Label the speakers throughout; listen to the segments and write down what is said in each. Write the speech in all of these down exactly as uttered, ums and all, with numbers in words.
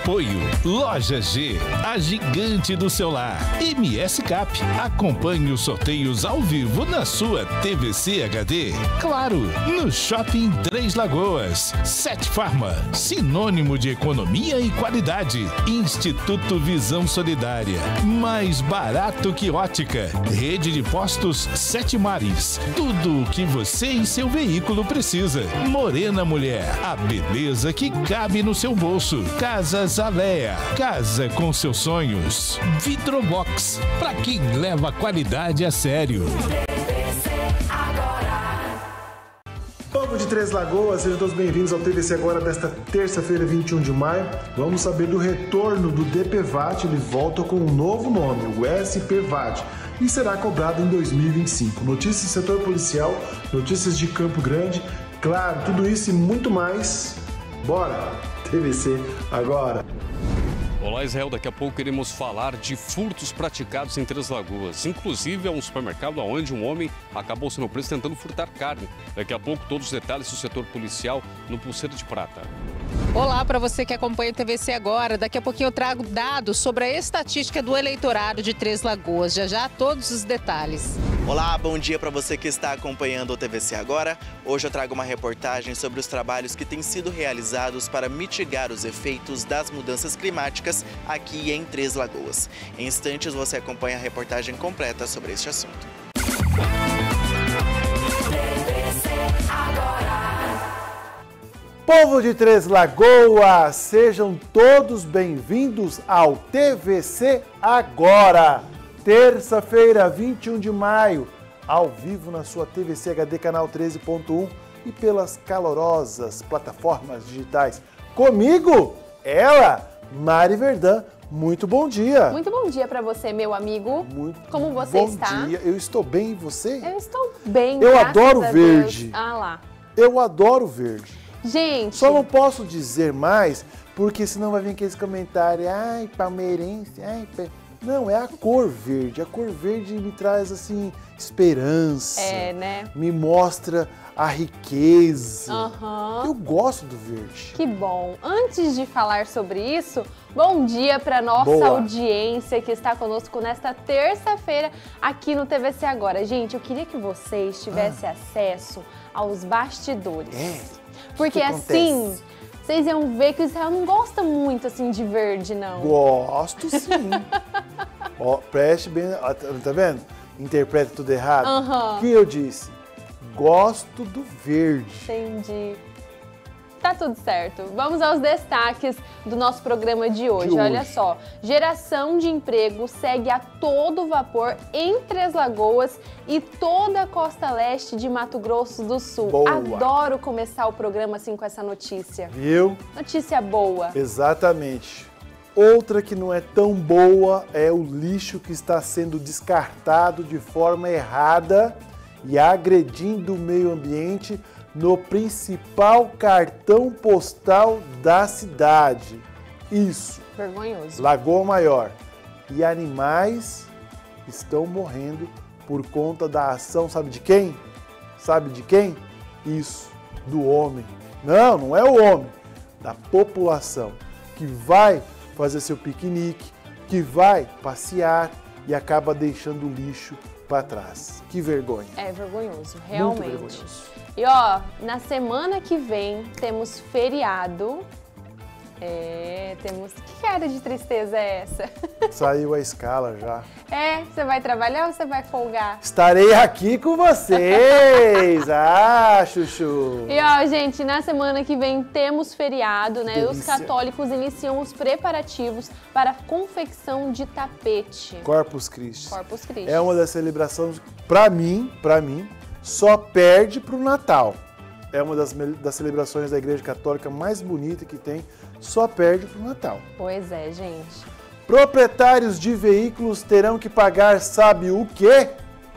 Speaker 1: Apoio Loja G, a gigante do celular. M S Cap, acompanhe os sorteios ao vivo na sua T V C H D. Claro, no Shopping Três Lagoas. Sete Farma, sinônimo de economia e qualidade. Instituto Visão Solidária, mais barato que ótica. Rede de postos Sete Mares, tudo o que você e seu veículo precisa. Morena Mulher, a beleza que cabe no seu bolso. Casas Alea, casa com seus sonhos. Vitrobox, para quem leva a qualidade a sério.
Speaker 2: Povo de Três Lagoas, sejam todos bem-vindos ao T V C Agora desta terça-feira, vinte e um de maio. Vamos saber do retorno do D P V A T. Ele volta com um novo nome, o S P V A T, e será cobrado em dois mil e vinte e cinco. Notícias do setor policial, notícias de Campo Grande, claro, tudo isso e muito mais. Bora! T V C Agora.
Speaker 3: Olá, Israel. Daqui a pouco queremos falar de furtos praticados em Três Lagoas. Inclusive, é um supermercado onde um homem acabou sendo preso tentando furtar carne. Daqui a pouco, todos os detalhes do setor policial no Pulseira de Prata.
Speaker 4: Olá para você que acompanha o T V C Agora. Daqui a pouquinho eu trago dados sobre a estatística do eleitorado de Três Lagoas. Já já todos os detalhes.
Speaker 5: Olá, bom dia para você que está acompanhando o T V C Agora. Hoje eu trago uma reportagem sobre os trabalhos que têm sido realizados para mitigar os efeitos das mudanças climáticas aqui em Três Lagoas. Em instantes você acompanha a reportagem completa sobre este assunto.
Speaker 2: Povo de Três Lagoas, sejam todos bem-vindos ao T V C Agora. Terça-feira, vinte e um de maio, ao vivo na sua T V C H D canal treze ponto um e pelas calorosas plataformas digitais. Comigo, ela, Mari Verdun. Muito bom dia.
Speaker 6: Muito bom dia para você, meu amigo.
Speaker 2: Muito
Speaker 6: Como você
Speaker 2: bom
Speaker 6: está?
Speaker 2: Dia. Eu estou bem, e você?
Speaker 6: Eu estou bem,
Speaker 2: Eu
Speaker 6: graças
Speaker 2: adoro
Speaker 6: a
Speaker 2: verde.
Speaker 6: Deus. Ah lá.
Speaker 2: Eu adoro verde.
Speaker 6: Gente.
Speaker 2: Só não posso dizer mais, porque senão vai vir aqueles comentários, ai, palmeirense, ai... Não, é a cor verde. A cor verde me traz, assim, esperança.
Speaker 6: É, né?
Speaker 2: Me mostra a riqueza.
Speaker 6: Uhum.
Speaker 2: Eu gosto do verde.
Speaker 6: Que bom. Antes de falar sobre isso, bom dia para nossa
Speaker 2: Boa.
Speaker 6: audiência que está conosco nesta terça-feira aqui no T V C Agora. Gente, eu queria que vocês tivessem ah. acesso aos bastidores.
Speaker 2: É.
Speaker 6: Porque assim... Vocês iam ver que o Israel não gosta muito, assim, de verde, não.
Speaker 2: Gosto, sim. Ó, preste bem... Ó, tá vendo? Interpreta tudo errado.
Speaker 6: Uhum.
Speaker 2: O que eu disse? Gosto do verde.
Speaker 6: Entendi. Tá tudo certo. Vamos aos destaques do nosso programa de hoje.
Speaker 2: De
Speaker 6: Olha
Speaker 2: hoje.
Speaker 6: só, geração de emprego segue a todo vapor em Três Lagoas e toda a costa leste de Mato Grosso do Sul.
Speaker 2: Boa.
Speaker 6: Adoro começar o programa assim com essa notícia.
Speaker 2: Viu?
Speaker 6: Notícia boa.
Speaker 2: Exatamente. Outra que não é tão boa é o lixo que está sendo descartado de forma errada e agredindo o meio ambiente no principal cartão postal da cidade. Isso.
Speaker 6: Vergonhoso.
Speaker 2: Lagoa Maior. E animais estão morrendo por conta da ação, sabe de quem? Sabe de quem? Isso, do homem. Não, não é o homem, da população, que vai fazer seu piquenique, que vai passear e acaba deixando o lixo para trás. Que vergonha.
Speaker 6: É vergonhoso, realmente.
Speaker 2: Muito vergonhoso.
Speaker 6: E ó, na semana que vem temos feriado. É, temos... Que cara de tristeza é essa?
Speaker 2: Saiu a escala já.
Speaker 6: É, você vai trabalhar ou você vai folgar?
Speaker 2: Estarei aqui com vocês! Ah, Chuchu!
Speaker 6: E ó, gente, na semana que vem temos feriado, né?
Speaker 2: Delícia.
Speaker 6: Os católicos iniciam os preparativos para a confecção de tapete.
Speaker 2: Corpus Christi.
Speaker 6: Corpus Christi.
Speaker 2: É uma das celebrações, pra mim, pra mim, só perde pro Natal. É uma das, das celebrações da Igreja Católica mais bonita que tem, só perde pro Natal.
Speaker 6: Pois é, gente.
Speaker 2: Proprietários de veículos terão que pagar, sabe o quê?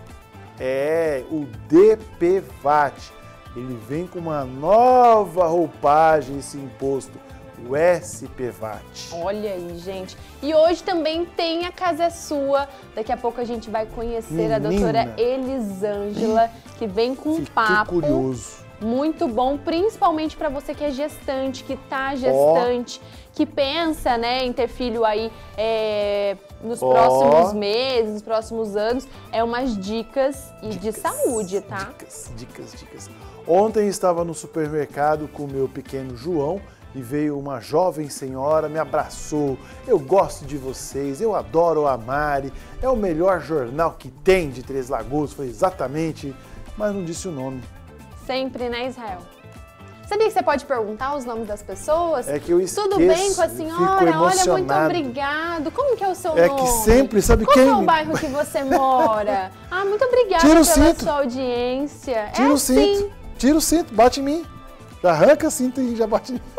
Speaker 2: É, o D P V A T. Ele vem com uma nova roupagem, esse imposto, o S P V A T.
Speaker 6: Olha aí, gente. E hoje também tem a Casa é Sua. Daqui a pouco a gente vai conhecer
Speaker 2: Menina.
Speaker 6: a doutora Elisângela, que vem com um
Speaker 2: Fiquei
Speaker 6: papo
Speaker 2: curioso.
Speaker 6: Muito bom, principalmente para você que é gestante, que tá gestante, oh. que pensa, né, em ter filho aí é, nos oh. próximos meses, nos próximos anos. É umas dicas, e dicas, de saúde, tá?
Speaker 2: Dicas, dicas, dicas. Ontem estava no supermercado com o meu pequeno João e veio uma jovem senhora, me abraçou. Eu gosto de vocês, eu adoro a Mari, é o melhor jornal que tem de Três Lagoas. Foi exatamente, mas não disse o nome.
Speaker 6: Sempre, né, Israel? Sabia que você pode perguntar os nomes das pessoas?
Speaker 2: É que eu esqueço.
Speaker 6: Tudo bem com a senhora? Olha, muito obrigado. Como que é o seu
Speaker 2: é
Speaker 6: nome?
Speaker 2: É que sempre, sabe
Speaker 6: Qual
Speaker 2: quem?
Speaker 6: Qual é o bairro que você mora? Ah, muito obrigada
Speaker 2: Tira
Speaker 6: pela
Speaker 2: o cinto.
Speaker 6: sua audiência.
Speaker 2: Tira
Speaker 6: é
Speaker 2: o
Speaker 6: assim.
Speaker 2: cinto. Tira o cinto, bate em mim. Arranca o cinto e já bate em mim.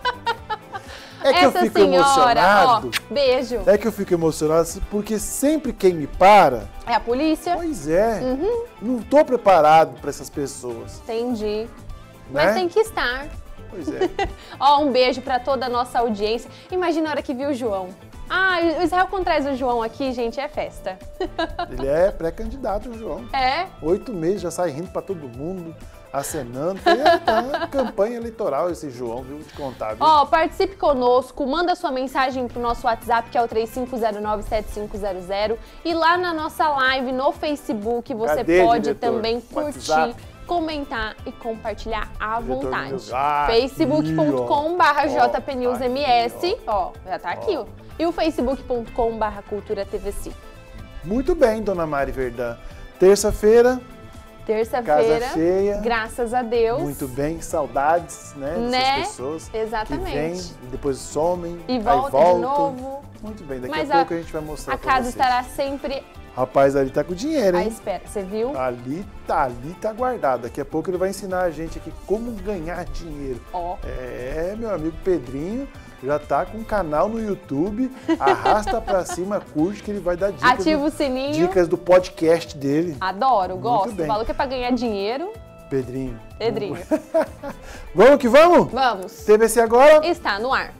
Speaker 2: É que
Speaker 6: Essa
Speaker 2: eu fico
Speaker 6: senhora,
Speaker 2: emocionado.
Speaker 6: Ó, beijo.
Speaker 2: É que eu fico emocionado porque sempre quem me para...
Speaker 6: É a polícia?
Speaker 2: Pois é.
Speaker 6: Uhum.
Speaker 2: Não estou preparado para essas pessoas.
Speaker 6: Entendi.
Speaker 2: Né?
Speaker 6: Mas tem que estar.
Speaker 2: Pois é.
Speaker 6: Ó, um beijo para toda a nossa audiência. Imagina a hora que viu o João. Ah, o Israel quando traz o João aqui, gente, é festa.
Speaker 2: Ele é pré-candidato, o João.
Speaker 6: É?
Speaker 2: Oito meses, já sai rindo para todo mundo. Acenando, é, tá, campanha eleitoral esse João, viu, de contar.
Speaker 6: Ó, oh, participe conosco, manda sua mensagem pro nosso WhatsApp, que é o três cinco zero nove, sete cinco zero zero. E lá na nossa live no Facebook, você
Speaker 2: Cadê,
Speaker 6: pode
Speaker 2: diretor?
Speaker 6: também curtir,
Speaker 2: WhatsApp?
Speaker 6: Comentar e compartilhar à
Speaker 2: Diretor
Speaker 6: vontade.
Speaker 2: Ah,
Speaker 6: facebook ponto com barra
Speaker 2: ó,
Speaker 6: J P News M S, ó, já tá aqui,
Speaker 2: ó.
Speaker 6: ó. E o facebook ponto com barra Cultura T V C.
Speaker 2: Muito bem, dona Mari Verdã. Terça-feira...
Speaker 6: Terça-feira,
Speaker 2: casa cheia,
Speaker 6: graças a Deus.
Speaker 2: Muito bem, saudades, né,
Speaker 6: né?
Speaker 2: dessas pessoas.
Speaker 6: Exatamente.
Speaker 2: Que vêm, depois somem,
Speaker 6: e volta
Speaker 2: aí voltam.
Speaker 6: de novo.
Speaker 2: Muito bem, daqui
Speaker 6: Mas
Speaker 2: a pouco a, a gente vai mostrar
Speaker 6: A
Speaker 2: pra
Speaker 6: casa
Speaker 2: vocês.
Speaker 6: estará sempre
Speaker 2: Rapaz, ali tá com dinheiro,
Speaker 6: à
Speaker 2: hein?
Speaker 6: espera. Você viu?
Speaker 2: Ali tá, ali tá guardado. Daqui a pouco ele vai ensinar a gente aqui como ganhar dinheiro.
Speaker 6: Ó.
Speaker 2: É, meu amigo Pedrinho já tá com um canal no YouTube. Arrasta pra cima, curte que ele vai dar dicas.
Speaker 6: Ativa
Speaker 2: do,
Speaker 6: o sininho.
Speaker 2: Dicas do podcast dele.
Speaker 6: Adoro,
Speaker 2: Muito
Speaker 6: gosto.
Speaker 2: bem.
Speaker 6: Falou que é pra ganhar dinheiro.
Speaker 2: Pedrinho.
Speaker 6: Pedrinho.
Speaker 2: Vamos que vamos?
Speaker 6: Vamos.
Speaker 2: T V C Agora
Speaker 6: está no ar.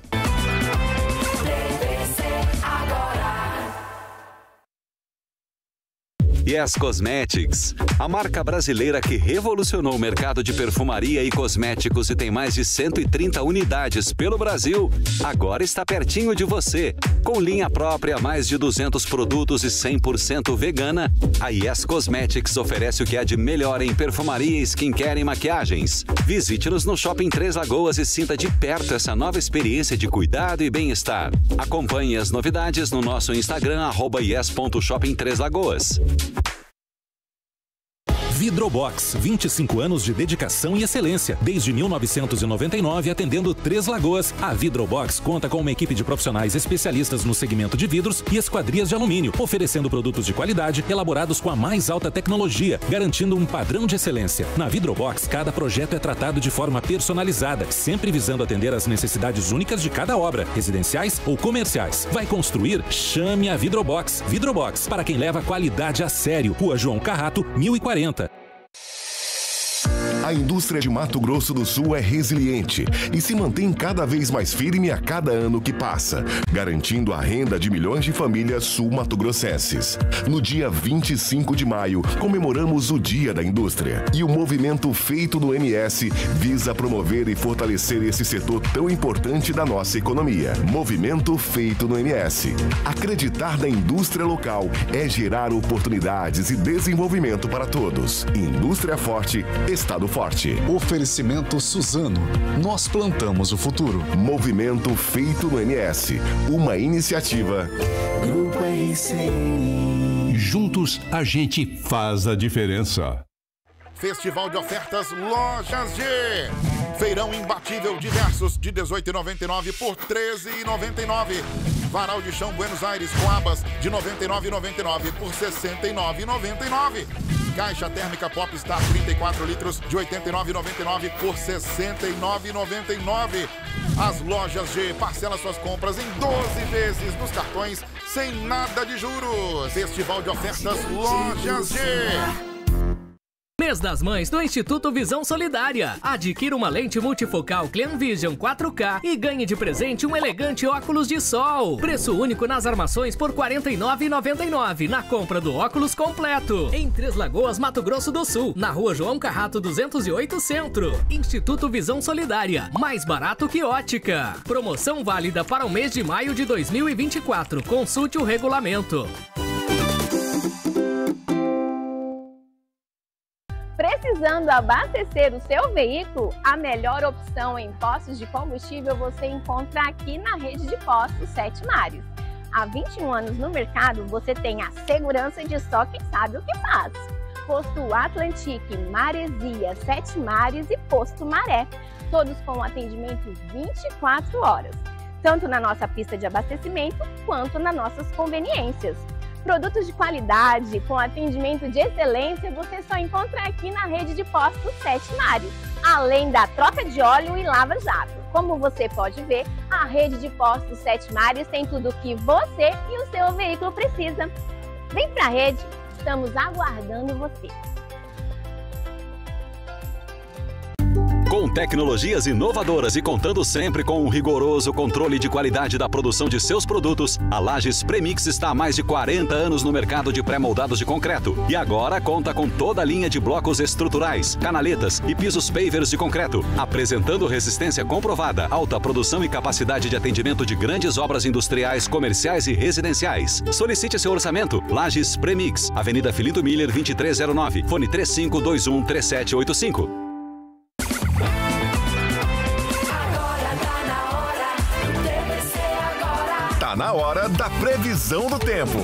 Speaker 7: Yes Cosmetics, a marca brasileira que revolucionou o mercado de perfumaria e cosméticos e tem mais de cento e trinta unidades pelo Brasil, agora está pertinho de você. Com linha própria, mais de duzentos produtos e cem por cento vegana, a Yes Cosmetics oferece o que há de melhor em perfumaria, skincare e maquiagens. Visite-nos no Shopping Três Lagoas e sinta de perto essa nova experiência de cuidado e bem-estar. Acompanhe as novidades no nosso Instagram, arroba yes ponto shopping três lagoas.
Speaker 8: Vidrobox, vinte e cinco anos de dedicação e excelência. Desde mil novecentos e noventa e nove, atendendo Três Lagoas, a Vidrobox conta com uma equipe de profissionais especialistas no segmento de vidros e esquadrias de alumínio, oferecendo produtos de qualidade elaborados com a mais alta tecnologia, garantindo um padrão de excelência. Na Vidrobox, cada projeto é tratado de forma personalizada, sempre visando atender às necessidades únicas de cada obra, residenciais ou comerciais. Vai construir? Chame a Vidrobox. Vidrobox, para quem leva qualidade a sério. Rua João Carrato, mil e quarenta.
Speaker 9: A indústria de Mato Grosso do Sul é resiliente e se mantém cada vez mais firme a cada ano que passa, garantindo a renda de milhões de famílias sul-mato-grossenses. No dia vinte e cinco de maio, comemoramos o Dia da Indústria. E o movimento Feito no M S visa promover e fortalecer esse setor tão importante da nossa economia. Movimento Feito no M S. Acreditar na indústria local é gerar oportunidades e desenvolvimento para todos. Indústria forte, Estado forte.
Speaker 10: Oferecimento Suzano. Nós plantamos o futuro.
Speaker 9: Movimento Feito no M S. Uma iniciativa.
Speaker 11: Grupo R C N.
Speaker 1: Juntos a gente faz a diferença.
Speaker 12: Festival de ofertas Lojas G. Feirão imbatível diversos de dezoito reais e noventa e nove centavos por treze reais e noventa e nove centavos. Varal de chão Buenos Aires com abas de noventa e nove reais e noventa e nove centavos por sessenta e nove reais e noventa e nove centavos. Caixa térmica Popstar trinta e quatro litros de oitenta e nove reais e noventa e nove centavos por sessenta e nove reais e noventa e nove centavos. As Lojas G parcela suas compras em doze vezes nos cartões sem nada de juros. Festival de ofertas Lojas G.
Speaker 13: Mês das Mães do Instituto Visão Solidária. Adquira uma lente multifocal Clean Vision quatro K e ganhe de presente um elegante óculos de sol. Preço único nas armações por quarenta e nove reais e noventa e nove centavos na compra do óculos completo. Em Três Lagoas, Mato Grosso do Sul, na rua João Carrato duzentos e oito Centro. Instituto Visão Solidária. Mais barato que ótica. Promoção válida para o mês de maio de dois mil e vinte e quatro. Consulte o regulamento.
Speaker 14: Precisando abastecer o seu veículo? A melhor opção em postos de combustível você encontra aqui na rede de postos Sete Mares. Há vinte e um anos no mercado, você tem a segurança de só quem sabe o que faz. Posto Atlantique, Maresia, Sete Mares e Posto Maré, todos com atendimento vinte e quatro horas, tanto na nossa pista de abastecimento quanto nas nossas conveniências. Produtos de qualidade, com atendimento de excelência, você só encontra aqui na rede de postos Sete Mares, além da troca de óleo e lava-jato. Como você pode ver, a rede de postos Sete Mares tem tudo o que você e o seu veículo precisa. Vem pra rede, estamos aguardando você.
Speaker 7: Com tecnologias inovadoras e contando sempre com um rigoroso controle de qualidade da produção de seus produtos, a Lages Premix está há mais de quarenta anos no mercado de pré-moldados de concreto e agora conta com toda a linha de blocos estruturais, canaletas e pisos pavers de concreto, apresentando resistência comprovada, alta produção e capacidade de atendimento de grandes obras industriais, comerciais e residenciais. Solicite seu orçamento. Lages Premix, Avenida Filinto Miller, vinte e três zero nove, fone três cinco dois um três sete oito cinco.
Speaker 9: Na hora da previsão do tempo.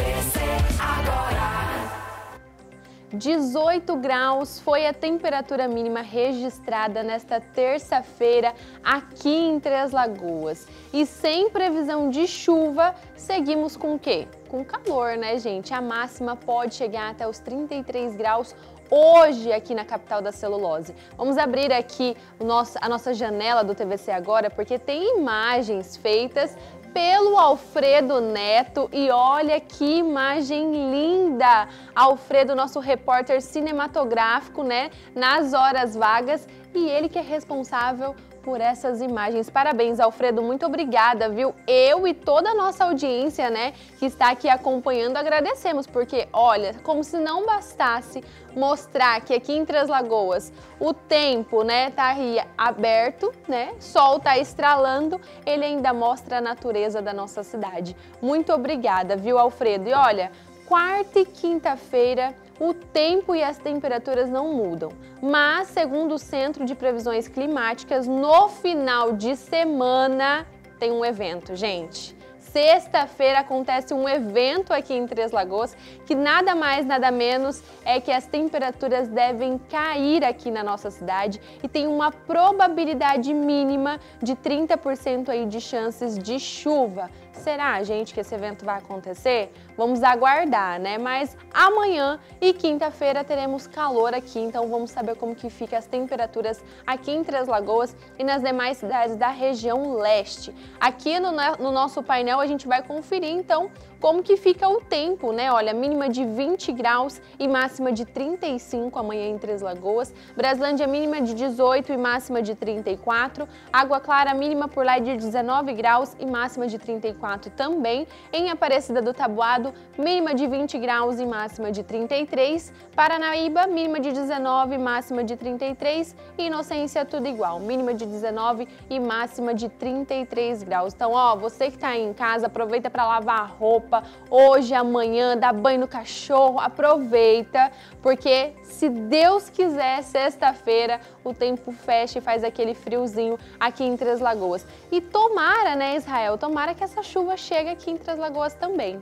Speaker 6: dezoito graus foi a temperatura mínima registrada nesta terça-feira aqui em Três Lagoas. E sem previsão de chuva, seguimos com o quê? Com calor, né, gente? A máxima pode chegar até os trinta e três graus hoje aqui na capital da celulose. Vamos abrir aqui o nosso, a nossa janela do T V C Agora, porque tem imagens feitas pelo Alfredo Neto e olha que imagem linda! Alfredo, nosso repórter cinematográfico, né, nas horas vagas, e ele que é responsável por essas imagens. Parabéns, Alfredo, muito obrigada, viu? Eu e toda a nossa audiência, né, que está aqui acompanhando, agradecemos, porque, olha, como se não bastasse mostrar que aqui em Três Lagoas o tempo, né, tá aí aberto, né, sol tá estralando, ele ainda mostra a natureza da nossa cidade. Muito obrigada, viu, Alfredo? E olha, quarta e quinta-feira o tempo e as temperaturas não mudam, mas segundo o Centro de Previsões Climáticas, no final de semana tem um evento, gente. Sexta-feira acontece um evento aqui em Três Lagoas que nada mais, nada menos é que as temperaturas devem cair aqui na nossa cidade e tem uma probabilidade mínima de trinta por cento aí de chances de chuva. Será, gente, que esse evento vai acontecer? Vamos aguardar, né? Mas amanhã e quinta-feira teremos calor aqui, então vamos saber como que fica as temperaturas aqui em Três Lagoas e nas demais cidades da região leste. Aqui no, no nosso painel a gente vai conferir, então, como que fica o tempo, né? Olha, mínima de vinte graus e máxima de trinta e cinco amanhã em Três Lagoas. Braslândia mínima de dezoito e máxima de trinta e quatro. Água Clara mínima por lá de dezenove graus e máxima de trinta e quatro também. Em Aparecida do Taboado, mínima de vinte graus e máxima de trinta e três. Paranaíba, mínima de dezenove, máxima de trinta e três. E Inocência, tudo igual, mínima de dezenove e máxima de trinta e três graus. Então, ó, você que tá aí em casa, aproveita para lavar a roupa hoje, amanhã, dá banho no cachorro, aproveita, porque se Deus quiser, sexta-feira o tempo fecha e faz aquele friozinho aqui em Três Lagoas. E tomara, né, Israel, tomara que essa chuva chegue aqui em Três Lagoas também.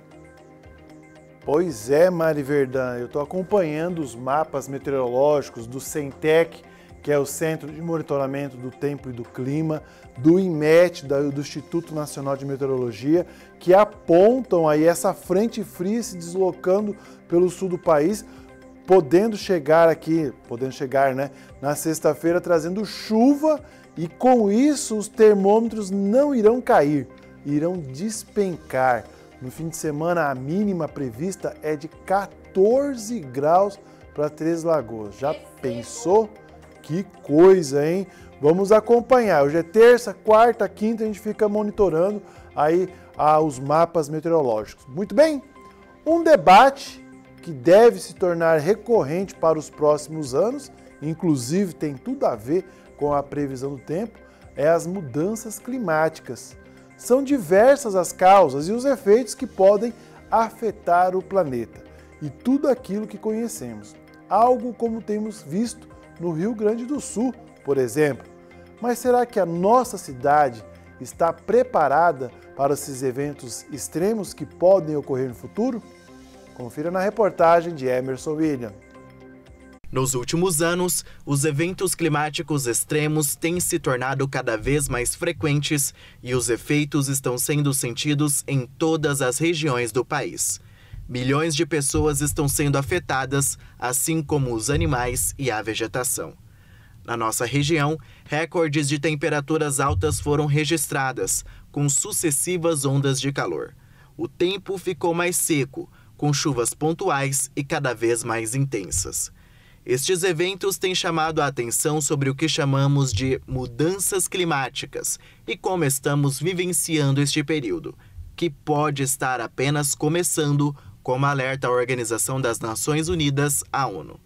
Speaker 2: Pois é, Mari Verdão, eu estou acompanhando os mapas meteorológicos do Centec, que é o Centro de Monitoramento do Tempo e do Clima, do INMET, do Instituto Nacional de Meteorologia, que apontam aí essa frente fria se deslocando pelo sul do país, podendo chegar aqui, podendo chegar, né, na sexta-feira, trazendo chuva, e com isso os termômetros não irão cair, irão despencar. No fim de semana, a mínima prevista é de quatorze graus para Três Lagoas. Já pensou? Que coisa, hein? Vamos acompanhar. Hoje é terça, quarta, quinta, a gente fica monitorando aí ah, os mapas meteorológicos. Muito bem? Um debate que deve se tornar recorrente para os próximos anos, inclusive tem tudo a ver com a previsão do tempo, é as mudanças climáticas. São diversas as causas e os efeitos que podem afetar o planeta e tudo aquilo que conhecemos. Algo como temos visto no Rio Grande do Sul, por exemplo. Mas será que a nossa cidade está preparada para esses eventos extremos que podem ocorrer no futuro? Confira na reportagem de Emerson William.
Speaker 5: Nos últimos anos, os eventos climáticos extremos têm se tornado cada vez mais frequentes e os efeitos estão sendo sentidos em todas as regiões do país. Milhões de pessoas estão sendo afetadas, assim como os animais e a vegetação. Na nossa região, recordes de temperaturas altas foram registradas, com sucessivas ondas de calor. O tempo ficou mais seco, com chuvas pontuais e cada vez mais intensas. Estes eventos têm chamado a atenção sobre o que chamamos de mudanças climáticas e como estamos vivenciando este período, que pode estar apenas começando, como alerta a Organização das Nações Unidas, a ONU.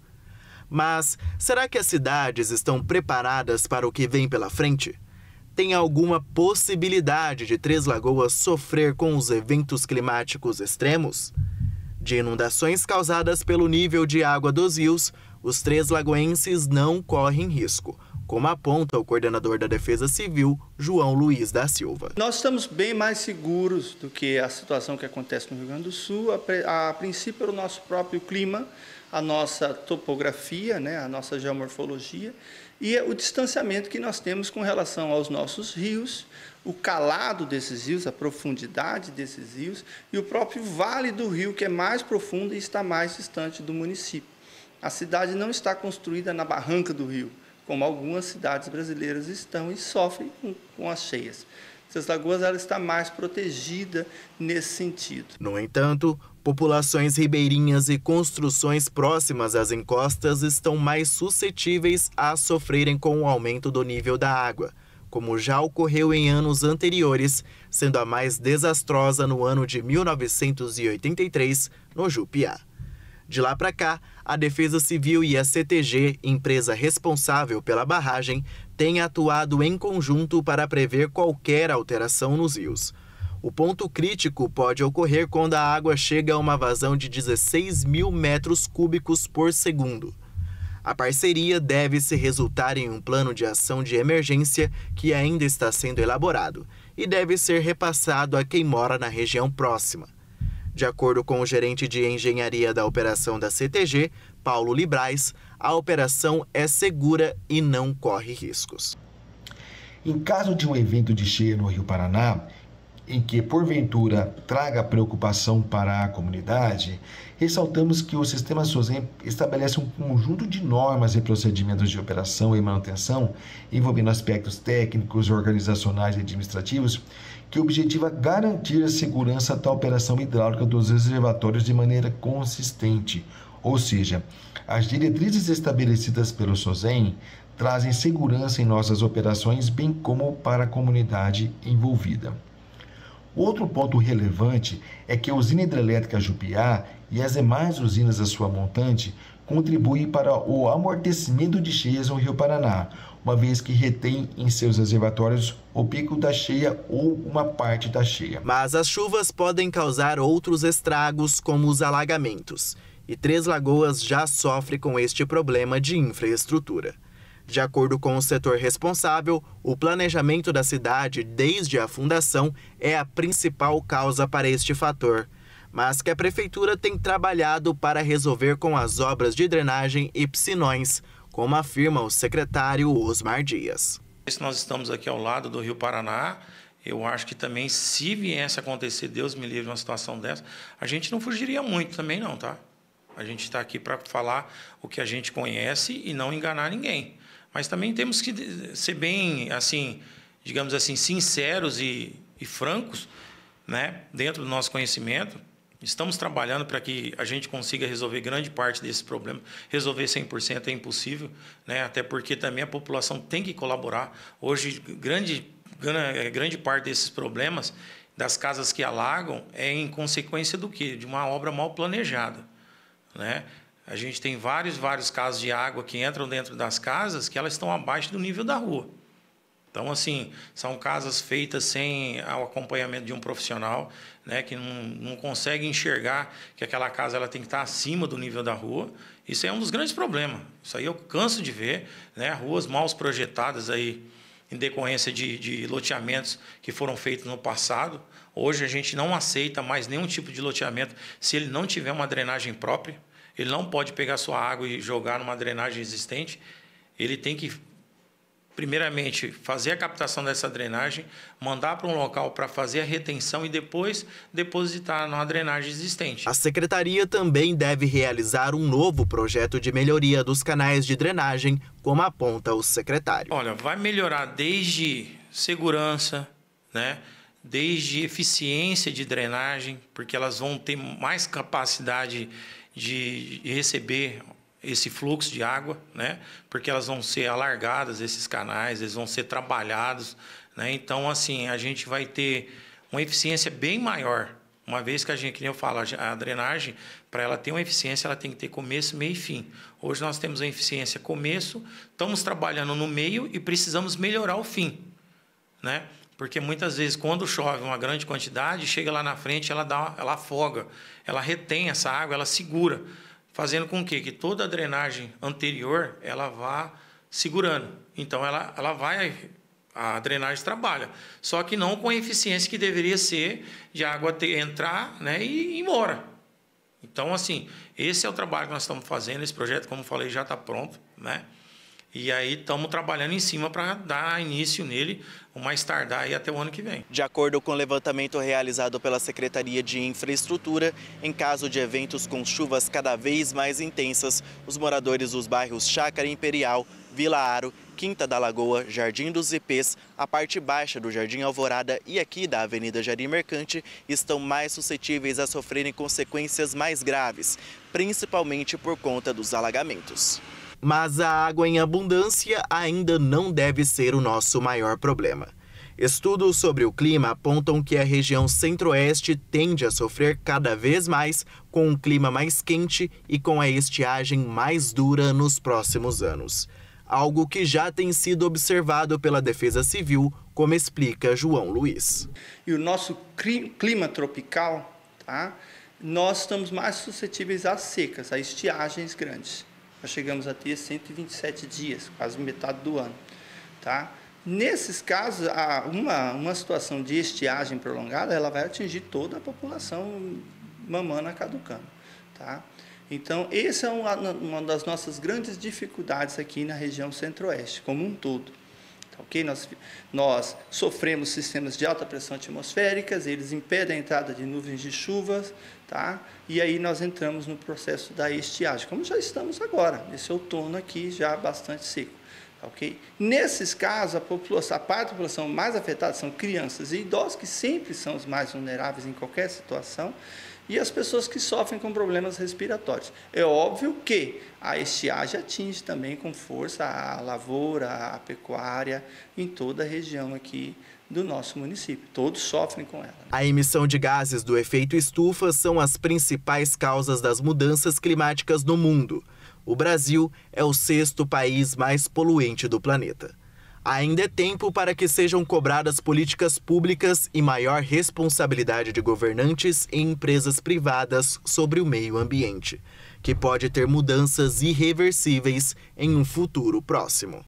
Speaker 5: Mas será que as cidades estão preparadas para o que vem pela frente? Tem alguma possibilidade de Três Lagoas sofrer com os eventos climáticos extremos? De inundações causadas pelo nível de água dos rios, os três lagoenses não correm risco, como aponta o coordenador da Defesa Civil, João Luiz da Silva.
Speaker 15: Nós estamos bem mais seguros do que a situação que acontece no Rio Grande do Sul, a, a princípio pelo nosso próprio clima, a nossa topografia, né, a nossa geomorfologia e o distanciamento que nós temos com relação aos nossos rios, o calado desses rios, a profundidade desses rios e o próprio vale do rio, que é mais profundo e está mais distante do município. A cidade não está construída na barranca do rio, como algumas cidades brasileiras estão e sofrem com, com as cheias. Três Lagoas ela está mais protegida nesse sentido.
Speaker 5: No entanto, populações ribeirinhas e construções próximas às encostas estão mais suscetíveis a sofrerem com o aumento do nível da água, como já ocorreu em anos anteriores, sendo a mais desastrosa no ano de mil novecentos e oitenta e três, no Jupiá. De lá para cá, a Defesa Civil e a C T G, empresa responsável pela barragem, têm atuado em conjunto para prever qualquer alteração nos rios. O ponto crítico pode ocorrer quando a água chega a uma vazão de dezesseis mil metros cúbicos por segundo. A parceria deve se resultar em um plano de ação de emergência que ainda está sendo elaborado e deve ser repassado a quem mora na região próxima. De acordo com o gerente de engenharia da operação da C T G, Paulo Librais, a operação é segura e não corre riscos.
Speaker 16: Em caso de um evento de cheia no Rio Paraná, em que porventura traga preocupação para a comunidade, ressaltamos que o Sistema SOSEM estabelece um conjunto de normas e procedimentos de operação e manutenção envolvendo aspectos técnicos, organizacionais e administrativos que objetiva garantir a segurança da operação hidráulica dos reservatórios de maneira consistente, ou seja, as diretrizes estabelecidas pelo SOSEM trazem segurança em nossas operações, bem como para a comunidade envolvida. Outro ponto relevante é que a usina hidrelétrica Jupiá e as demais usinas da sua montante contribuem para o amortecimento de cheias no Rio Paraná, uma vez que retém em seus reservatórios o pico da cheia ou uma parte da cheia.
Speaker 5: Mas as chuvas podem causar outros estragos, como os alagamentos, e Três Lagoas já sofre com este problema de infraestrutura. De acordo com o setor responsável, o planejamento da cidade desde a fundação é a principal causa para este fator, mas que a prefeitura tem trabalhado para resolver com as obras de drenagem e piscinões, como afirma o secretário Osmar Dias.
Speaker 17: Nós estamos aqui ao lado do Rio Paraná. Eu acho que também, se viesse a acontecer, Deus me livre, uma situação dessa, a gente não fugiria muito também não, tá? A gente está aqui para falar o que a gente conhece e não enganar ninguém. Mas também temos que ser bem, assim, digamos assim, sinceros e, e francos, né, dentro do nosso conhecimento, Estamos trabalhando para que a gente consiga resolver grande parte desse problema. Resolver cem por cento é impossível, né? Até porque também a população tem que colaborar. Hoje, grande, grande parte desses problemas das casas que alagam é em consequência do quê? De uma obra mal planejada, né? A gente tem vários, vários casos de água que entram dentro das casas que elas estão abaixo do nível da rua. Então, assim, são casas feitas sem o acompanhamento de um profissional, né, que não, não consegue enxergar que aquela casa ela tem que estar acima do nível da rua. Isso é um dos grandes problemas. Isso aí eu canso de ver, né, ruas mal projetadas aí em decorrência de, de loteamentos que foram feitos no passado. Hoje a gente não aceita mais nenhum tipo de loteamento se ele não tiver uma drenagem própria. Ele não pode pegar sua água e jogar numa drenagem existente. Ele tem que, primeiramente, fazer a captação dessa drenagem, mandar para um local para fazer a retenção e depois depositar numa drenagem existente.
Speaker 5: A Secretaria também deve realizar um novo projeto de melhoria dos canais de drenagem, como aponta o secretário.
Speaker 17: Olha, vai melhorar desde segurança, né? Desde eficiência de drenagem, porque elas vão ter mais capacidade de receber esse fluxo de água, né? Porque elas vão ser alargadas, esses canais, eles vão ser trabalhados, né? Então, assim, a gente vai ter uma eficiência bem maior, uma vez que a gente, que nem eu falo, a drenagem, para ela ter uma eficiência, ela tem que ter começo, meio e fim. Hoje nós temos a eficiência começo, estamos trabalhando no meio e precisamos melhorar o fim, né? Porque muitas vezes, quando chove uma grande quantidade, chega lá na frente, ela, dá, ela afoga, ela retém essa água, ela segura, fazendo com que, que toda a drenagem anterior ela vá segurando. Então, ela, ela vai, a drenagem trabalha, só que não com a eficiência que deveria ser de água ter, entrar, né, e ir embora. Então, assim, esse é o trabalho que nós estamos fazendo, esse projeto, como falei, já está pronto, né? E aí estamos trabalhando em cima para dar início nele o mais tardar aí até o ano que vem.
Speaker 5: De acordo com o levantamento realizado pela Secretaria de Infraestrutura, em caso de eventos com chuvas cada vez mais intensas, os moradores dos bairros Chácara Imperial, Vila Aro, Quinta da Lagoa, Jardim dos Ipês, a parte baixa do Jardim Alvorada e aqui da Avenida Jardim Mercante estão mais suscetíveis a sofrerem consequências mais graves, principalmente por conta dos alagamentos. Mas a água em abundância ainda não deve ser o nosso maior problema. Estudos sobre o clima apontam que a região centro-oeste tende a sofrer cada vez mais com um clima mais quente e com a estiagem mais dura nos próximos anos. Algo que já tem sido observado pela Defesa Civil, como explica João Luiz.
Speaker 15: E o nosso clima tropical, tá? Nós estamos mais suscetíveis às secas, a estiagens grandes. Nós chegamos a ter cento e vinte e sete dias, quase metade do ano, tá? Nesses casos, uma, uma situação de estiagem prolongada, ela vai atingir toda a população mamana caducando, tá? Então, essa é uma, uma das nossas grandes dificuldades aqui na região centro-oeste, como um todo. Tá, okay? Nós, nós sofremos sistemas de alta pressão atmosféricas, eles impedem a entrada de nuvens de chuvas, tá? E aí nós entramos no processo da estiagem, como já estamos agora, nesse outono aqui já bastante seco. Tá, okay? Nesses casos, a, população, a parte da população mais afetada são crianças e idosos, que sempre são os mais vulneráveis em qualquer situação, e as pessoas que sofrem com problemas respiratórios. É óbvio que a estiagem atinge também com força a lavoura, a pecuária, em toda a região aqui do nosso município. Todos sofrem com ela.
Speaker 5: A emissão de gases do efeito estufa são as principais causas das mudanças climáticas no mundo. O Brasil é o sexto país mais poluente do planeta. Ainda é tempo para que sejam cobradas políticas públicas e maior responsabilidade de governantes e empresas privadas sobre o meio ambiente, que pode ter mudanças irreversíveis em um futuro próximo.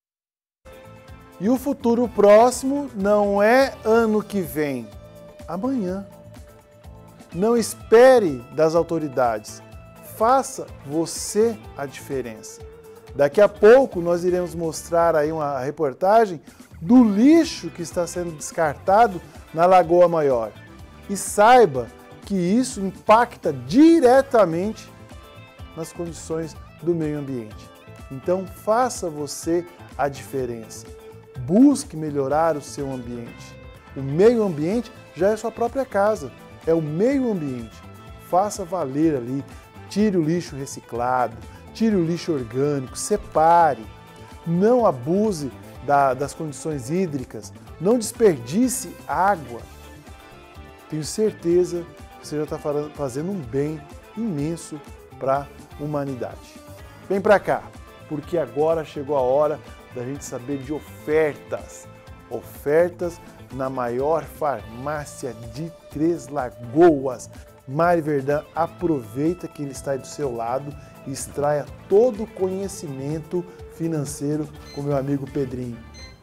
Speaker 2: E o futuro próximo não é ano que vem, amanhã. Não espere das autoridades, faça você a diferença. Daqui a pouco nós iremos mostrar aí uma reportagem do lixo que está sendo descartado na Lagoa Maior. E saiba que isso impacta diretamente nas condições do meio ambiente. Então faça você a diferença. Busque melhorar o seu ambiente. O meio ambiente já é sua própria casa, é o meio ambiente. faça valer ali. Tire o lixo reciclado, tire o lixo orgânico, separe. Não abuse da, das condições hídricas, não desperdice água. Tenho certeza que você já está fazendo um bem imenso para a humanidade. Vem para cá, porque agora chegou a hora da gente saber de ofertas. Ofertas na maior farmácia de Três Lagoas. Mari Verdão, aproveita que ele está aí do seu lado e extraia todo o conhecimento financeiro com meu amigo Pedrinho.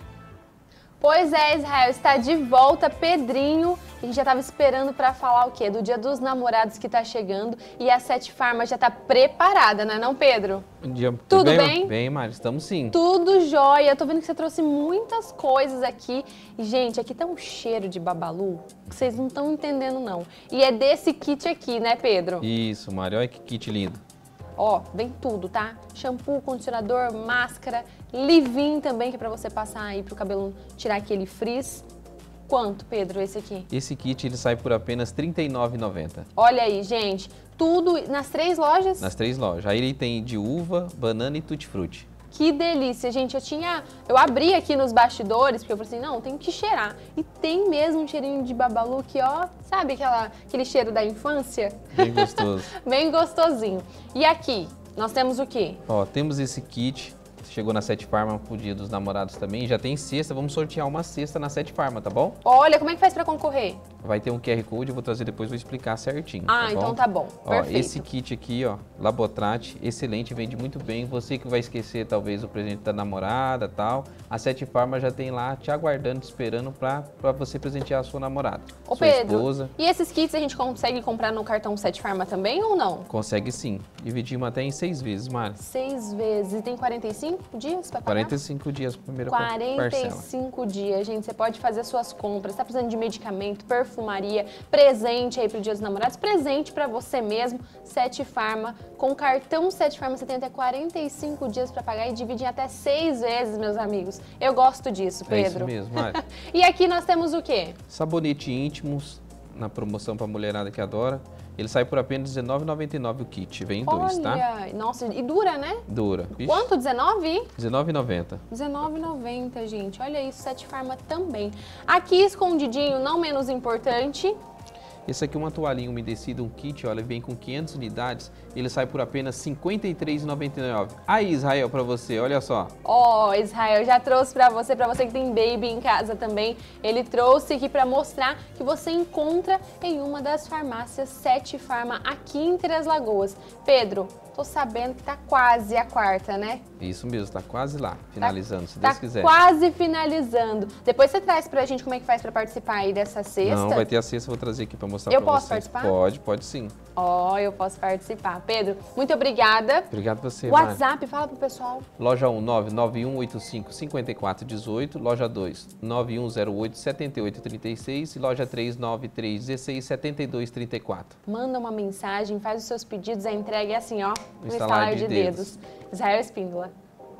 Speaker 6: Pois é, Israel, está de volta Pedrinho. A gente já estava esperando para falar o quê? Do Dia dos Namorados que está chegando e a Sete Farma já está preparada, não é não, Pedro?
Speaker 18: Bom dia.
Speaker 6: Tudo
Speaker 18: bem?
Speaker 6: bem?
Speaker 18: Bem, Mari, estamos sim.
Speaker 6: Tudo jóia. Eu tô vendo que você trouxe muitas coisas aqui. E, gente, aqui tá um cheiro de babalu que vocês não estão entendendo, não. E é desse kit aqui, né, Pedro?
Speaker 18: Isso, Mari. Olha que kit lindo.
Speaker 6: Ó, vem tudo, tá? Shampoo, condicionador, máscara, leave-in também, que é pra você passar aí pro cabelo tirar aquele frizz. Quanto, Pedro, esse aqui?
Speaker 18: Esse kit ele sai por apenas trinta e nove reais e noventa centavos.
Speaker 6: Olha aí, gente. Tudo nas três lojas?
Speaker 18: Nas três lojas. Aí ele tem de uva, banana e tutti-frutti.
Speaker 6: Que delícia, gente. Eu tinha... Eu abri aqui nos bastidores, porque eu falei assim, não, tem que cheirar. E tem mesmo um cheirinho de babalu que, ó, sabe aquela, aquele cheiro da infância?
Speaker 18: Bem gostoso.
Speaker 6: Bem gostosinho. E aqui, nós temos o quê?
Speaker 18: Ó, temos esse kit. Chegou na Sete Farma pro Dia dos Namorados também. Já tem cesta, vamos sortear uma cesta na Sete Farma, tá bom?
Speaker 6: Olha, como é que faz pra concorrer?
Speaker 18: Vai ter um Q R Code, eu vou trazer depois, vou explicar certinho.
Speaker 6: Ah,
Speaker 18: tá
Speaker 6: então
Speaker 18: bom?
Speaker 6: tá bom.
Speaker 18: Ó,
Speaker 6: Perfeito.
Speaker 18: esse kit aqui, ó, Labotrate, excelente, vende muito bem. Você que vai esquecer, talvez, o presente da namorada e tal, a Sete Farma já tem lá te aguardando, te esperando pra, pra você presentear a sua namorada,
Speaker 6: Ô,
Speaker 18: sua
Speaker 6: Pedro,
Speaker 18: esposa.
Speaker 6: E esses kits a gente consegue comprar no cartão Sete Farma também ou não?
Speaker 18: Consegue sim. Dividimos até em seis vezes, Mari.
Speaker 6: Seis vezes. E tem quarenta e cinco dias pra pagar?
Speaker 18: quarenta e cinco dias para a primeira parcela.
Speaker 6: quarenta e cinco dias, gente. Você pode fazer suas compras. Tá precisando de medicamento, perfumaria, presente aí pro Dia dos Namorados, presente para você mesmo. Sete Farma. Com cartão Sete Farma, você tem até quarenta e cinco dias para pagar e dividir até seis vezes, meus amigos. Eu gosto disso, Pedro.
Speaker 18: É isso mesmo, Mari.
Speaker 6: E aqui nós temos o quê?
Speaker 18: Sabonete íntimos, na promoção para mulherada que adora. Ele sai por apenas dezenove reais e noventa e nove centavos o kit. Vem dois, tá?
Speaker 6: Olha, nossa, e dura, né?
Speaker 18: Dura. Vixe.
Speaker 6: Quanto? dezenove?
Speaker 18: dezenove reais e noventa centavos.
Speaker 6: dezenove reais e noventa centavos, gente. Olha isso, Sete Farma também. Aqui, escondidinho, não menos importante.
Speaker 18: Esse aqui é uma toalhinha umedecida, um kit, olha, vem com quinhentas unidades, ele sai por apenas cinquenta e três reais e noventa e nove centavos. Aí, Israel, pra você, olha só.
Speaker 6: Ó, oh, Israel, já trouxe pra você, pra você que tem baby em casa também, ele trouxe aqui pra mostrar que você encontra em uma das farmácias Sete Farma aqui em Três Lagoas. Pedro, tô sabendo que tá quase a quarta, né?
Speaker 18: Isso mesmo, tá quase lá, finalizando, tá, se
Speaker 6: Deus
Speaker 18: tá quiser.
Speaker 6: Quase finalizando. Depois você traz pra gente como é que faz pra participar aí dessa cesta.
Speaker 18: Não, vai ter a cesta, eu vou trazer aqui pra mostrar
Speaker 6: eu
Speaker 18: pra
Speaker 6: posso
Speaker 18: vocês.
Speaker 6: Participar?
Speaker 18: Pode, pode sim.
Speaker 6: Ó, oh, eu posso participar. Pedro, muito obrigada.
Speaker 18: Obrigado a você,
Speaker 6: WhatsApp,
Speaker 18: Mari.
Speaker 6: fala pro pessoal.
Speaker 18: Loja um, nove nove um oito cinco, cinco quatro um oito. Loja dois, nove um zero oito, sete oito três seis. E loja três, nove três um seis, sete dois três quatro.
Speaker 6: Manda uma mensagem, faz os seus pedidos, a entrega é assim, ó, no
Speaker 18: estalar
Speaker 6: estalar
Speaker 18: de
Speaker 6: de dedos. dedos. Israel Espíndola.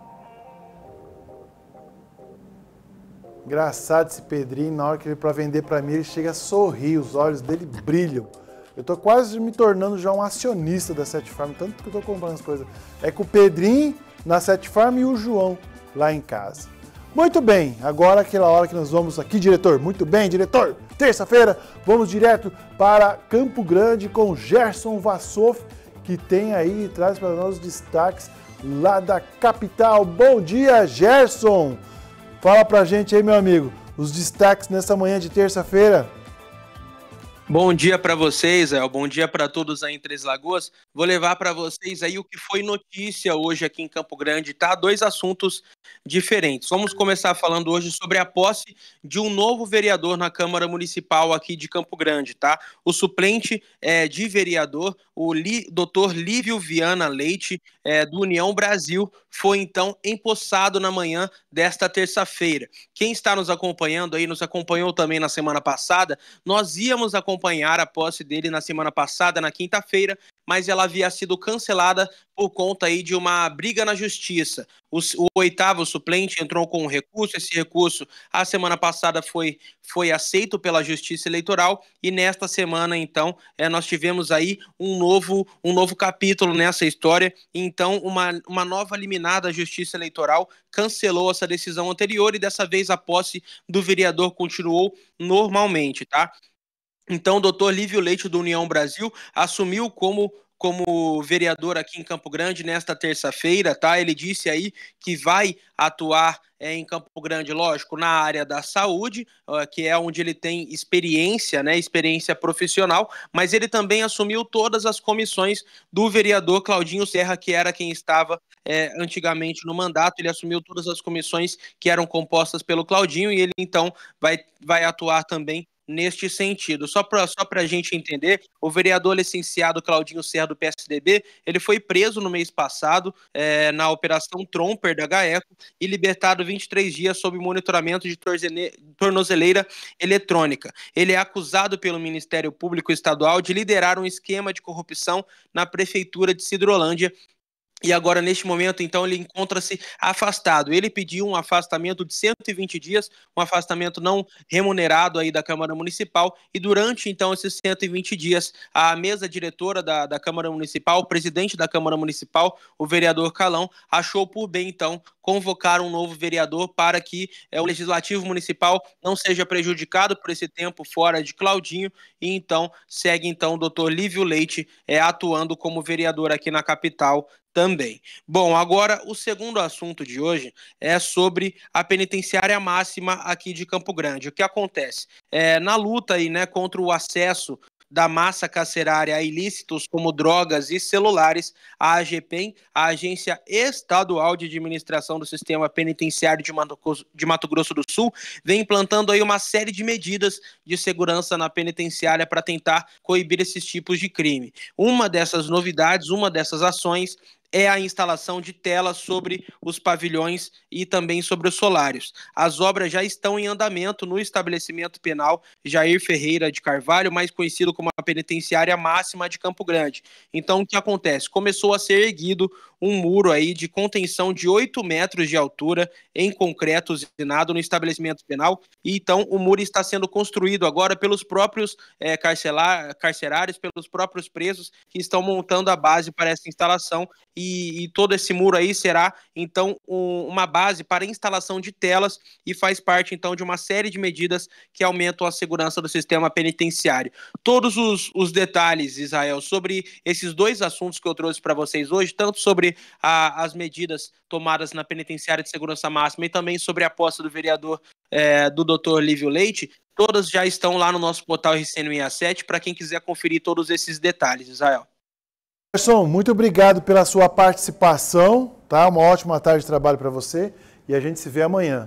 Speaker 2: Engraçado esse Pedrinho, na hora que ele para vender para mim, ele chega a sorrir, os olhos dele brilham. Eu tô quase me tornando já um acionista da Sete Farma, tanto que eu tô comprando as coisas. É com o Pedrinho na Sete Farma e o João lá em casa. Muito bem, agora aquela hora que nós vamos aqui, diretor. Muito bem, diretor. Terça-feira, vamos direto para Campo Grande com Gerson Vassoff, que tem aí e traz para nós os destaques lá da capital. Bom dia, Gerson! Fala pra gente aí, meu amigo, os destaques nessa manhã de terça-feira.
Speaker 19: Bom dia para vocês, é, bom dia para todos aí em Três Lagoas. Vou levar para vocês aí o que foi notícia hoje aqui em Campo Grande, tá? Dois assuntos diferentes. Vamos começar falando hoje sobre a posse de um novo vereador na Câmara Municipal aqui de Campo Grande, tá? O suplente é, de vereador, o Li, doutor Lívio Viana Leite, é, do União Brasil, foi então empossado na manhã desta terça-feira. Quem está nos acompanhando aí, nos acompanhou também na semana passada, nós íamos acompanhar acompanhar a posse dele na semana passada, na quinta-feira, mas ela havia sido cancelada por conta aí de uma briga na justiça. O, o oitavo suplente entrou com um recurso, esse recurso a semana passada foi, foi aceito pela Justiça Eleitoral e nesta semana, então, é, nós tivemos aí um novo, um novo capítulo nessa história. Então, uma, uma nova liminar da Justiça Eleitoral cancelou essa decisão anterior e dessa vez a posse do vereador continuou normalmente, tá? Então, o doutor Lívio Leite, do União Brasil, assumiu como, como vereador aqui em Campo Grande nesta terça-feira, tá? Ele disse aí que vai atuar é, em Campo Grande, lógico, na área da saúde, uh, que é onde ele tem experiência, né, experiência profissional, mas ele também assumiu todas as comissões do vereador Claudinho Serra, que era quem estava é, antigamente no mandato. Ele assumiu todas as comissões que eram compostas pelo Claudinho e ele, então, vai, vai atuar também neste sentido. Só para só para a gente entender, o vereador licenciado Claudinho Serra, do P S D B, ele foi preso no mês passado é, na Operação Tromper da GAECO e libertado vinte e três dias sob monitoramento de tornozeleira eletrônica. Ele é acusado pelo Ministério Público Estadual de liderar um esquema de corrupção na Prefeitura de Sidrolândia. E agora, neste momento, então, ele encontra-se afastado. Ele pediu um afastamento de cento e vinte dias, um afastamento não remunerado aí da Câmara Municipal, e durante, então, esses cento e vinte dias, a mesa diretora da, da Câmara Municipal, o presidente da Câmara Municipal, o vereador Calão, achou por bem, então, convocar um novo vereador para que é, o Legislativo Municipal não seja prejudicado por esse tempo fora de Claudinho, e então, segue, então, o doutor Lívio Leite é, atuando como vereador aqui na capital também. Bom, agora o segundo assunto de hoje é sobre a penitenciária máxima aqui de Campo Grande. O que acontece? É, na luta aí, né, contra o acesso da massa carcerária a ilícitos como drogas e celulares, a AGPEM, a Agência Estadual de Administração do Sistema Penitenciário de Mato, de Mato Grosso do Sul, vem implantando aí uma série de medidas de segurança na penitenciária para tentar coibir esses tipos de crime. Uma dessas novidades, uma dessas ações é a instalação de telas sobre os pavilhões e também sobre os solários. As obras já estão em andamento no estabelecimento penal Jair Ferreira de Carvalho, mais conhecido como a penitenciária máxima de Campo Grande. Então, o que acontece? Começou a ser erguido um muro aí de contenção de oito metros de altura em concreto usinado no estabelecimento penal, e então o muro está sendo construído agora pelos próprios é, carcerários, pelos próprios presos que estão montando a base para essa instalação. E, e todo esse muro aí será, então, um, uma base para instalação de telas e faz parte, então, de uma série de medidas que aumentam a segurança do sistema penitenciário. Todos os, os detalhes, Israel, sobre esses dois assuntos que eu trouxe para vocês hoje, tanto sobre a, as medidas tomadas na penitenciária de segurança máxima e também sobre a posse do vereador é, do doutor Lívio Leite, todas já estão lá no nosso portal R C N sessenta e sete para quem quiser conferir todos esses detalhes, Israel.
Speaker 2: Gerson, muito obrigado pela sua participação, tá? Uma ótima tarde de trabalho para você e a gente se vê amanhã.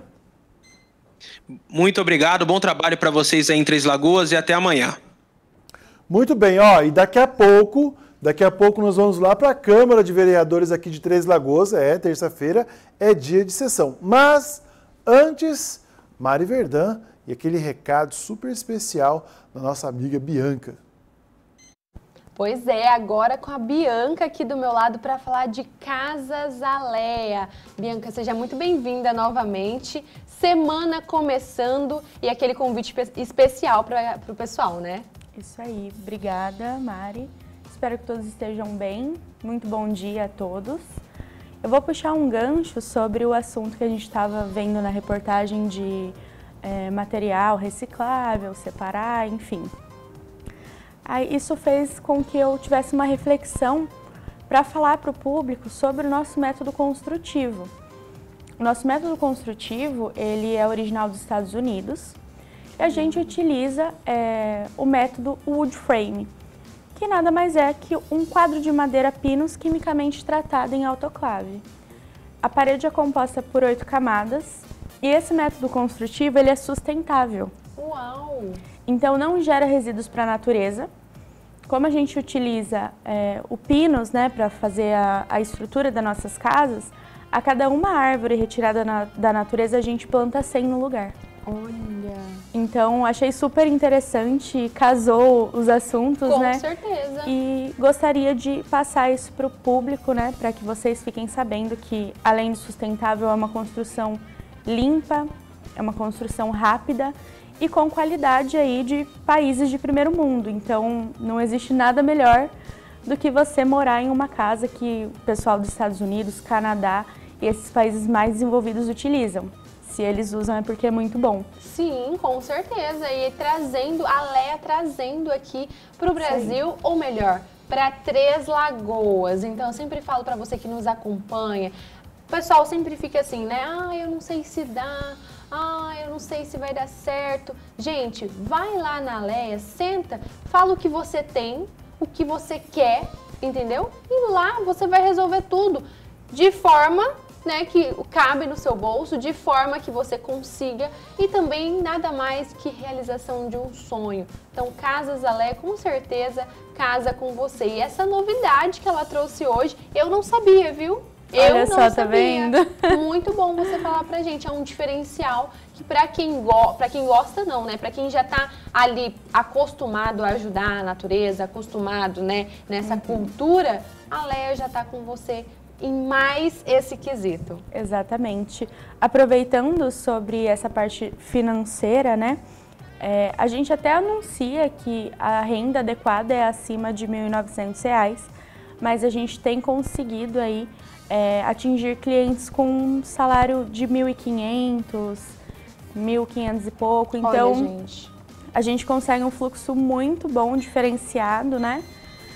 Speaker 19: Muito obrigado, bom trabalho para vocês aí em Três Lagoas e até amanhã.
Speaker 2: Muito bem, ó, e daqui a pouco, daqui a pouco nós vamos lá para a Câmara de Vereadores aqui de Três Lagoas, é, terça-feira, é dia de sessão. Mas, antes, Mari Verdã e aquele recado super especial da nossa amiga Bianca.
Speaker 6: Pois é, agora com a Bianca aqui do meu lado para falar de Casas Alea. Bianca, seja muito bem-vinda novamente. Semana começando e aquele convite especial para o pessoal, né?
Speaker 20: Isso aí, obrigada, Mari. Espero que todos estejam bem. Muito bom dia a todos. Eu vou puxar um gancho sobre o assunto que a gente estava vendo na reportagem de é, material reciclável, separar, enfim. Aí, isso fez com que eu tivesse uma reflexão para falar para o público sobre o nosso método construtivo. O nosso método construtivo, ele é original dos Estados Unidos e a gente utiliza é, o método wood frame, que nada mais é que um quadro de madeira pinus quimicamente tratado em autoclave. A parede é composta por oito camadas e esse método construtivo ele é sustentável.
Speaker 6: Uau!
Speaker 20: Então não gera resíduos para a natureza. Como a gente utiliza é, o pinus, né, para fazer a, a estrutura das nossas casas, a cada uma árvore retirada na, da natureza a gente planta cem no lugar. Olha. Então, achei super interessante, casou os assuntos,
Speaker 6: Com
Speaker 20: né?
Speaker 6: Com certeza.
Speaker 20: E gostaria de passar isso para o público, né? Para que vocês fiquem sabendo que, além de sustentável, é uma construção limpa, é uma construção rápida e com qualidade aí de países de primeiro mundo. Então, não existe nada melhor do que você morar em uma casa que o pessoal dos Estados Unidos, Canadá e esses países mais desenvolvidos utilizam. Se eles usam é porque é muito bom.
Speaker 6: Sim, com certeza. E trazendo, a Lea trazendo aqui para o Brasil, Sim. ou melhor, para Três Lagoas. Então, eu sempre falo para você que nos acompanha, o pessoal sempre fica assim, né? Ah, eu não sei se dá, ah, eu não sei se vai dar certo. Gente, vai lá na Lea, senta, fala o que você tem, o que você quer, entendeu? E lá você vai resolver tudo de forma... Né, que cabe no seu bolso, de forma que você consiga, e também nada mais que realização de um sonho. Então, Casas Alé, com certeza, casa com você. E essa novidade que ela trouxe hoje, eu não sabia, viu? Eu
Speaker 20: Olha
Speaker 6: não
Speaker 20: só,
Speaker 6: sabia.
Speaker 20: Tá vendo?
Speaker 6: Muito bom você falar pra gente, é um diferencial que pra quem, go pra quem gosta não, né? Pra quem já tá ali acostumado a ajudar a natureza, acostumado, né, nessa uhum. cultura, a Lea já tá com você em mais esse quesito.
Speaker 20: Exatamente. Aproveitando sobre essa parte financeira, né? É, a gente até anuncia que a renda adequada é acima de mil e novecentos reais, mas a gente tem conseguido aí é, atingir clientes com um salário de mil e quinhentos, mil e quinhentos e pouco. Então,
Speaker 6: Olha, gente.
Speaker 20: a gente consegue um fluxo muito bom, diferenciado, né?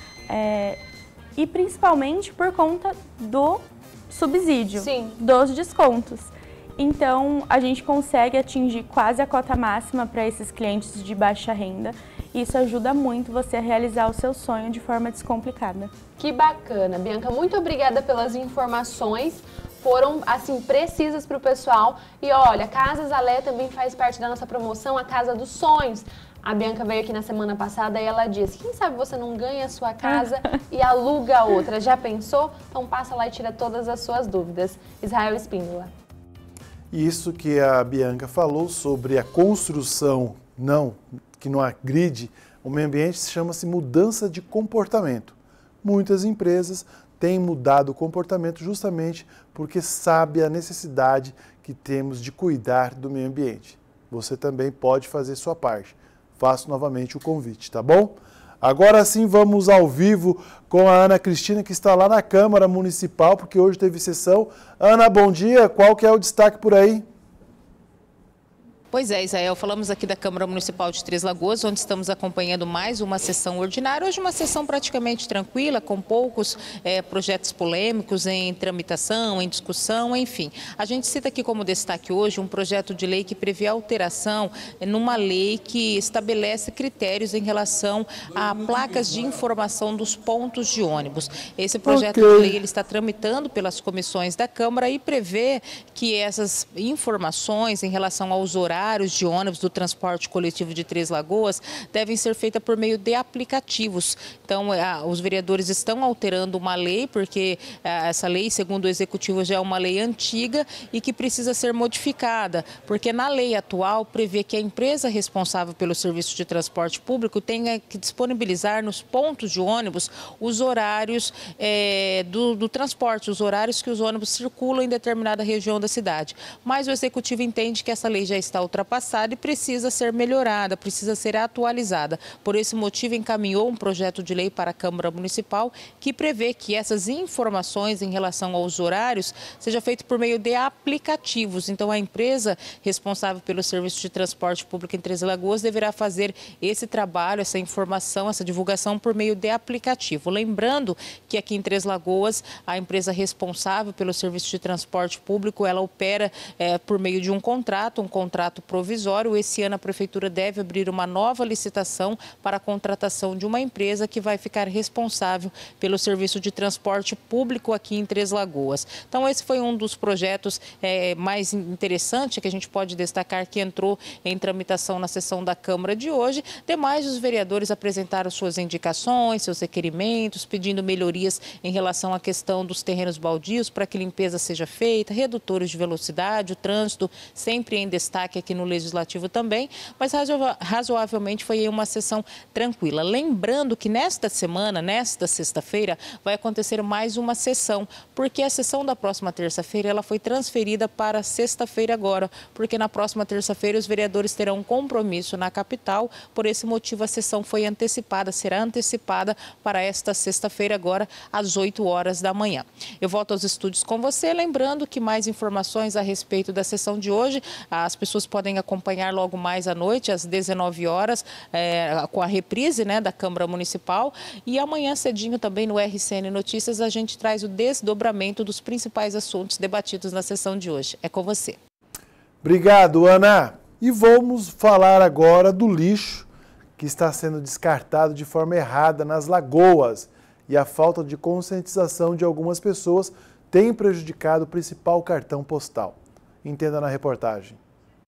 Speaker 20: É, E principalmente por conta do subsídio,
Speaker 6: Sim.
Speaker 20: dos descontos. Então, a gente consegue atingir quase a cota máxima para esses clientes de baixa renda. Isso ajuda muito você a realizar o seu sonho de forma descomplicada.
Speaker 6: Que bacana, Bianca. Muito obrigada pelas informações. Foram, assim, precisas para o pessoal. E olha, Casas Alé também faz parte da nossa promoção, a Casa dos Sonhos. A Bianca veio aqui na semana passada e ela disse, quem sabe você não ganha a sua casa e aluga outra? Já pensou? Então passa lá e tira todas as suas dúvidas. Israel Espíndola.
Speaker 2: Isso que a Bianca falou sobre a construção, não, que não agride o meio ambiente, chama-se mudança de comportamento. Muitas empresas têm mudado o comportamento justamente porque sabe a necessidade que temos de cuidar do meio ambiente. Você também pode fazer sua parte. Faço novamente o convite, tá bom? Agora sim vamos ao vivo com a Ana Cristina, que está lá na Câmara Municipal, porque hoje teve sessão. Ana, bom dia. Qual que é o destaque por aí?
Speaker 4: Pois é, Israel, falamos aqui da Câmara Municipal de Três Lagoas, onde estamos acompanhando mais uma sessão ordinária. Hoje uma sessão praticamente tranquila, com poucos é, projetos polêmicos em tramitação, em discussão, enfim. A gente cita aqui como destaque hoje um projeto de lei que prevê alteração numa lei que estabelece critérios em relação a placas de informação dos pontos de ônibus. Esse projeto okay. de lei ele está tramitando pelas comissões da Câmara e prevê que essas informações em relação aos horários de ônibus do transporte coletivo de Três Lagoas devem ser feitas por meio de aplicativos. Então, os vereadores estão alterando uma lei, porque essa lei, segundo o Executivo, já é uma lei antiga e que precisa ser modificada, porque na lei atual prevê que a empresa responsável pelo serviço de transporte público tenha que disponibilizar nos pontos de ônibus os horários é, do, do transporte, os horários que os ônibus circulam em determinada região da cidade. Mas o Executivo entende que essa lei já está ultrapassada e precisa ser melhorada, precisa ser atualizada. Por esse motivo, encaminhou um projeto de lei para a Câmara Municipal que prevê que essas informações em relação aos horários seja feito por meio de aplicativos. Então, a empresa responsável pelo serviço de transporte público em Três Lagoas deverá fazer esse trabalho, essa informação, essa divulgação por meio de aplicativo. Lembrando que aqui em Três Lagoas, a empresa responsável pelo serviço de transporte público, ela opera é, por meio de um contrato, um contrato provisório. Esse ano a Prefeitura deve abrir uma nova licitação para a contratação de uma empresa que vai ficar responsável pelo serviço de transporte público aqui em Três Lagoas. Então esse foi um dos projetos é, mais interessantes que a gente pode destacar que entrou em tramitação na sessão da Câmara de hoje. Demais, os vereadores apresentaram suas indicações, seus requerimentos, pedindo melhorias em relação à questão dos terrenos baldios para que limpeza seja feita, redutores de velocidade, o trânsito sempre em destaque aqui aqui no Legislativo também, mas razoavelmente foi uma sessão tranquila. Lembrando que nesta semana, nesta sexta-feira, vai acontecer mais uma sessão, porque a sessão da próxima terça-feira ela foi transferida para sexta-feira agora, porque na próxima terça-feira os vereadores terão um compromisso na capital, por esse motivo a sessão foi antecipada, será antecipada para esta sexta-feira agora, às oito horas da manhã. Eu volto aos estúdios com você, lembrando que mais informações a respeito da sessão de hoje, as pessoas podem acompanhar logo mais à noite, às dezenove horas, é, com a reprise, né, da Câmara Municipal, e amanhã cedinho também no R C N Notícias a gente traz o desdobramento dos principais assuntos debatidos na sessão de hoje. É com você.
Speaker 2: Obrigado, Ana. E vamos falar agora do lixo que está sendo descartado de forma errada nas lagoas. E a falta de conscientização de algumas pessoas tem prejudicado o principal cartão postal. Entenda na reportagem.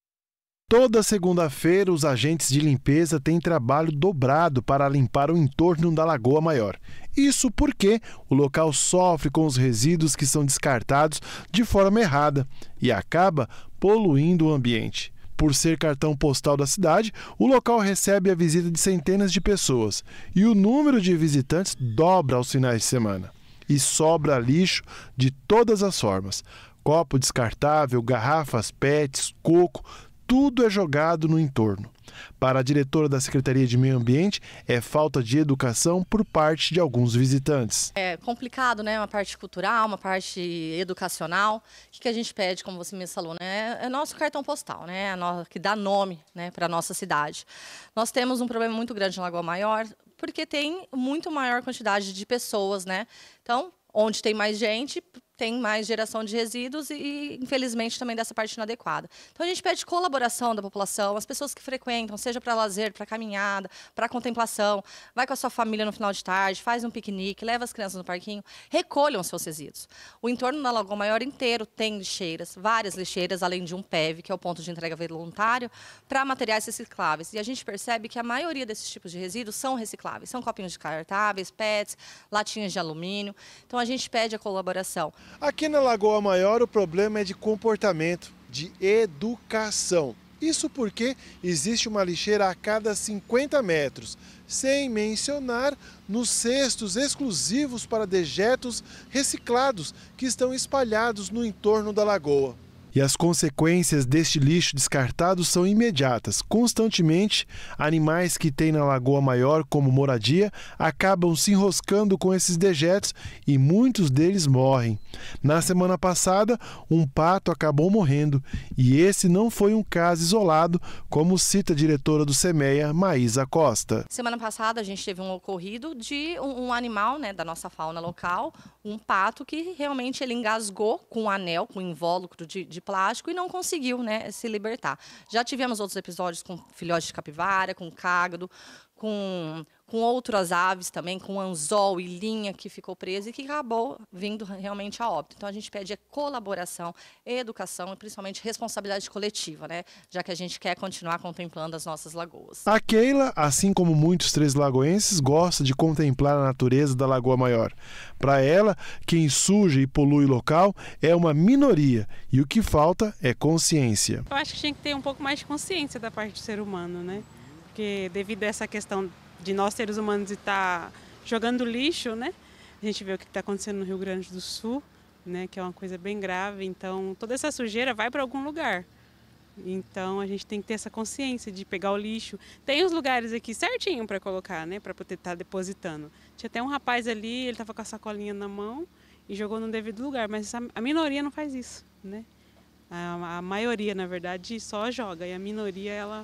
Speaker 2: Toda segunda-feira, os agentes de limpeza têm trabalho dobrado para limpar o entorno da Lagoa Maior. Isso porque o local sofre com os resíduos que são descartados de forma errada e acaba poluindo o ambiente. Por ser cartão postal da cidade, o local recebe a visita de centenas de pessoas e o número de visitantes dobra aos finais de semana. E sobra lixo de todas as formas. Copo descartável, garrafas P E Ts, coco, tudo é jogado no entorno. Para a diretora da Secretaria de Meio Ambiente, é falta de educação por parte de alguns visitantes.
Speaker 21: É complicado, né? Uma parte cultural, uma parte educacional. O que a gente pede, como você me falou, né? É nosso cartão postal, né? Que dá nome, né, para a nossa cidade. Nós temos um problema muito grande em Lagoa Maior, porque tem muito maior quantidade de pessoas, né? Então, onde tem mais gente, tem mais geração de resíduos e, infelizmente, também dessa parte inadequada. Então, a gente pede colaboração da população, as pessoas que frequentam, seja para lazer, para caminhada, para contemplação, vai com a sua família no final de tarde, faz um piquenique, leva as crianças no parquinho, recolham os seus resíduos. O entorno da Lagoa Maior inteiro tem lixeiras, várias lixeiras, além de um P E V, que é o ponto de entrega voluntário, para materiais recicláveis. E a gente percebe que a maioria desses tipos de resíduos são recicláveis. São copinhos descartáveis, P E Ts, latinhas de alumínio. Então, a gente pede a colaboração.
Speaker 2: Aqui na Lagoa Maior o problema é de comportamento, de educação. Isso porque existe uma lixeira a cada cinquenta metros, sem mencionar nos cestos exclusivos para dejetos reciclados que estão espalhados no entorno da lagoa. E as consequências deste lixo descartado são imediatas. Constantemente, animais que tem na Lagoa Maior como moradia acabam se enroscando com esses dejetos e muitos deles morrem. Na semana passada, um pato acabou morrendo e esse não foi um caso isolado, como cita a diretora do SEMEA, Maísa Costa.
Speaker 21: Semana passada a gente teve um ocorrido de um, um animal, né, da nossa fauna local, um pato que realmente ele engasgou com um anel, com um invólucro de, de plástico e não conseguiu, né, se libertar. Já tivemos outros episódios com filhotes de capivara, com cágado, com, com outras aves também, com anzol e linha que ficou presa e que acabou vindo realmente a óbito. Então a gente pede colaboração, educação e principalmente responsabilidade coletiva, né, já que a gente quer continuar contemplando as nossas lagoas.
Speaker 2: A Keila, assim como muitos três lagoenses, gosta de contemplar a natureza da Lagoa Maior. Para ela, quem suja e polui o local é uma minoria e o que falta é consciência.
Speaker 22: Eu acho que tinha que ter um pouco mais de consciência da parte do ser humano, né? Porque devido a essa questão de nós seres humanos estar jogando lixo, né? A gente vê o que está acontecendo no Rio Grande do Sul, né? Que é uma coisa bem grave. Então, toda essa sujeira vai para algum lugar. Então, a gente tem que ter essa consciência de pegar o lixo. Tem os lugares aqui certinho para colocar, né? Para poder estar tá depositando. Tinha até um rapaz ali, ele estava com a sacolinha na mão e jogou no devido lugar. Mas a, a minoria não faz isso, né? A, a maioria, na verdade, só joga. E a minoria, ela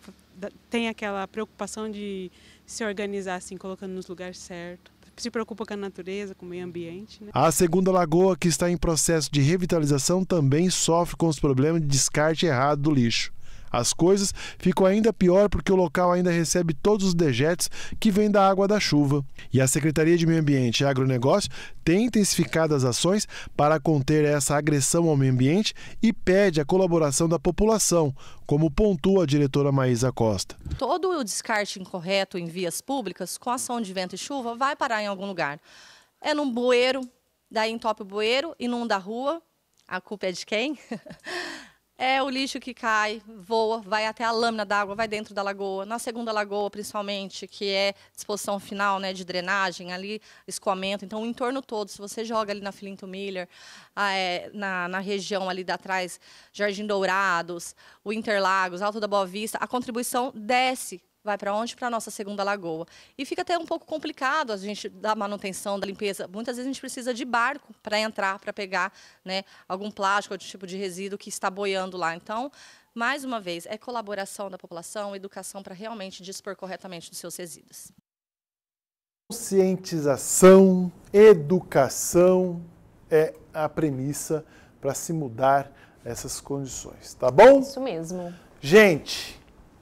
Speaker 22: tem aquela preocupação de se organizar assim, colocando nos lugares certos. Se preocupa com a natureza, com o meio ambiente, né?
Speaker 2: A segunda lagoa, que está em processo de revitalização, também sofre com os problemas de descarte errado do lixo. As coisas ficam ainda pior porque o local ainda recebe todos os dejetos que vêm da água da chuva. E a Secretaria de Meio Ambiente e Agronegócio tem intensificado as ações para conter essa agressão ao meio ambiente e pede a colaboração da população, como pontua a diretora Maísa Costa.
Speaker 21: Todo o descarte incorreto em vias públicas, com ação de vento e chuva, vai parar em algum lugar. É num bueiro, daí entope o bueiro, inunda a rua, a culpa é de quem? É o lixo que cai, voa, vai até a lâmina d'água, vai dentro da lagoa. Na segunda lagoa, principalmente, que é disposição final, né, de drenagem, ali, escoamento. Então, o entorno todo, se você joga ali na Filinto Miller, ah, é, na, na região ali da trás, Jardim Dourados, o Interlagos, Alto da Boa Vista, a contribuição desce. Vai para onde? Para a nossa segunda lagoa. E fica até um pouco complicado a gente dar manutenção, da limpeza. Muitas vezes a gente precisa de barco para entrar, para pegar, né, algum plástico, outro tipo de resíduo que está boiando lá. Então, mais uma vez, é colaboração da população, educação para realmente dispor corretamente dos seus resíduos.
Speaker 2: Conscientização, educação é a premissa para se mudar essas condições, tá bom?
Speaker 6: Isso mesmo.
Speaker 2: Gente...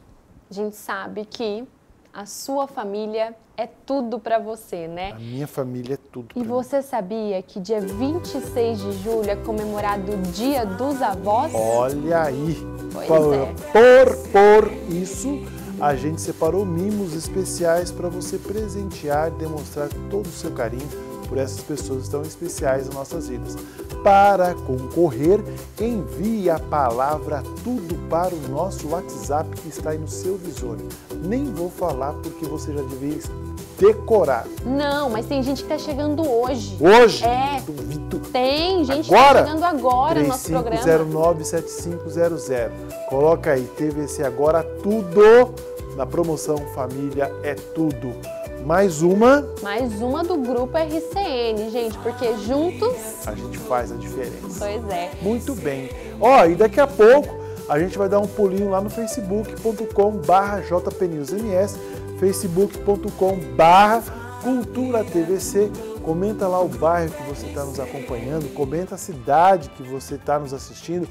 Speaker 6: A gente sabe que a sua família é tudo para você, né?
Speaker 2: A minha família é tudo
Speaker 6: pra mim. E você sabia que dia vinte e seis de julho é comemorado o Dia dos Avós?
Speaker 2: Olha aí!
Speaker 6: Pois
Speaker 2: por,
Speaker 6: é.
Speaker 2: Por, por isso, a gente separou mimos especiais para você presentear e demonstrar todo o seu carinho por essas pessoas tão especiais nas nossas vidas. Para concorrer, envie a palavra tudo para o nosso WhatsApp que está aí no seu visor. Nem vou falar porque você já devia decorar.
Speaker 6: Não, mas tem gente que está chegando hoje.
Speaker 2: Hoje?
Speaker 6: É.
Speaker 2: Duvido.
Speaker 6: Tem gente
Speaker 2: agora?
Speaker 6: que está chegando agora no nosso programa.
Speaker 2: três cinco zero nove, sete cinco zero zero. Coloca aí, T V C Agora Tudo, na promoção Família é Tudo. Mais uma.
Speaker 6: Mais uma do Grupo R C N, gente, porque juntos...
Speaker 2: a gente faz a diferença.
Speaker 6: Pois é.
Speaker 2: Muito bem. Ó, e daqui a pouco a gente vai dar um pulinho lá no facebook ponto com barra j p news m s, facebook ponto com barra cultura t v c. Comenta lá o bairro que você está nos acompanhando, comenta a cidade que você está nos assistindo,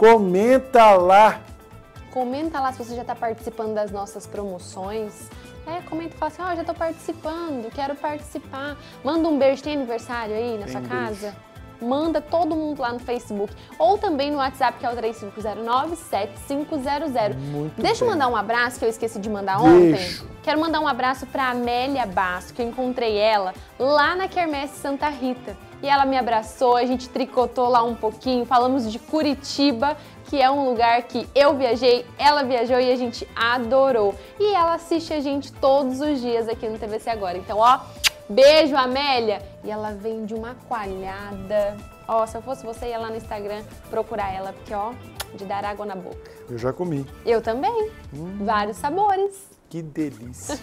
Speaker 2: comenta lá.
Speaker 6: Comenta lá se você já está participando das nossas promoções. É, comenta e fala assim, ó, oh, já estou participando, quero participar. Manda um beijo, tem aniversário aí na
Speaker 2: tem
Speaker 6: sua
Speaker 2: beijo.
Speaker 6: casa? Manda todo mundo lá no Facebook. Ou também no WhatsApp, que é o três cinco zero nove, sete cinco zero zero.
Speaker 2: Muito
Speaker 6: Deixa
Speaker 2: bem.
Speaker 6: eu mandar um abraço, que eu esqueci de mandar
Speaker 2: Deixa.
Speaker 6: ontem. Quero mandar um abraço para Amélia Basso, que eu encontrei ela lá na Quermesse Santa Rita. E ela me abraçou, a gente tricotou lá um pouquinho, falamos de Curitiba, que é um lugar que eu viajei, ela viajou e a gente adorou. E ela assiste a gente todos os dias aqui no T V C Agora. Então, ó, beijo, Amélia! E ela vem de uma coalhada. Ó, se eu fosse você, ia lá no Instagram procurar ela, porque, ó, de dar água na boca.
Speaker 2: Eu já comi.
Speaker 6: Eu também. Hum. Vários sabores.
Speaker 2: Que delícia!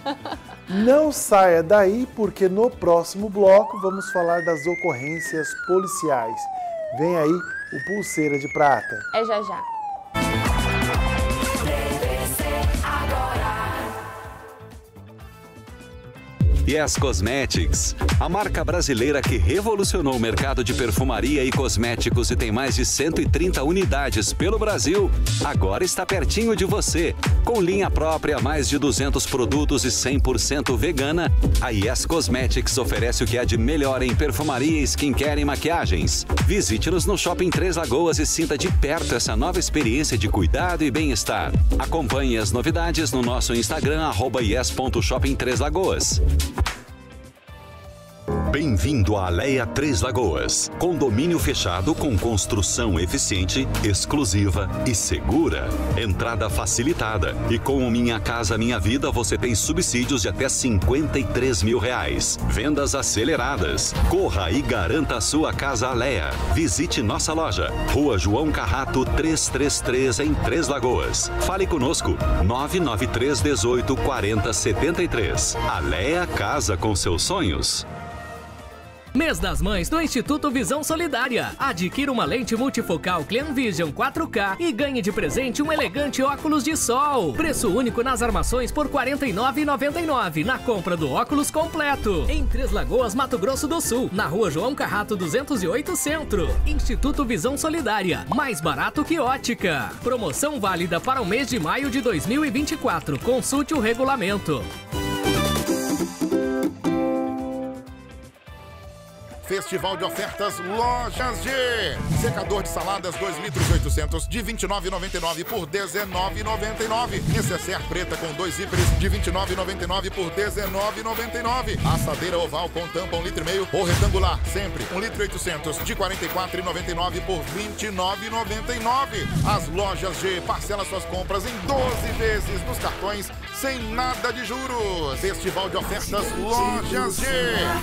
Speaker 2: Não saia daí, porque no próximo bloco vamos falar das ocorrências policiais. Vem aí o Pulseira de Prata.
Speaker 6: É já já.
Speaker 7: Yes Cosmetics, a marca brasileira que revolucionou o mercado de perfumaria e cosméticos e tem mais de cento e trinta unidades pelo Brasil, agora está pertinho de você. Com linha própria, mais de duzentos produtos e cem por cento vegana, a Yes Cosmetics oferece o que há de melhor em perfumaria, skincare e maquiagens. Visite-nos no Shopping Três Lagoas e sinta de perto essa nova experiência de cuidado e bem-estar. Acompanhe as novidades no nosso Instagram, arroba yes ponto shopping três lagoas. Bem-vindo à Alea Três Lagoas. Condomínio fechado com construção eficiente, exclusiva e segura. Entrada facilitada. E com o Minha Casa Minha Vida você tem subsídios de até cinquenta e três mil reais. Vendas aceleradas. Corra e garanta a sua casa Alea. Visite nossa loja. Rua João Carrato trezentos e trinta e três em Três Lagoas. Fale conosco. nove nove três um oito quatro zero sete três. Alea Casa com seus sonhos.
Speaker 13: Mês das Mães do Instituto Visão Solidária. Adquira uma lente multifocal Clean Vision quatro K e ganhe de presente um elegante óculos de sol. Preço único nas armações por quarenta e nove reais e noventa e nove centavos na compra do óculos completo. Em Três Lagoas, Mato Grosso do Sul, na Rua João Carrato duzentos e oito Centro. Instituto Visão Solidária, mais barato que ótica. Promoção válida para o mês de maio de dois mil e vinte e quatro. Consulte o regulamento.
Speaker 12: Festival de ofertas Lojas G. Secador de saladas dois litros e oitocentos de vinte e nove reais e noventa e nove centavos por dezenove reais e noventa e nove centavos. Necessaire preta com dois zíperes de vinte e nove reais e noventa e nove centavos por dezenove reais e noventa e nove centavos. Assadeira oval com tampa um litro e meio ou retangular, sempre um litro e oitocentos de quarenta e quatro reais e noventa e nove centavos por vinte e nove reais e noventa e nove centavos. As Lojas G parcela suas compras em doze vezes nos cartões sem nada de juros. Festival de ofertas Lojas G.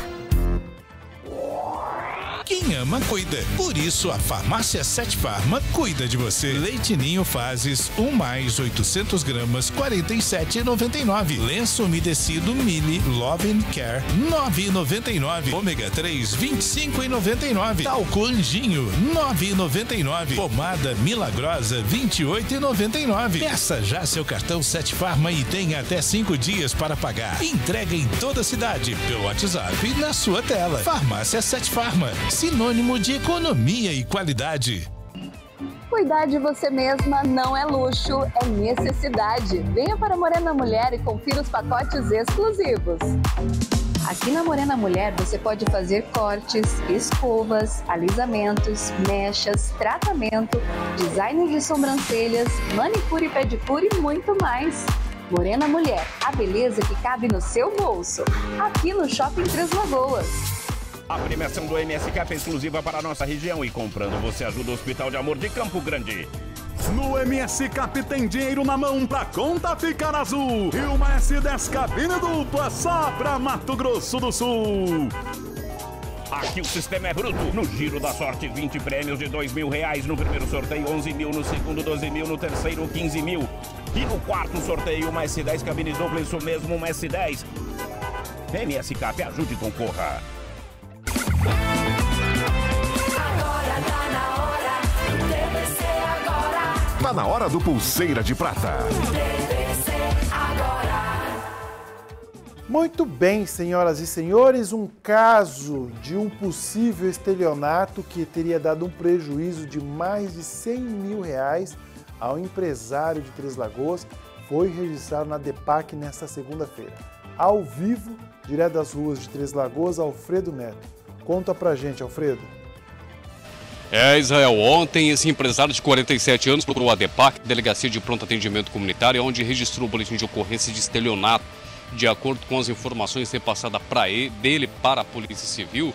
Speaker 1: Quem ama, cuida. Por isso, a Farmácia Sete Farma cuida de você. Leite Ninho Fases, um mais oitocentos gramas, quarenta e sete reais e noventa e nove centavos. Lenço umedecido Mili Love and Care, nove reais e noventa e nove centavos. Ômega três, vinte e cinco reais e noventa e nove centavos. Talco Anjinho, nove reais e noventa e nove centavos. Pomada Milagrosa, vinte e oito reais e noventa e nove centavos. Peça já seu cartão Sete Farma e tenha até cinco dias para pagar. Entrega em toda a cidade, pelo WhatsApp e na sua tela. Farmácia Sete Farma, sinônimo de economia e qualidade.
Speaker 3: Cuidar de você mesma não é luxo, é necessidade. Venha para Morena Mulher e confira os pacotes exclusivos. Aqui na Morena Mulher você pode fazer cortes, escovas, alisamentos, mechas, tratamento, design de sobrancelhas, manicure e pedicure e muito mais. Morena Mulher, a beleza que cabe no seu bolso. Aqui no Shopping Três Lagoas.
Speaker 8: A premiação do M S Cap é exclusiva para a nossa região e comprando você ajuda o Hospital de Amor de Campo Grande.
Speaker 23: No M S Cap tem dinheiro na mão pra conta ficar azul. E uma S dez cabine dupla só pra Mato Grosso do Sul.
Speaker 8: Aqui o sistema é bruto. No Giro da Sorte, vinte prêmios de dois mil reais. No primeiro sorteio, onze mil. No segundo, doze mil. No terceiro, quinze mil. E no quarto sorteio, uma S dez cabine dupla. Isso mesmo, uma S dez. M S Cap, ajude e concorra.
Speaker 9: Tá na hora do Pulseira de Prata.
Speaker 2: Muito bem, senhoras e senhores, um caso de um possível estelionato que teria dado um prejuízo de mais de cem mil reais ao empresário de Três Lagoas foi registrado na DEPAC nesta segunda-feira. Ao vivo, direto das ruas de Três Lagoas, Alfredo Neto. Conta pra gente, Alfredo.
Speaker 24: É, Israel, ontem esse empresário de quarenta e sete anos procurou a DEPAC, Delegacia de Pronto Atendimento Comunitário, onde registrou o boletim de ocorrência de estelionato. De acordo com as informações repassadas para ele, dele para a Polícia Civil,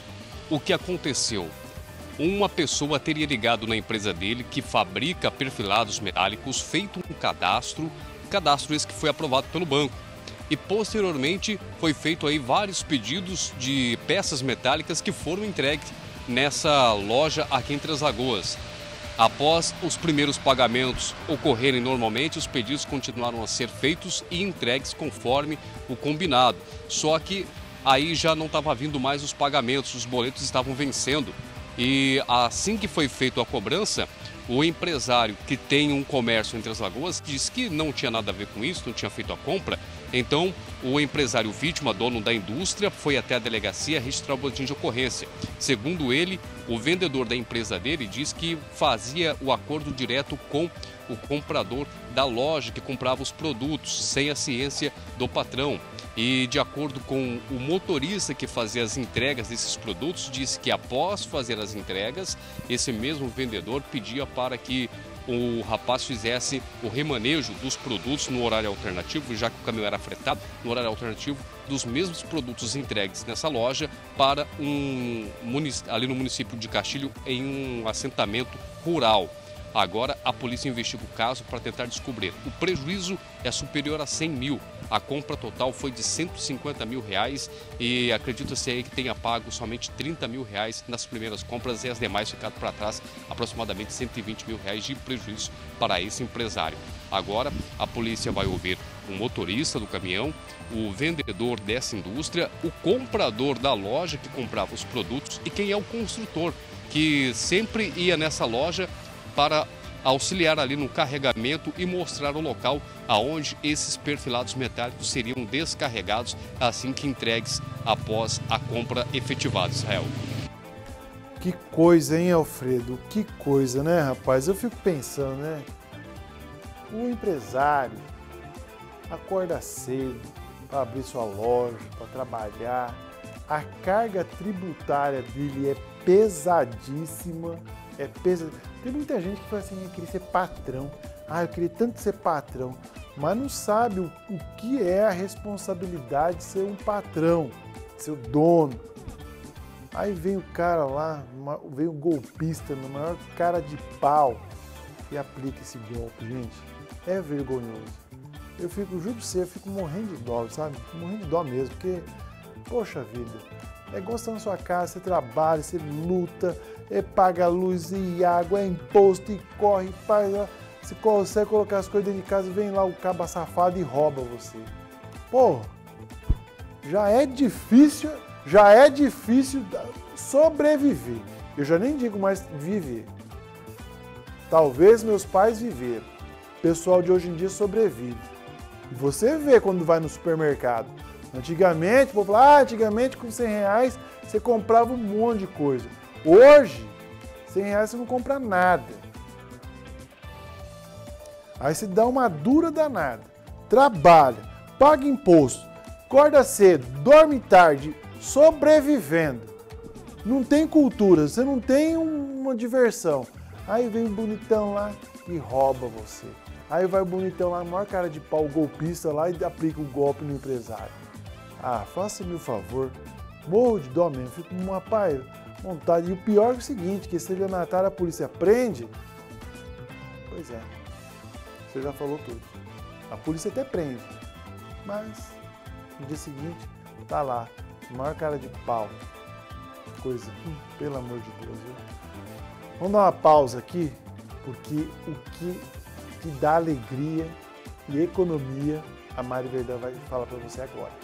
Speaker 24: o que aconteceu? Uma pessoa teria ligado na empresa dele, que fabrica perfilados metálicos, feito um cadastro, cadastro esse que foi aprovado pelo banco. E posteriormente foi feito aí vários pedidos de peças metálicas que foram entregues nessa loja aqui em Três Lagoas. Após os primeiros pagamentos ocorrerem normalmente, os pedidos continuaram a ser feitos e entregues conforme o combinado. Só que aí já não estava vindo mais os pagamentos, os boletos estavam vencendo. E assim que foi feita a cobrança, o empresário que tem um comércio em Três Lagoas disse que não tinha nada a ver com isso, não tinha feito a compra. Então, o empresário vítima, dono da indústria, foi até a delegacia registrar o boletim de ocorrência. Segundo ele, o vendedor da empresa dele diz que fazia o acordo direto com o comprador da loja que comprava os produtos, sem a ciência do patrão. E de acordo com o motorista que fazia as entregas desses produtos, disse que após fazer as entregas, esse mesmo vendedor pedia para que o rapaz fizesse o remanejo dos produtos no horário alternativo, já que o caminhão era fretado, no horário alternativo dos mesmos produtos entregues nessa loja para um ali no município de Castilho, em um assentamento rural. Agora a polícia investiga o caso para tentar descobrir. O prejuízo é superior a cem mil. A compra total foi de cento e cinquenta mil reais e acredita-se aí que tenha pago somente trinta mil reais nas primeiras compras e as demais ficaram para trás, aproximadamente cento e vinte mil reais de prejuízo para esse empresário. Agora a polícia vai ouvir o motorista do caminhão, o vendedor dessa indústria, o comprador da loja que comprava os produtos e quem é o construtor que sempre ia nessa loja para auxiliar ali no carregamento e mostrar o local aonde esses perfilados metálicos seriam descarregados assim que entregues após a compra efetivada, Israel.
Speaker 2: Que coisa, hein, Alfredo? Que coisa, né, rapaz? Eu fico pensando, né? O empresário acorda cedo para abrir sua loja, para trabalhar. A carga tributária dele é pesadíssima, é pesa... Tem muita gente que fala assim, eu queria ser patrão, ah, eu queria tanto ser patrão, mas não sabe o, o que é a responsabilidade de ser um patrão, ser o dono. Aí vem o cara lá, vem o golpista, no maior cara de pau, e aplica esse golpe, gente. É vergonhoso. Eu fico, juro pra você, eu fico morrendo de dó, sabe? Morrendo de dó mesmo, porque, poxa vida, é igual você tá na sua casa, você trabalha, você luta, é paga luz e água, é imposto e corre, faz, você consegue colocar as coisas dentro de casa, vem lá o caba safado e rouba você. Pô, já é difícil, já é difícil sobreviver. Eu já nem digo mais viver. Talvez meus pais viveram. O pessoal de hoje em dia sobrevive. E você vê quando vai no supermercado. Antigamente, vou falar, ah, antigamente com cem reais você comprava um monte de coisa. Hoje, cem reais você não compra nada. Aí você dá uma dura danada. Trabalha, paga imposto, acorda cedo, dorme tarde, sobrevivendo. Não tem cultura, você não tem uma diversão. Aí vem o bonitão lá e rouba você. Aí vai o bonitão lá, a maior cara de pau, golpista lá e aplica o golpe no empresário. Ah, faça-me o favor. Morro de dó mesmo, fico com uma pai, vontade. E o pior é o seguinte, que se estelionatário a polícia prende, pois é, você já falou tudo. A polícia até prende, mas no dia seguinte tá lá, a maior cara de pau. Coisa, hum, pelo amor de Deus, viu? Vamos dar uma pausa aqui, porque o que te dá alegria e economia, a Mari Verdão vai falar para você agora.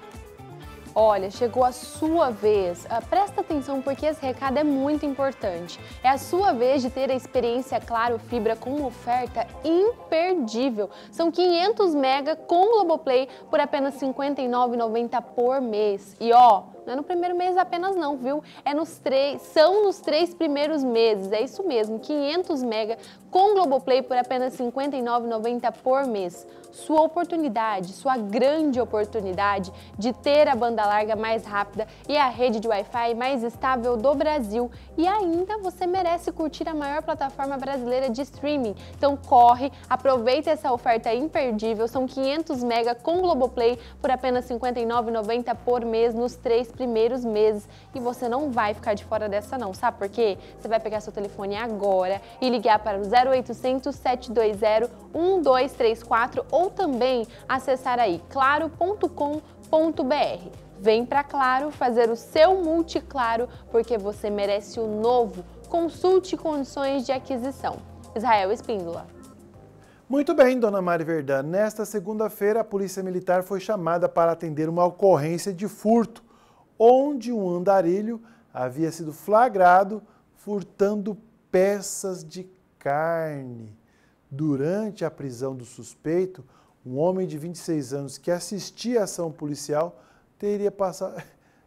Speaker 6: Olha, chegou a sua vez. Uh, presta atenção porque esse recado é muito importante. É a sua vez de ter a experiência Claro Fibra com uma oferta imperdível. São quinhentos mega com Globoplay por apenas cinquenta e nove reais e noventa centavos por mês. E ó, não é no primeiro mês apenas não, viu? É nos três, são nos três primeiros meses. É isso mesmo, quinhentos mega com Globoplay por apenas cinquenta e nove reais e noventa centavos por mês. Sua oportunidade, sua grande oportunidade de ter a banda larga mais rápida e a rede de Wi-Fi mais estável do Brasil. E ainda você merece curtir a maior plataforma brasileira de streaming. Então corre, aproveita essa oferta imperdível. São quinhentos mega com Globoplay por apenas cinquenta e nove reais e noventa centavos por mês nos três primeiros meses. E você não vai ficar de fora dessa não, sabe por quê? Você vai pegar seu telefone agora e ligar para o zero oitocentos, sete dois zero, um dois três quatro ou também acessar aí claro ponto com ponto br. Vem pra Claro fazer o seu multiclaro porque você merece o novo. Consulte condições de aquisição. Israel Espíndola.
Speaker 2: Muito bem, dona Mari Verdão. Nesta segunda-feira, a Polícia Militar foi chamada para atender uma ocorrência de furto, onde um andarilho havia sido flagrado furtando peças de carne. Durante a prisão do suspeito, um homem de vinte e seis anos que assistia a ação policial teria passado...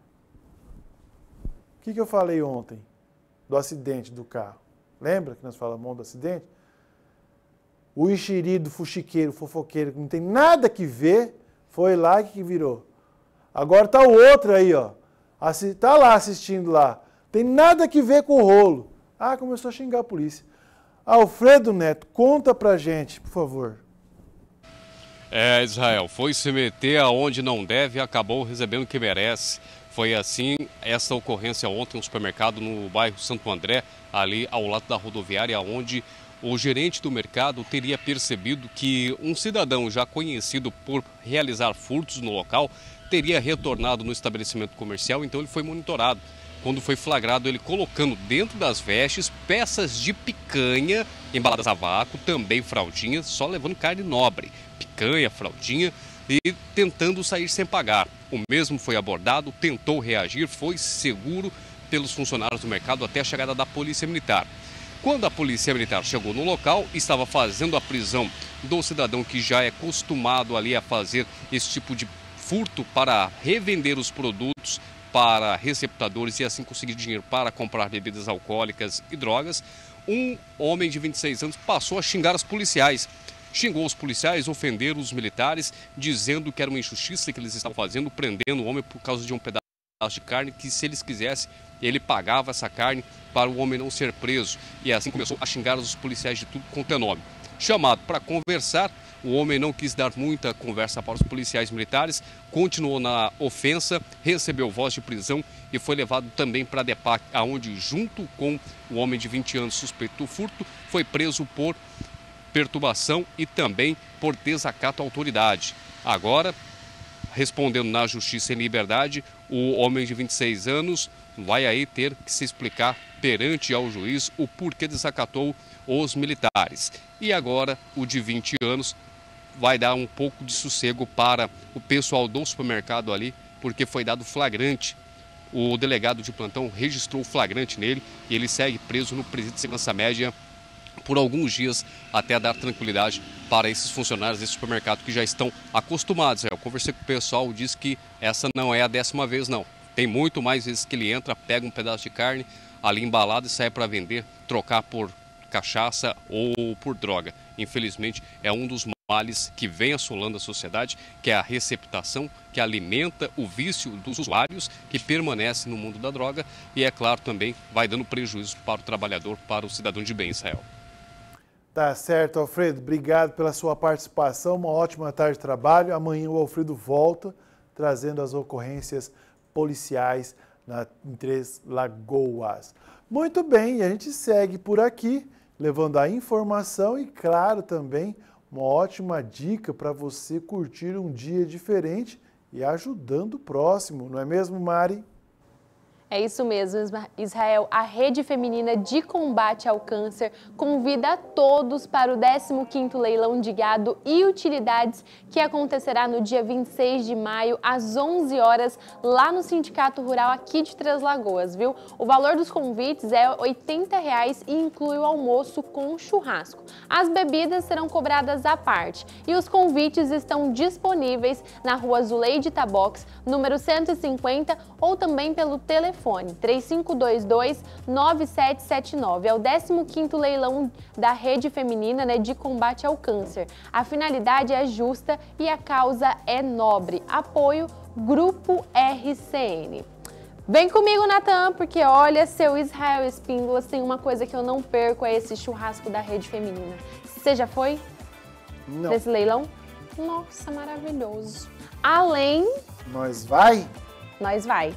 Speaker 2: O que, que eu falei ontem do acidente do carro? Lembra que nós falamos do acidente? O enxerido, fuxiqueiro, fofoqueiro, que não tem nada que ver, foi lá que virou. Agora tá o outro aí, ó. Tá lá assistindo lá. Tem nada que ver com o rolo. Ah, começou a xingar a polícia. Alfredo Neto, conta pra gente, por favor.
Speaker 24: É, Israel, foi se meter aonde não deve e acabou recebendo o que merece. Foi assim essa ocorrência ontem no supermercado no bairro Santo André, ali ao lado da rodoviária, onde o gerente do mercado teria percebido que um cidadão já conhecido por realizar furtos no local teria retornado no estabelecimento comercial, então ele foi monitorado. Quando foi flagrado ele colocando dentro das vestes peças de picanha embaladas a vácuo, também fraldinha, só levando carne nobre, picanha, fraldinha, e tentando sair sem pagar. O mesmo foi abordado, tentou reagir, foi seguro pelos funcionários do mercado até a chegada da Polícia Militar. Quando a Polícia Militar chegou no local, estava fazendo a prisão do cidadão que já é acostumado ali a fazer esse tipo de furto para revender os produtos para receptadores e assim conseguir dinheiro para comprar bebidas alcoólicas e drogas. Um homem de vinte e seis anos passou a xingar os policiais. Xingou os policiais, ofender os militares, dizendo que era uma injustiça que eles estavam fazendo, prendendo o homem por causa de um pedaço de carne que, se eles quisessem, ele pagava essa carne para o homem não ser preso. E assim começou a xingar os policiais de tudo quanto é nome. Chamado para conversar, o homem não quis dar muita conversa para os policiais militares, continuou na ofensa, recebeu voz de prisão e foi levado também para a DEPAC, onde, junto com o homem de vinte anos suspeito do furto, foi preso por perturbação e também por desacato à autoridade. Agora, respondendo na justiça em liberdade, o homem de vinte e seis anos vai aí ter que se explicar perante ao juiz o porquê desacatou os militares. E agora, o de vinte anos vai dar um pouco de sossego para o pessoal do supermercado ali, porque foi dado flagrante. O delegado de plantão registrou o flagrante nele e ele segue preso no presídio de segurança média por alguns dias, até dar tranquilidade para esses funcionários desse supermercado que já estão acostumados. Eu conversei com o pessoal, disse que essa não é a décima vez, não. Tem muito mais vezes que ele entra, pega um pedaço de carne ali embalado e sai para vender, trocar por cachaça ou por droga. Infelizmente, é um dos males que vem assolando a sociedade, que é a receptação, que alimenta o vício dos usuários, que permanece no mundo da droga e, é claro, também vai dando prejuízo para o trabalhador, para o cidadão de bem, Israel.
Speaker 2: Tá certo, Alfredo. Obrigado pela sua participação. Uma ótima tarde de trabalho. Amanhã o Alfredo volta trazendo as ocorrências policiais na, em Três Lagoas. Muito bem, e a gente segue por aqui, levando a informação e, claro, também uma ótima dica para você curtir um dia diferente e ajudando o próximo, não é mesmo, Mari?
Speaker 6: É isso mesmo, Israel. A Rede Feminina de Combate ao Câncer convida a todos para o décimo quinto Leilão de Gado e Utilidades, que acontecerá no dia vinte e seis de maio, às onze horas, lá no Sindicato Rural aqui de Três Lagoas, viu? O valor dos convites é oitenta reais e inclui o almoço com churrasco. As bebidas serão cobradas à parte e os convites estão disponíveis na Rua Zuleide Tabox, número cento e cinquenta, ou também pelo telefone. três cinco dois dois, nove sete sete nove. É o décimo quinto leilão da Rede Feminina, né, de Combate ao Câncer. A finalidade é justa e a causa é nobre. Apoio Grupo R C N. Vem comigo, Natan, porque olha, seu Israel Espíndolas, tem uma coisa que eu não perco, é esse churrasco da Rede Feminina. Você já foi?
Speaker 2: Não.
Speaker 6: Nesse leilão? Nossa, maravilhoso. Além...
Speaker 2: Nós vai?
Speaker 6: Nós vai.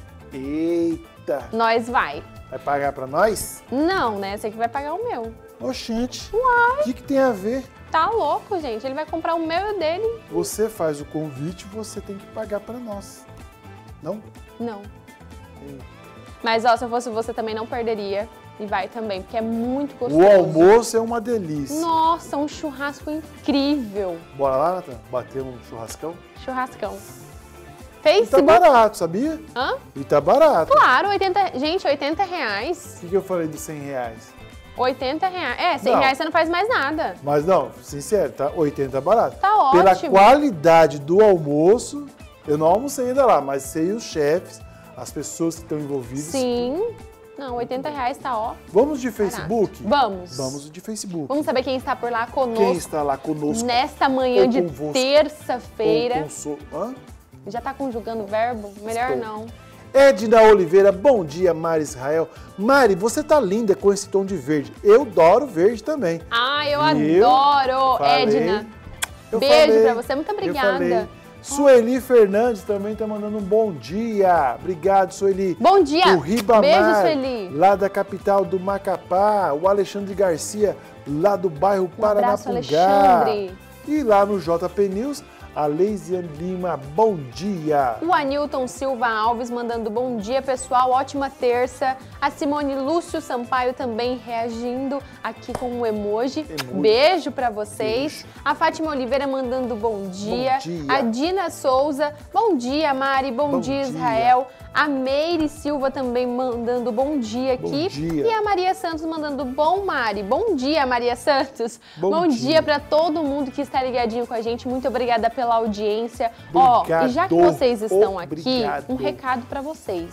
Speaker 2: Eita!
Speaker 6: Nós vai.
Speaker 2: Vai pagar pra nós?
Speaker 6: Não, né? Você que vai pagar o meu.
Speaker 2: Oxente.
Speaker 6: Uai.
Speaker 2: O que, que tem a ver?
Speaker 6: Tá louco, gente. Ele vai comprar o meu e o dele.
Speaker 2: Você faz o convite, você tem que pagar pra nós. Não?
Speaker 6: Não.
Speaker 2: Sim.
Speaker 6: Mas, ó, se eu fosse você, também não perderia. E vai também, porque é muito gostoso.
Speaker 2: O almoço é uma delícia.
Speaker 6: Nossa, um churrasco incrível.
Speaker 2: Bora lá, Natan? Bater um churrascão?
Speaker 6: Churrascão. Facebook.
Speaker 2: E tá barato, sabia?
Speaker 6: Hã?
Speaker 2: E tá barato.
Speaker 6: Claro, oitenta... Gente, oitenta reais.
Speaker 2: O que, que eu falei dos cem reais?
Speaker 6: oitenta reais. É, cem
Speaker 2: não.
Speaker 6: reais você não faz mais nada.
Speaker 2: Mas não, sincero, tá? oitenta barato.
Speaker 6: Tá ótimo.
Speaker 2: Pela qualidade do almoço, eu não almocei ainda lá, mas sei os chefes, as pessoas que estão envolvidas.
Speaker 6: Sim. Não, oitenta reais tá ó.
Speaker 2: Vamos de Facebook?
Speaker 6: Barato. Vamos.
Speaker 2: Vamos de Facebook.
Speaker 6: Vamos saber quem está por lá conosco.
Speaker 2: Quem está lá conosco?
Speaker 6: Nesta manhã de terça-feira.
Speaker 2: Hã?
Speaker 6: Já tá conjugando o verbo? Melhor
Speaker 2: Estou.
Speaker 6: não.
Speaker 2: Edna Oliveira, bom dia, Mari Israel. Mari, você tá linda com esse tom de verde. Eu adoro verde também.
Speaker 6: Ah, eu,
Speaker 2: eu
Speaker 6: adoro,
Speaker 2: falei,
Speaker 6: Edna.
Speaker 2: eu
Speaker 6: Beijo
Speaker 2: falei,
Speaker 6: pra você, muito obrigada.
Speaker 2: Sueli Fernandes também tá mandando um bom dia. Obrigado, Sueli.
Speaker 6: Bom dia.
Speaker 2: O Ribamar,
Speaker 6: Beijo, Sueli.
Speaker 2: lá da capital do Macapá. O Alexandre Garcia, lá do bairro
Speaker 6: Um abraço,
Speaker 2: Paranapungá.
Speaker 6: Alexandre.
Speaker 2: E lá no J P News, a Leisiane Lima, bom dia.
Speaker 6: O Anilton Silva Alves mandando bom dia, pessoal, ótima terça. A Simone Lúcio Sampaio também reagindo aqui com um emoji. emoji. Beijo pra vocês. Beijo. A Fátima Oliveira mandando bom dia.
Speaker 2: Bom dia.
Speaker 6: A Dina Souza, bom dia, Mari, bom, bom dia, Israel. Dia. A Meire Silva também mandando bom dia aqui.
Speaker 2: Bom dia.
Speaker 6: E a Maria Santos mandando bom, Mari. Bom dia, Maria Santos.
Speaker 2: Bom,
Speaker 6: bom dia,
Speaker 2: dia
Speaker 6: para todo mundo que está ligadinho com a gente. Muito obrigada pela audiência. Ó, e já que vocês estão
Speaker 2: Obrigado.
Speaker 6: aqui, um recado para vocês.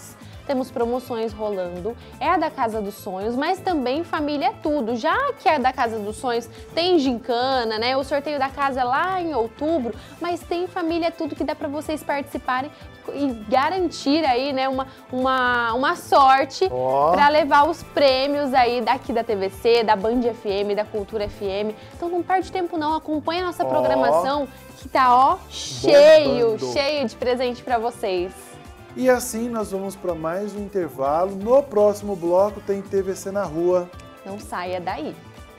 Speaker 6: temos promoções rolando, é da Casa dos Sonhos, mas também Família é Tudo. Já que é da Casa dos Sonhos, tem gincana, né? O sorteio da casa é lá em outubro, mas tem Família é Tudo que dá para vocês participarem e garantir aí, né, uma, uma, uma sorte oh. para levar os prêmios aí daqui da T V C, da Band F M, da Cultura F M. Então não perde tempo não, acompanha a nossa oh. programação que tá, ó, cheio, Bombando. cheio de presente para vocês.
Speaker 2: E assim nós vamos para mais um intervalo. No próximo bloco tem T V C na Rua.
Speaker 6: Não saia daí.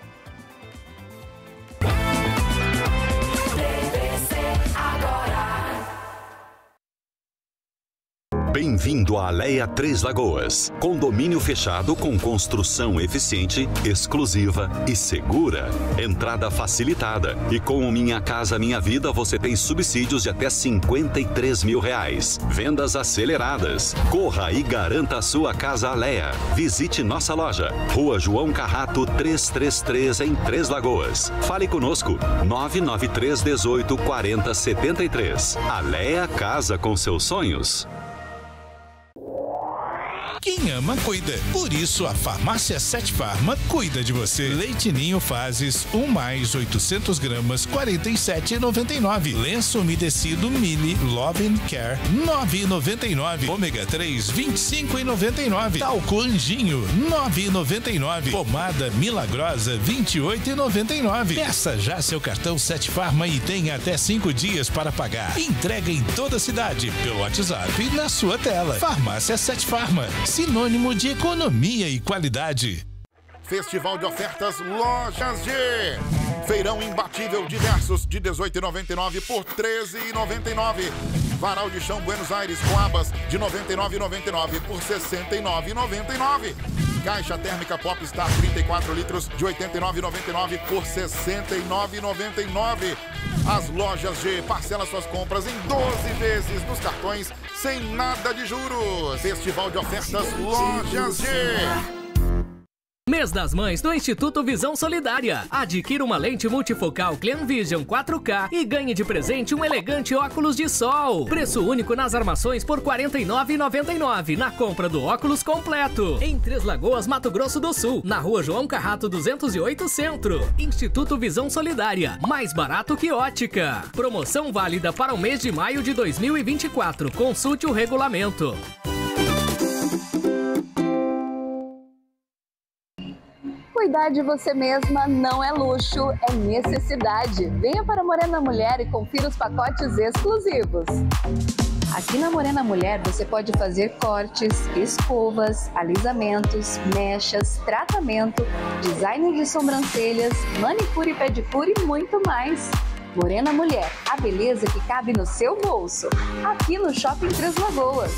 Speaker 7: Bem-vindo à Alea Três Lagoas. Condomínio fechado com construção eficiente, exclusiva e segura. Entrada facilitada. E com o Minha Casa Minha Vida você tem subsídios de até cinquenta e três mil reais. Vendas aceleradas. Corra e garanta a sua casa Alea. Visite nossa loja. Rua João Carrato trezentos e trinta e três em Três Lagoas. Fale conosco. nove nove três um oito quatro zero sete três. Alea Casa com seus sonhos.
Speaker 1: Quem ama, cuida. Por isso, a Farmácia Sete Farma cuida de você. Leite Ninho Fases, um mais oitocentos gramas, quarenta e sete reais e noventa e nove. Lenço umedecido Mili Love and Care, nove reais e noventa e nove. Ômega três, vinte e cinco reais e noventa e nove. Talco Anjinho, nove reais e noventa e nove. Pomada Milagrosa, vinte e oito reais e noventa e nove. Peça já seu cartão Sete Farma e tenha até cinco dias para pagar. Entrega em toda a cidade, pelo WhatsApp e na sua tela. Farmácia Sete Farma, sinônimo de economia e qualidade.
Speaker 12: Festival de ofertas Lojas G. Feirão imbatível diversos de dezoito reais e noventa e nove por treze reais e noventa e nove. Varal de chão Buenos Aires com abas de noventa e nove reais e noventa e nove por sessenta e nove reais e noventa e nove. Caixa térmica Popstar trinta e quatro litros de oitenta e nove reais e noventa e nove por sessenta e nove reais e noventa e nove. As Lojas G parcela suas compras em doze vezes nos cartões sem nada de juros. Festival de ofertas Lojas G.
Speaker 13: Mês das Mães do Instituto Visão Solidária. Adquira uma lente multifocal Clean Vision quatro K e ganhe de presente um elegante óculos de sol. Preço único nas armações por quarenta e nove reais e noventa e nove na compra do óculos completo. Em Três Lagoas, Mato Grosso do Sul, na Rua João Carrato duzentos e oito Centro. Instituto Visão Solidária, mais barato que ótica. Promoção válida para o mês de maio de dois mil e vinte e quatro. Consulte o regulamento.
Speaker 3: Cuidar de você mesma não é luxo, é necessidade. Venha para Morena Mulher e confira os pacotes exclusivos. Aqui na Morena Mulher você pode fazer cortes, escovas, alisamentos, mechas, tratamento, design de sobrancelhas, manicure e pedicure e muito mais. Morena Mulher, a beleza que cabe no seu bolso. Aqui no Shopping Três Lagoas.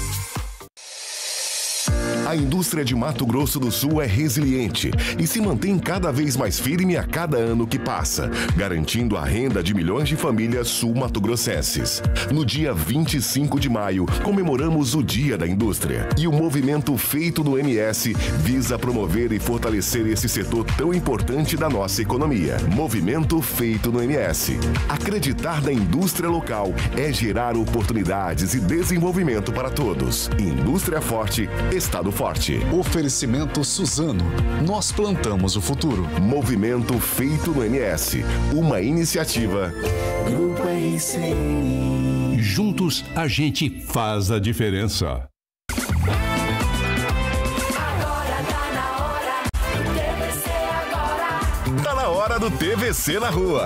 Speaker 9: A indústria de Mato Grosso do Sul é resiliente e se mantém cada vez mais firme a cada ano que passa, garantindo a renda de milhões de famílias sul-mato-grossenses. No dia vinte e cinco de maio, comemoramos o Dia da Indústria e o movimento feito no M S visa promover e fortalecer esse setor tão importante da nossa economia. Movimento feito no M S. Acreditar na indústria local é gerar oportunidades e desenvolvimento para todos. Indústria forte, Estado forte.
Speaker 23: Oferecimento Suzano. Nós plantamos o futuro.
Speaker 9: Movimento feito no M S. Uma iniciativa.
Speaker 23: Grupo R C N. Juntos a gente faz a diferença.
Speaker 9: Tá na hora do T V C na Rua.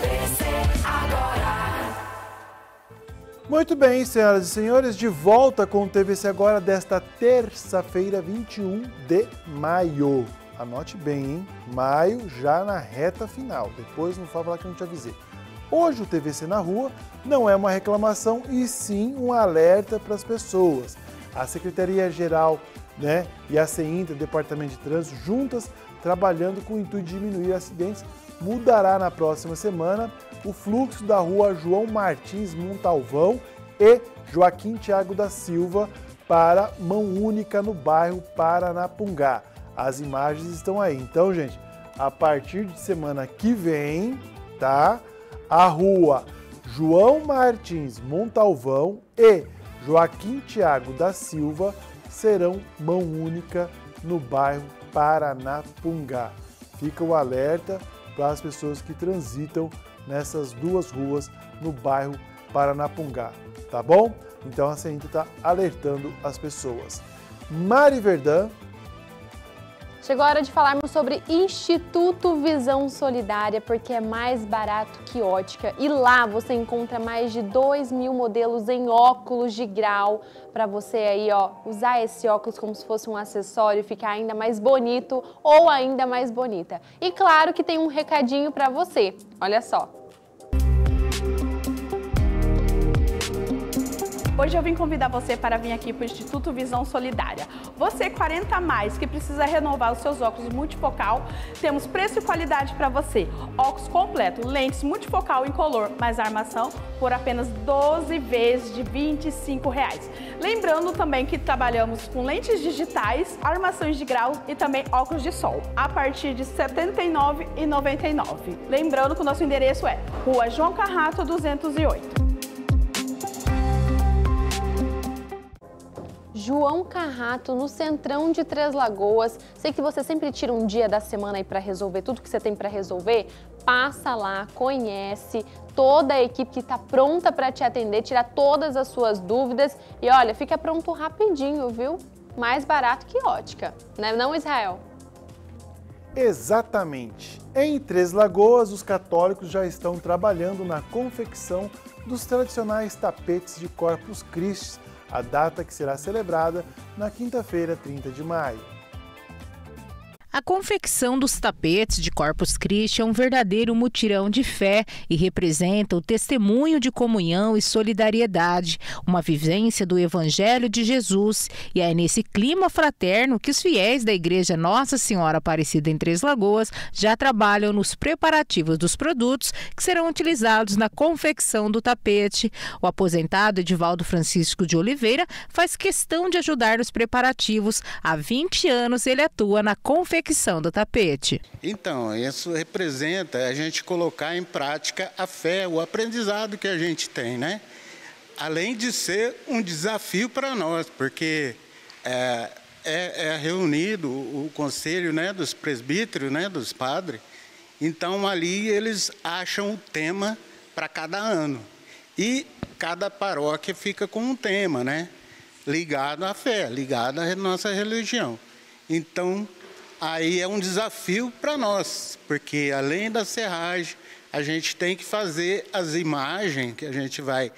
Speaker 2: Muito bem, senhoras e senhores, de volta com o T V C Agora desta terça-feira, vinte e um de maio. Anote bem, hein? Maio já na reta final. Depois não fala que eu não te avisei. Hoje o T V C na Rua não é uma reclamação e sim um alerta para as pessoas. A Secretaria-Geral, né, e a CEINTRA, Departamento de Trânsito, juntas trabalhando com o intuito de diminuir acidentes, mudará na próxima semana o fluxo da rua João Martins Montalvão e Joaquim Tiago da Silva para mão única no bairro Paranapungá. As imagens estão aí. Então, gente, a partir de semana que vem, tá? A rua João Martins Montalvão e Joaquim Tiago da Silva serão mão única no bairro Paranapungá. Fica o alerta para as pessoas que transitam nessas duas ruas no bairro Paranapungá, tá bom? Então a CENTE está alertando as pessoas. Mari Verdã.
Speaker 6: Chegou a hora de falarmos sobre Instituto Visão Solidária, porque é mais barato que ótica. E lá você encontra mais de dois mil modelos em óculos de grau para você aí, ó, usar esse óculos como se fosse um acessório e ficar ainda mais bonito ou ainda mais bonita. E claro que tem um recadinho para você. Olha só.
Speaker 10: Hoje eu vim convidar você para vir aqui para o Instituto Visão Solidária. Você quarenta a mais que precisa renovar os seus óculos multifocal, temos preço e qualidade para você. Óculos completo, lentes multifocal incolor, mais armação por apenas doze vezes de vinte e cinco reais. Lembrando também que trabalhamos com lentes digitais, armações de grau e também óculos de sol, a partir de setenta e nove reais e noventa e nove centavos. Lembrando que o nosso endereço é Rua João Carrato duzentos e oito.
Speaker 6: João Carrato, no centrão de Três Lagoas. Sei que você sempre tira um dia da semana aí para resolver tudo que você tem para resolver. Passa lá, conhece toda a equipe que está pronta para te atender, tirar todas as suas dúvidas. E olha, fica pronto rapidinho, viu? Mais barato que ótica, né não, Israel?
Speaker 2: Exatamente. Em Três Lagoas, os católicos já estão trabalhando na confecção dos tradicionais tapetes de Corpus Christi, a data que será celebrada na quinta-feira, trinta de maio.
Speaker 4: A confecção dos tapetes de Corpus Christi é um verdadeiro mutirão de fé e representa o testemunho de comunhão e solidariedade, uma vivência do Evangelho de Jesus. E é nesse clima fraterno que os fiéis da Igreja Nossa Senhora Aparecida em Três Lagoas já trabalham nos preparativos dos produtos que serão utilizados na confecção do tapete. O aposentado Edivaldo Francisco de Oliveira faz questão de ajudar nos preparativos. Há vinte anos ele atua na confecção do tapete.
Speaker 11: Então, isso representa a gente colocar em prática a fé, o aprendizado que a gente tem, né? Além de ser um desafio para nós, porque é, é, é reunido o conselho, né, dos presbíteros, né, dos padres, então ali eles acham o tema para cada ano e cada paróquia fica com um tema, né, ligado à fé, ligado à nossa religião. Então, aí é um desafio para nós, porque além da serragem, a gente tem que fazer as imagens que a gente vai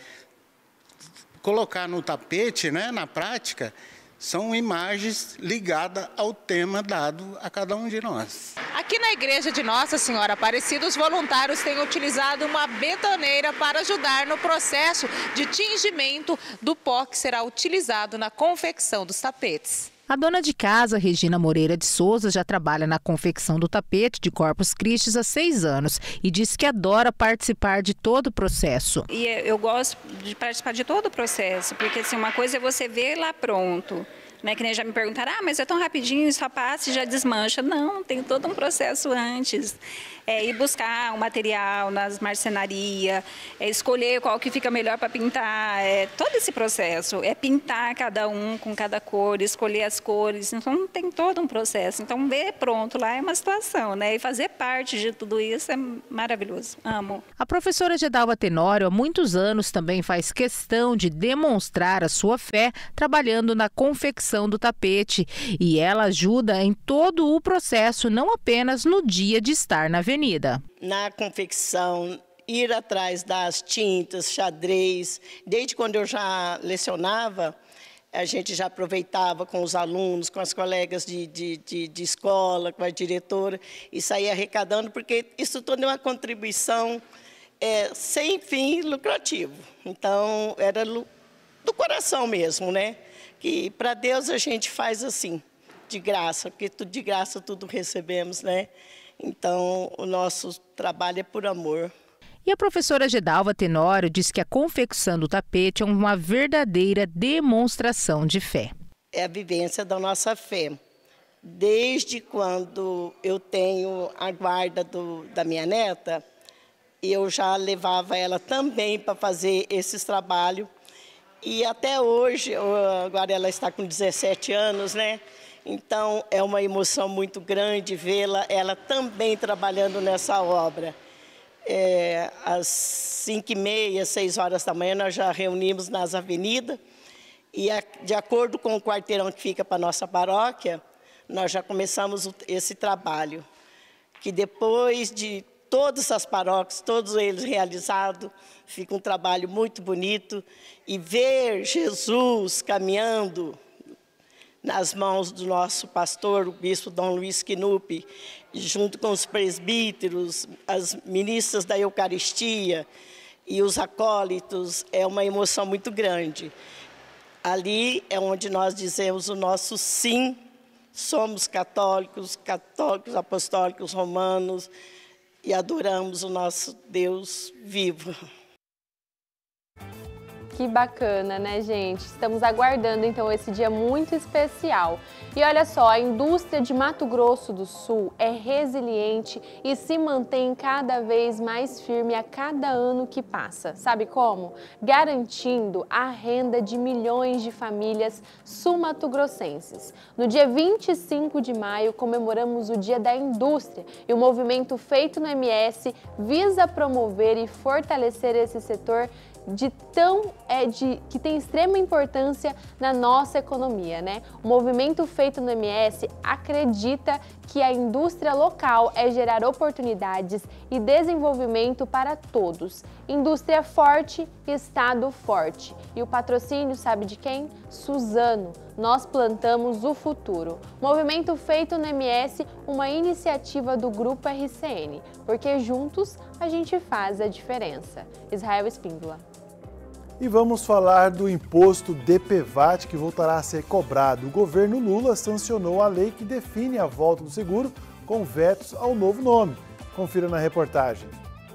Speaker 11: colocar no tapete, né, na prática, são imagens ligadas ao tema dado a cada um de nós.
Speaker 4: Aqui na Igreja de Nossa Senhora Aparecida, os voluntários têm utilizado uma betoneira para ajudar no processo de tingimento do pó que será utilizado na confecção dos tapetes. A dona de casa, Regina Moreira de Souza, já trabalha na confecção do tapete de Corpus Christi há seis anos e diz que adora participar de todo o processo.
Speaker 14: E eu gosto de participar de todo o processo, porque assim, uma coisa é você ver lá pronto, né? Que nem já me perguntaram, ah, mas é tão rapidinho, só passa e já desmancha. Não, tem todo um processo antes. É ir buscar o material nas marcenarias, é escolher qual que fica melhor para pintar, é todo esse processo. É pintar cada um com cada cor, escolher as cores, então tem todo um processo. Então ver pronto lá é uma situação, né? E fazer parte de tudo isso é maravilhoso, amo.
Speaker 4: A professora Gedalva Tenório há muitos anos também faz questão de demonstrar a sua fé trabalhando na confecção do tapete. E ela ajuda em todo o processo, não apenas no dia de estar na avenida.
Speaker 16: Na confecção, ir atrás das tintas, xadrez. Desde quando eu já lecionava, a gente já aproveitava com os alunos, com as colegas de, de, de, de escola, com a diretora, e saía arrecadando, porque isso tudo é uma contribuição é, sem fim lucrativo. Então, era do coração mesmo, né? Que para Deus a gente faz assim, de graça, porque tudo de graça tudo recebemos, né? Então, o nosso trabalho é por amor.
Speaker 4: E a professora Gedalva Tenório diz que a confecção do tapete é uma verdadeira demonstração de fé.
Speaker 16: É a vivência da nossa fé. Desde quando eu tenho a guarda do, da minha neta, eu já levava ela também para fazer esses trabalhos. E até hoje, agora ela está com dezessete anos, né? Então é uma emoção muito grande vê-la, ela também trabalhando nessa obra. É, às cinco e meia, seis horas da manhã, nós já reunimos nas avenidas e, a, de acordo com o quarteirão que fica para a nossa paróquia, nós já começamos o, esse trabalho, que depois de todas as paróquias, todos eles realizados, fica um trabalho muito bonito, e ver Jesus caminhando nas mãos do nosso pastor, o bispo Dom Luiz Quinupe, junto com os presbíteros, as ministras da Eucaristia e os acólitos, é uma emoção muito grande. Ali é onde nós dizemos o nosso sim, somos católicos, católicos apostólicos romanos, e adoramos o nosso Deus vivo.
Speaker 6: Que bacana, né, gente? Estamos aguardando, então, esse dia muito especial. E olha só, a indústria de Mato Grosso do Sul é resiliente e se mantém cada vez mais firme a cada ano que passa. Sabe como? Garantindo a renda de milhões de famílias sul-mato-grossenses. No dia vinte e cinco de maio, comemoramos o Dia da Indústria e o movimento feito no M S visa promover e fortalecer esse setor de tão, é, de, que tem extrema importância na nossa economia, né? O movimento feito no M S acredita que a indústria local é gerar oportunidades e desenvolvimento para todos. Indústria forte, Estado forte. E o patrocínio, sabe de quem? Suzano. Nós plantamos o futuro. Movimento feito no M S, uma iniciativa do Grupo R C N, porque juntos a gente faz a diferença. Israel Espíndola.
Speaker 2: E vamos falar do imposto D P V A T que voltará a ser cobrado. O governo Lula sancionou a lei que define a volta do seguro com vetos ao novo nome. Confira na reportagem.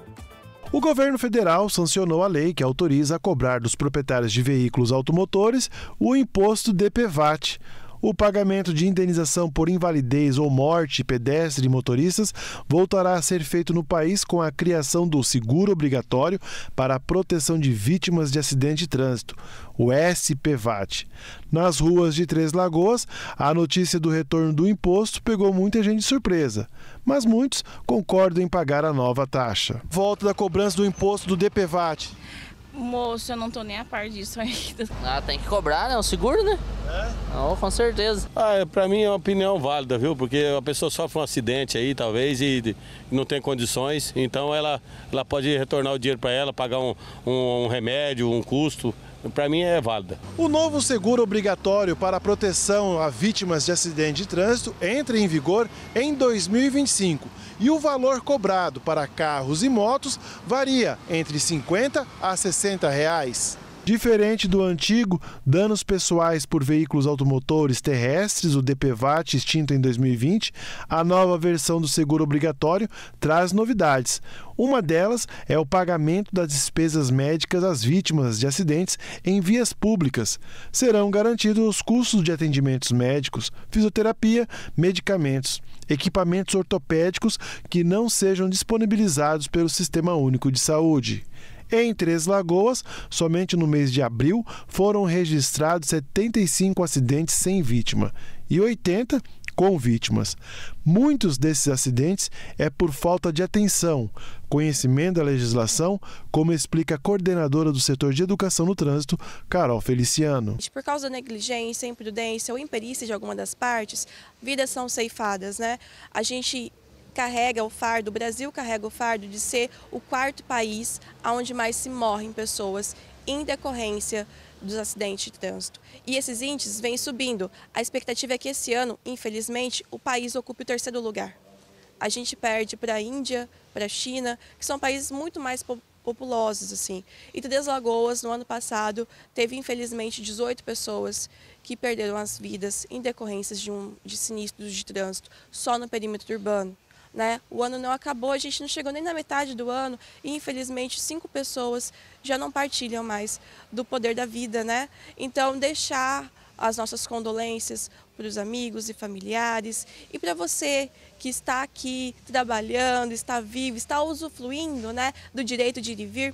Speaker 2: O governo federal sancionou a lei que autoriza a cobrar dos proprietários de veículos automotores o imposto D P V A T. O pagamento de indenização por invalidez ou morte pedestre de motoristas voltará a ser feito no país com a criação do seguro obrigatório para a proteção de vítimas de acidente de trânsito, o S P V A T. Nas ruas de Três Lagoas, a notícia do retorno do imposto pegou muita gente de surpresa, mas muitos concordam em pagar a nova taxa. Volta da cobrança do imposto do D P V A T.
Speaker 5: Moço, eu não tô nem a par disso ainda.
Speaker 15: Ah, tem que cobrar, né? O seguro, né? É? Oh, com certeza.
Speaker 17: Ah, pra mim é uma opinião válida, viu? Porque a pessoa sofre um acidente aí, talvez, e não tem condições. Então ela, ela pode retornar o dinheiro para ela, pagar um, um, um remédio, um custo. Para mim é válida.
Speaker 2: O novo seguro obrigatório para a proteção a vítimas de acidente de trânsito entra em vigor em dois mil e vinte e cinco. E o valor cobrado para carros e motos varia entre cinquenta a sessenta reais. Diferente do antigo, danos pessoais por veículos automotores terrestres, o D P V A T extinto em dois mil e vinte, a nova versão do seguro obrigatório traz novidades. Uma delas é o pagamento das despesas médicas às vítimas de acidentes em vias públicas. Serão garantidos os custos de atendimentos médicos, fisioterapia, medicamentos, equipamentos ortopédicos que não sejam disponibilizados pelo Sistema Único de Saúde. Em Três Lagoas, somente no mês de abril, foram registrados setenta e cinco acidentes sem vítima e oitenta com vítimas. Muitos desses acidentes é por falta de atenção, conhecimento da legislação, como explica a coordenadora do setor de educação no trânsito, Carol Feliciano.
Speaker 18: Por causa da negligência, imprudência ou imperícia de alguma das partes, vidas são ceifadas, né? A gente carrega o fardo, o Brasil carrega o fardo de ser o quarto país onde mais se morrem pessoas em decorrência dos acidentes de trânsito. E esses índices vêm subindo. A expectativa é que esse ano, infelizmente, o país ocupe o terceiro lugar. A gente perde para a Índia, para a China, que são países muito mais populosos, assim. E Três Lagoas, no ano passado, teve, infelizmente, dezoito pessoas que perderam as vidas em decorrências de, um, de sinistros de trânsito, só no perímetro urbano. Né? O ano não acabou, a gente não chegou nem na metade do ano e, infelizmente, cinco pessoas já não partilham mais do poder da vida, né? Então, deixar as nossas condolências para os amigos e familiares e para você que está aqui trabalhando, está vivo, está usufruindo, né, do direito de ir e vir,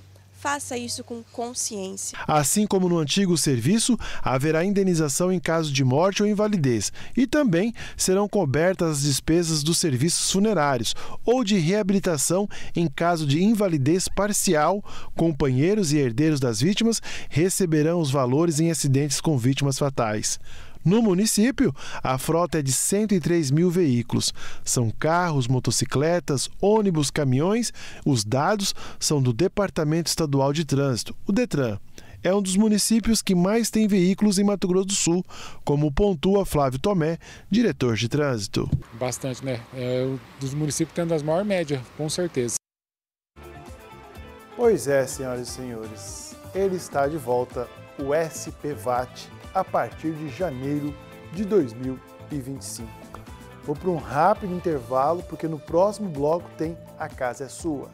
Speaker 18: faça isso com consciência.
Speaker 2: Assim como no antigo serviço, haverá indenização em caso de morte ou invalidez e também serão cobertas as despesas dos serviços funerários ou de reabilitação em caso de invalidez parcial. Companheiros e herdeiros das vítimas receberão os valores em acidentes com vítimas fatais. No município, a frota é de cento e três mil veículos. São carros, motocicletas, ônibus, caminhões. Os dados são do Departamento Estadual de Trânsito, o DETRAN. É um dos municípios que mais tem veículos em Mato Grosso do Sul, como pontua Flávio Tomé, diretor de trânsito.
Speaker 19: Bastante, né? É um dos municípios que tem das maiores médias, com certeza.
Speaker 2: Pois é, senhoras e senhores, ele está de volta, o S P V A T, a partir de janeiro de dois mil e vinte e cinco. Vou para um rápido intervalo, porque no próximo bloco tem A Casa é Sua.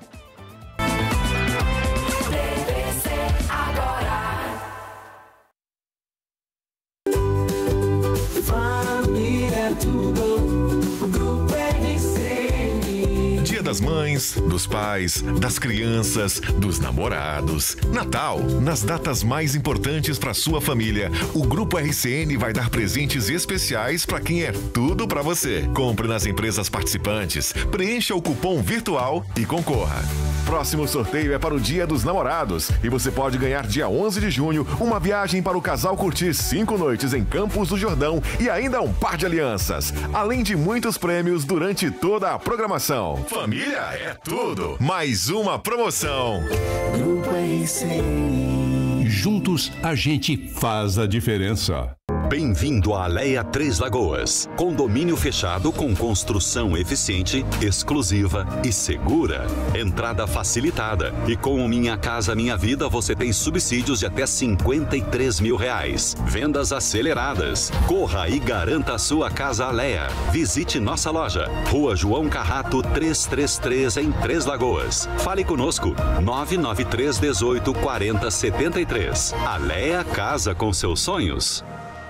Speaker 20: Família tudo, Grupo R C N.
Speaker 9: Dia das Mães, dos pais, das crianças, dos namorados. Natal, nas datas mais importantes para sua família, o Grupo R C N vai dar presentes especiais para quem é tudo para você. Compre nas empresas participantes, preencha o cupom virtual e concorra. Próximo sorteio é para o Dia dos Namorados e você pode ganhar dia onze de junho uma viagem para o casal curtir cinco noites em Campos do Jordão e ainda um par de alianças, além de muitos prêmios durante toda a programação. Família é tudo. Mais uma promoção.
Speaker 20: Grupo R C N.
Speaker 1: Juntos a gente faz a diferença.
Speaker 7: Bem-vindo a Alea Três Lagoas. Condomínio fechado com construção eficiente, exclusiva e segura. Entrada facilitada. E com o Minha Casa Minha Vida você tem subsídios de até cinquenta e três mil reais. Vendas aceleradas. Corra e garanta a sua casa Alea. Visite nossa loja. Rua João Carrato trezentos e trinta e três em Três Lagoas. Fale conosco. nove nove três um oito quatro zero sete três. Alea Casa com seus sonhos.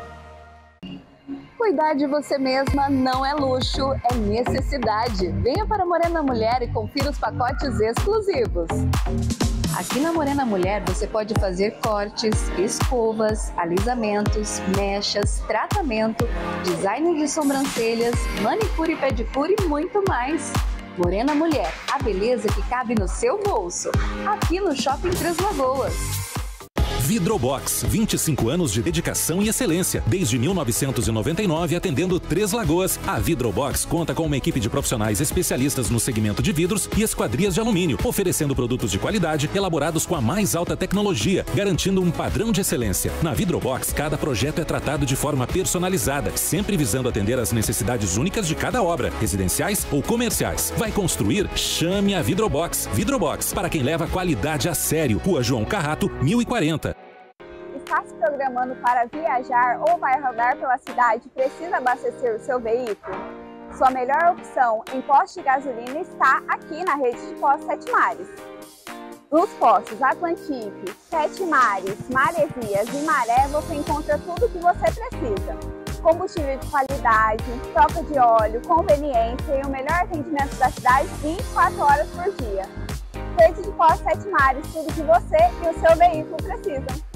Speaker 3: Cuidar de você mesma não é luxo, é necessidade. Venha para a Morena Mulher e confira os pacotes exclusivos. Aqui na Morena Mulher você pode fazer cortes, escovas, alisamentos, mechas, tratamento, design de sobrancelhas, manicure e pedicure e muito mais. Morena Mulher, a beleza que cabe no seu bolso. Aqui no Shopping Três Lagoas.
Speaker 21: Vidrobox, vinte e cinco anos de dedicação e excelência. Desde mil novecentos e noventa e nove, atendendo Três Lagoas, a Vidrobox conta com uma equipe de profissionais especialistas no segmento de vidros e esquadrias de alumínio, oferecendo produtos de qualidade elaborados com a mais alta tecnologia, garantindo um padrão de excelência. Na Vidrobox, cada projeto é tratado de forma personalizada, sempre visando atender às necessidades únicas de cada obra, residenciais ou comerciais. Vai construir? Chame a Vidrobox. Vidrobox, para quem leva qualidade a sério. Rua João Carrato, mil e quarenta.
Speaker 22: Está se programando para viajar ou vai rodar pela cidade e precisa abastecer o seu veículo? Sua melhor opção em posto de gasolina está aqui na rede de postos Sete Mares. Nos postos Atlantique, Sete Mares, Maresias e Maré você encontra tudo o que você precisa. Combustível de qualidade, troca de óleo, conveniência e o melhor atendimento da cidade vinte e quatro horas por dia. Rede de postos Sete Mares, tudo que você e o seu veículo precisam.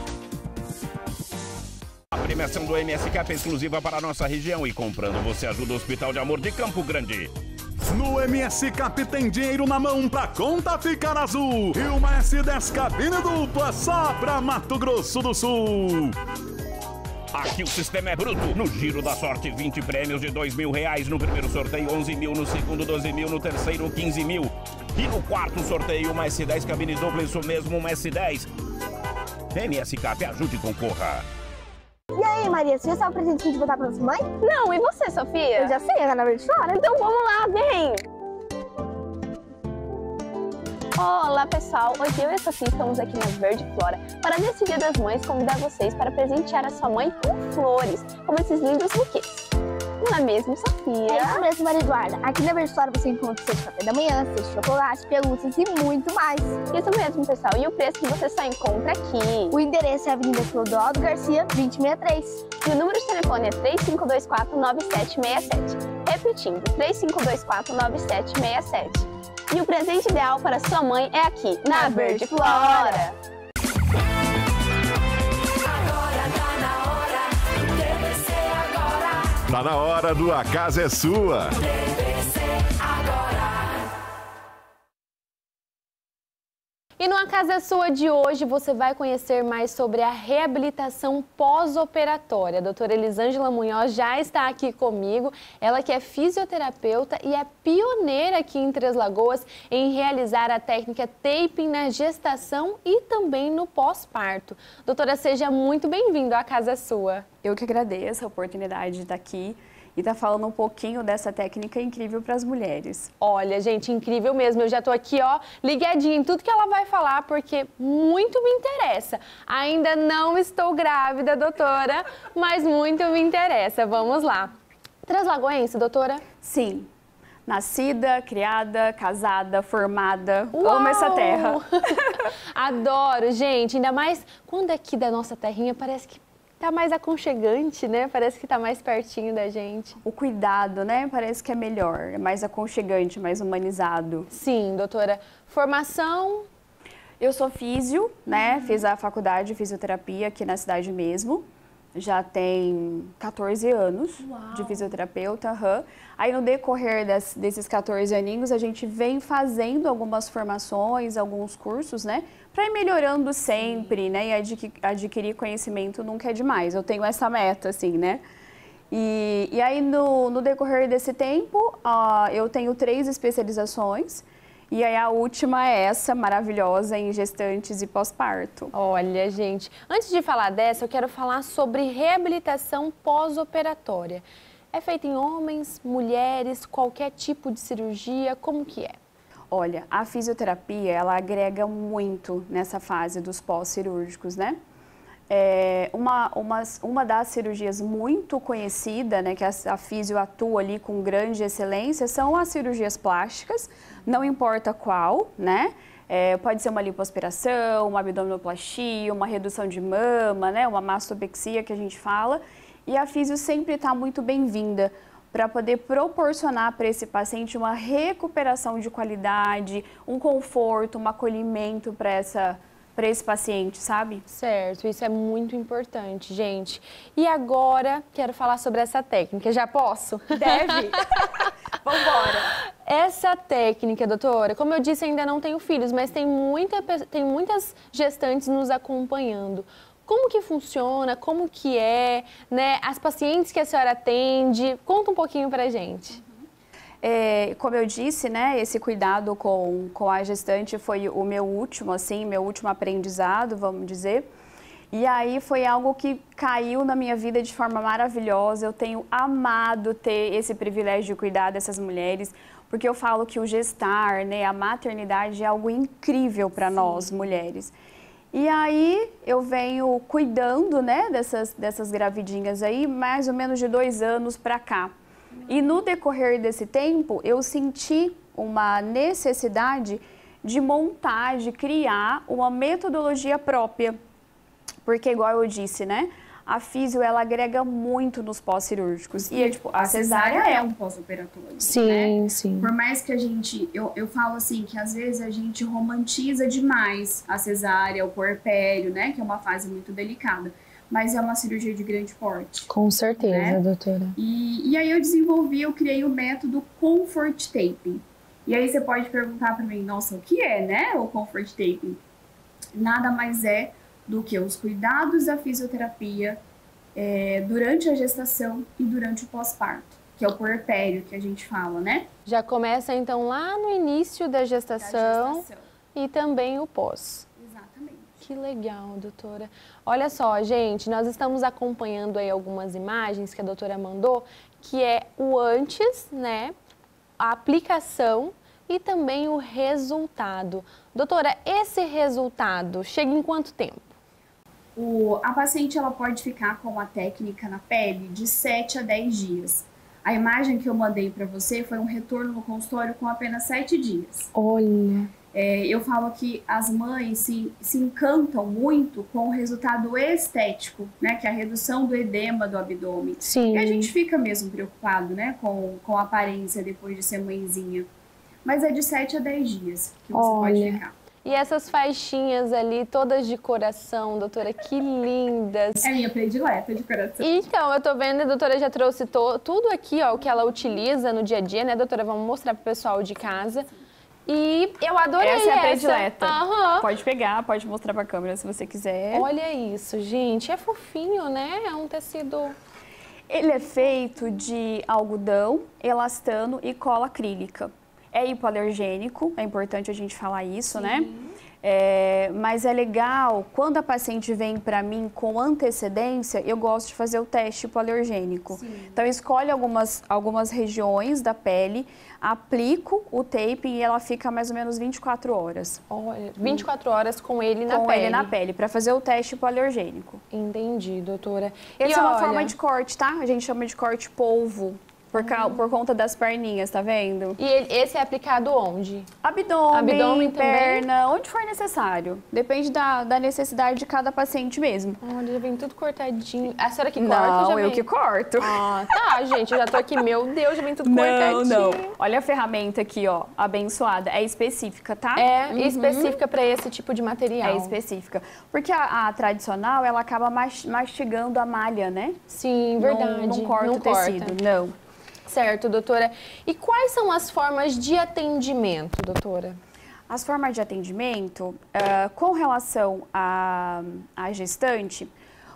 Speaker 8: A premiação do M S Cap é exclusiva para a nossa região e comprando você ajuda o Hospital de Amor de Campo Grande.
Speaker 23: No M S Cap tem dinheiro na mão pra conta ficar azul. E uma S dez cabine dupla só pra Mato Grosso do Sul.
Speaker 8: Aqui o sistema é bruto. No Giro da Sorte, vinte prêmios de dois mil reais. No primeiro sorteio, onze mil. No segundo, doze mil. No terceiro, quinze mil. E no quarto sorteio, uma S dez cabine dupla. Isso mesmo, uma S dez. M S Cap, ajude e concorra.
Speaker 22: E aí, Maria, você já sabe o presente que a gente vai botar pra sua mãe?
Speaker 6: Não, e você, Sofia?
Speaker 22: Eu já sei, a Ana Verde Flora.
Speaker 6: Então vamos lá, vem! Olá, pessoal! Hoje eu e a Sofia estamos aqui na Verde Flora para, nesse Dia das Mães, convidar vocês para presentear a sua mãe com flores, como esses lindos buquês. Não é mesmo, Sofia?
Speaker 22: É isso mesmo, Maria Eduarda. Aqui na Verde Flora você encontra seu café da manhã, seu chocolate, pelúcias e muito mais.
Speaker 6: Isso mesmo, pessoal. E o preço que você só encontra aqui?
Speaker 22: O endereço é a Avenida Clodoaldo Garcia, vinte e sessenta e três.
Speaker 6: E o número de telefone é três cinco dois quatro, nove sete seis sete. Repetindo, três cinco dois quatro, nove sete seis sete. E o presente ideal para sua mãe é aqui, na Verde Flora.
Speaker 9: Tá na hora do A Casa é Sua.
Speaker 6: E no A Casa é Sua de hoje você vai conhecer mais sobre a reabilitação pós-operatória. A doutora Elisângela Munhoz já está aqui comigo, ela que é fisioterapeuta e é pioneira aqui em Três Lagoas em realizar a técnica taping na gestação e também no pós-parto. Doutora, seja muito bem-vinda, A Casa é Sua.
Speaker 10: Eu que agradeço a oportunidade de estar aqui e tá falando um pouquinho dessa técnica incrível para as mulheres.
Speaker 6: Olha, gente, incrível mesmo. Eu já tô aqui, ó, ligadinha em tudo que ela vai falar, porque muito me interessa. Ainda não estou grávida, doutora, mas muito me interessa. Vamos lá. Translagoense, doutora?
Speaker 10: Sim. Nascida, criada, casada, formada.
Speaker 6: Uau!
Speaker 10: Amo essa terra.
Speaker 6: Adoro, gente. Ainda mais quando aqui da nossa terrinha parece que tá mais aconchegante, né? Parece que tá mais pertinho da gente.
Speaker 10: O cuidado, né? Parece que é melhor, é mais aconchegante, mais humanizado.
Speaker 6: Sim, doutora. Formação?
Speaker 10: Eu sou físio, né? Fiz a faculdade de fisioterapia aqui na cidade mesmo. Já tem quatorze anos. Uau. De fisioterapeuta. Uhum. Aí no decorrer des, desses quatorze aninhos, a gente vem fazendo algumas formações, alguns cursos, né? Para ir melhorando sempre, né? E adqu adquirir conhecimento nunca é demais. Eu tenho essa meta, assim, né? E, e aí, no, no decorrer desse tempo, uh, eu tenho três especializações. E aí, a última é essa, maravilhosa, em gestantes e pós-parto.
Speaker 6: Olha, gente, antes de falar dessa, eu quero falar sobre reabilitação pós-operatória. É feita em homens, mulheres, qualquer tipo de cirurgia, como que é?
Speaker 10: Olha, a fisioterapia, ela agrega muito nessa fase dos pós-cirúrgicos, né? É uma, uma, uma das cirurgias muito conhecida, né, que a, a fisio atua ali com grande excelência, são as cirurgias plásticas, não importa qual, né? É, pode ser uma lipoaspiração, uma abdominoplastia, uma redução de mama, né, uma mastopexia que a gente fala, e a fisio sempre está muito bem-vinda para poder proporcionar para esse paciente uma recuperação de qualidade, um conforto, um acolhimento para essa para esse paciente, sabe?
Speaker 6: Certo, isso é muito importante, gente. E agora, quero falar sobre essa técnica. Já posso?
Speaker 10: Deve. Vambora.
Speaker 6: Essa técnica, doutora, como eu disse, ainda não tenho filhos, mas tem, muita, tem muitas gestantes nos acompanhando. Como que funciona, como que é, né? As pacientes que a senhora atende, conta um pouquinho pra gente.
Speaker 10: É, como eu disse, né, esse cuidado com, com a gestante foi o meu último, assim, meu último aprendizado, vamos dizer. E aí foi algo que caiu na minha vida de forma maravilhosa. Eu tenho amado ter esse privilégio de cuidar dessas mulheres, porque eu falo que o gestar, né, a maternidade é algo incrível para nós, mulheres. E aí eu venho cuidando, né, dessas, dessas gravidinhas aí, mais ou menos de dois anos para cá. E no decorrer desse tempo, eu senti uma necessidade de montar, de criar uma metodologia própria. Porque, igual eu disse, né? A fisio, ela agrega muito nos pós-cirúrgicos.
Speaker 12: E, tipo, a cesárea é um pós-operatório,
Speaker 6: Sim,
Speaker 12: né?
Speaker 6: sim.
Speaker 12: Por mais que a gente... Eu, eu falo assim, que às vezes a gente romantiza demais a cesárea, o puerpério, né? Que é uma fase muito delicada. Mas é uma cirurgia de grande porte.
Speaker 6: Com certeza,
Speaker 12: né?
Speaker 6: doutora.
Speaker 12: E, e aí eu desenvolvi, eu criei o método Comfort Taping. E aí você pode perguntar para mim, nossa, o que é, né, o Comfort Taping? Nada mais é do que os cuidados da fisioterapia é, durante a gestação e durante o pós-parto, que é o puerpério que a gente fala, né?
Speaker 6: Já começa, então, lá no início da gestação, da gestação. E também o pós. Que legal, doutora. Olha só, gente, nós estamos acompanhando aí algumas imagens que a doutora mandou, que é o antes, né, a aplicação e também o resultado. Doutora, esse resultado chega em quanto tempo?
Speaker 12: O, a paciente ela pode ficar com a técnica na pele de sete a dez dias. A imagem que eu mandei para você foi um retorno no consultório com apenas sete dias.
Speaker 6: Olha...
Speaker 12: É, eu falo que as mães se, se encantam muito com o resultado estético, né? Que é a redução do edema do abdômen.
Speaker 6: Sim.
Speaker 12: E a gente fica mesmo preocupado, né? Com, com a aparência depois de ser mãezinha. mas é de sete a dez dias que você
Speaker 6: Olha.
Speaker 12: pode ficar.
Speaker 6: E essas faixinhas ali, todas de coração, doutora, que lindas.
Speaker 12: É minha predileta de coração.
Speaker 6: Então, eu tô vendo, a doutora já trouxe to, tudo aqui, ó, o que ela utiliza no dia a dia, né, doutora? Vamos mostrar pro pessoal de casa. E eu adorei essa.
Speaker 10: Essa é a predileta.
Speaker 6: Aham.
Speaker 10: Pode pegar, pode mostrar pra câmera se você quiser.
Speaker 6: Olha isso, gente. É fofinho, né? É um tecido...
Speaker 10: Ele é feito de algodão, elastano e cola acrílica. É hipoalergênico, é importante a gente falar isso,
Speaker 6: Sim.
Speaker 10: né? É, mas é legal, quando a paciente vem para mim com antecedência, eu gosto de fazer o teste hipoalergênico. Sim. Então, escolhe algumas, algumas regiões da pele, aplico o taping e ela fica mais ou menos vinte e quatro horas.
Speaker 6: Olha, vinte e quatro horas com ele na
Speaker 10: com
Speaker 6: pele.
Speaker 10: Com ele na pele, para fazer o teste hipoalergênico.
Speaker 6: Entendi, doutora.
Speaker 10: Essa
Speaker 6: e
Speaker 10: é uma
Speaker 6: olha...
Speaker 10: forma de corte, tá? A gente chama de corte polvo. Por, ca... por conta das perninhas, tá vendo?
Speaker 6: E ele, esse é aplicado onde?
Speaker 10: Abdômen,
Speaker 6: Abdômen
Speaker 10: perna,
Speaker 6: também?
Speaker 10: onde for necessário. Depende da, da necessidade de cada paciente mesmo.
Speaker 6: Olha, já vem tudo cortadinho. A senhora que
Speaker 10: não,
Speaker 6: corta já
Speaker 10: eu
Speaker 6: vem?
Speaker 10: que corto.
Speaker 6: Ah, tá, gente, eu já tô aqui, meu Deus, já vem tudo
Speaker 10: não,
Speaker 6: cortadinho.
Speaker 10: Não, não. Olha a ferramenta aqui, ó, abençoada. É específica, tá?
Speaker 6: É
Speaker 10: uhum.
Speaker 6: específica para esse tipo de material.
Speaker 10: É específica. Porque a, a tradicional, ela acaba mastigando a malha, né?
Speaker 6: Sim, verdade.
Speaker 10: Não, não corta
Speaker 6: não
Speaker 10: o tecido,
Speaker 6: corta.
Speaker 10: não.
Speaker 6: Certo, doutora. E quais são as formas de atendimento, doutora?
Speaker 10: As formas de atendimento, uh, com relação à, à gestante,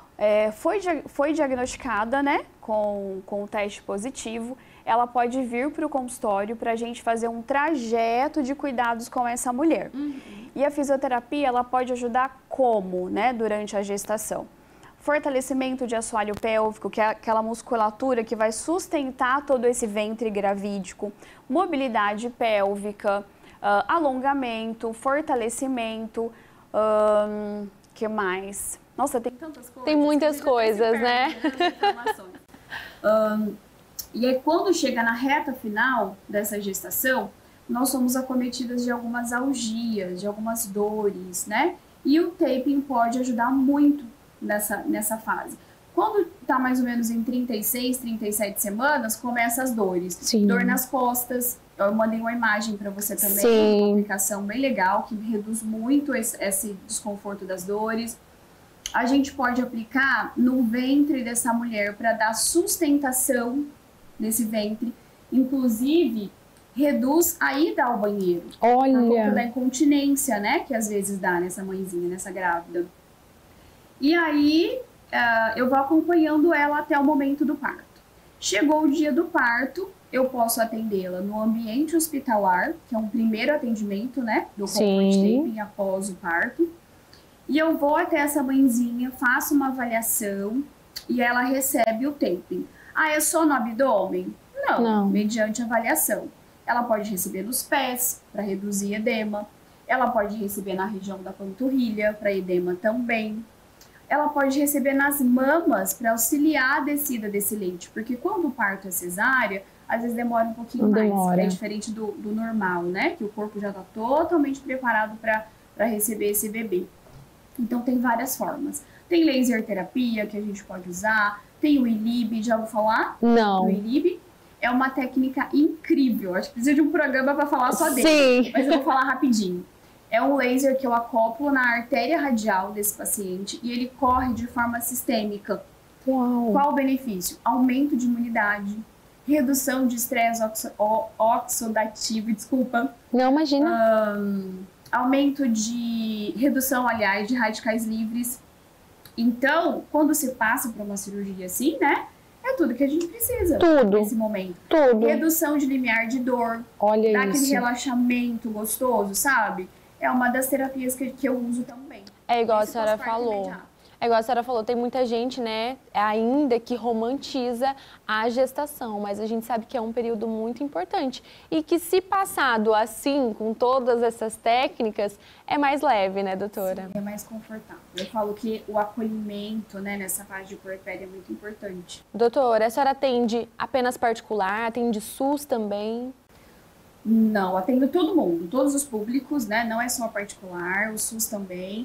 Speaker 10: é, foi, foi diagnosticada, né, com, com o teste positivo, ela pode vir para o consultório para a gente fazer um trajeto de cuidados com essa mulher. Uhum. E a fisioterapia, ela pode ajudar como, né, durante a gestação? Fortalecimento de assoalho pélvico, que é aquela musculatura que vai sustentar todo esse ventre gravídico, mobilidade pélvica, uh, alongamento, fortalecimento, um, que mais? Nossa, tem tantas coisas.
Speaker 6: Tem muitas coisas, né?
Speaker 12: um, e aí, quando chega na reta final dessa gestação, nós somos acometidas de algumas algias, de algumas dores, né? E o taping pode ajudar muito Nessa, nessa fase. Quando tá mais ou menos em trinta e seis, trinta e sete semanas, começa as dores.
Speaker 6: Sim.
Speaker 12: Dor nas costas. Eu mandei uma imagem para você também.
Speaker 6: Sim.
Speaker 12: Uma aplicação bem legal, que reduz muito esse, esse desconforto das dores. A gente pode aplicar no ventre dessa mulher para dar sustentação nesse ventre. Inclusive, reduz a ida ao banheiro.
Speaker 6: Olha!
Speaker 12: Por conta da incontinência, né? Que às vezes dá nessa mãezinha, nessa grávida. E aí, uh, eu vou acompanhando ela até o momento do parto. Chegou o dia do parto, eu posso atendê-la no ambiente hospitalar, que é um primeiro atendimento, né, do comfort taping após o parto. E eu vou até essa mãezinha, faço uma avaliação e ela recebe o taping. Ah, é só no abdômen? Não, Não. mediante avaliação. Ela pode receber nos pés, para reduzir edema. Ela pode receber na região da panturrilha, para edema também. Ela pode receber nas mamas para auxiliar a descida desse leite, porque quando o parto é cesárea, às vezes demora um pouquinho
Speaker 6: Não
Speaker 12: mais,
Speaker 6: demora.
Speaker 12: é diferente do, do normal, né? Que o corpo já está totalmente preparado para receber esse bebê. Então tem várias formas. Tem laser terapia que a gente pode usar, tem o I L I B, já ouviu falar?
Speaker 6: Não.
Speaker 12: O I L I B é uma técnica incrível, acho que precisa de um programa para falar só dele,
Speaker 6: Sim.
Speaker 12: mas eu vou falar rapidinho. É um laser que eu acoplo na artéria radial desse paciente e ele corre de forma sistêmica.
Speaker 6: Uau.
Speaker 12: Qual o benefício? Aumento de imunidade, redução de estresse oxo oxidativo, desculpa.
Speaker 6: Não, imagina.
Speaker 12: Um, aumento de redução, aliás, de radicais livres. Então, quando se passa por uma cirurgia assim, né? É tudo que a gente precisa
Speaker 6: tudo.
Speaker 12: nesse momento.
Speaker 6: Tudo.
Speaker 12: Redução de limiar de dor.
Speaker 6: Olha
Speaker 12: dá
Speaker 6: isso.
Speaker 12: aquele relaxamento gostoso, sabe? É uma das terapias que, que eu uso também.
Speaker 6: É igual
Speaker 12: Esse
Speaker 6: a senhora
Speaker 12: pós-parto
Speaker 6: falou.
Speaker 12: imediato.
Speaker 6: É igual a senhora falou, tem muita gente, né, ainda que romantiza a gestação, mas a gente sabe que é um período muito importante e que se passado assim, com todas essas técnicas, é mais leve, né, doutora?
Speaker 12: Sim, é mais confortável. Eu falo que o acolhimento, né, nessa fase de puerpério é muito importante.
Speaker 6: Doutora, a senhora atende apenas particular, atende SUS também?
Speaker 12: Não, atendo todo mundo, todos os públicos, né, não é só particular, o SUS também.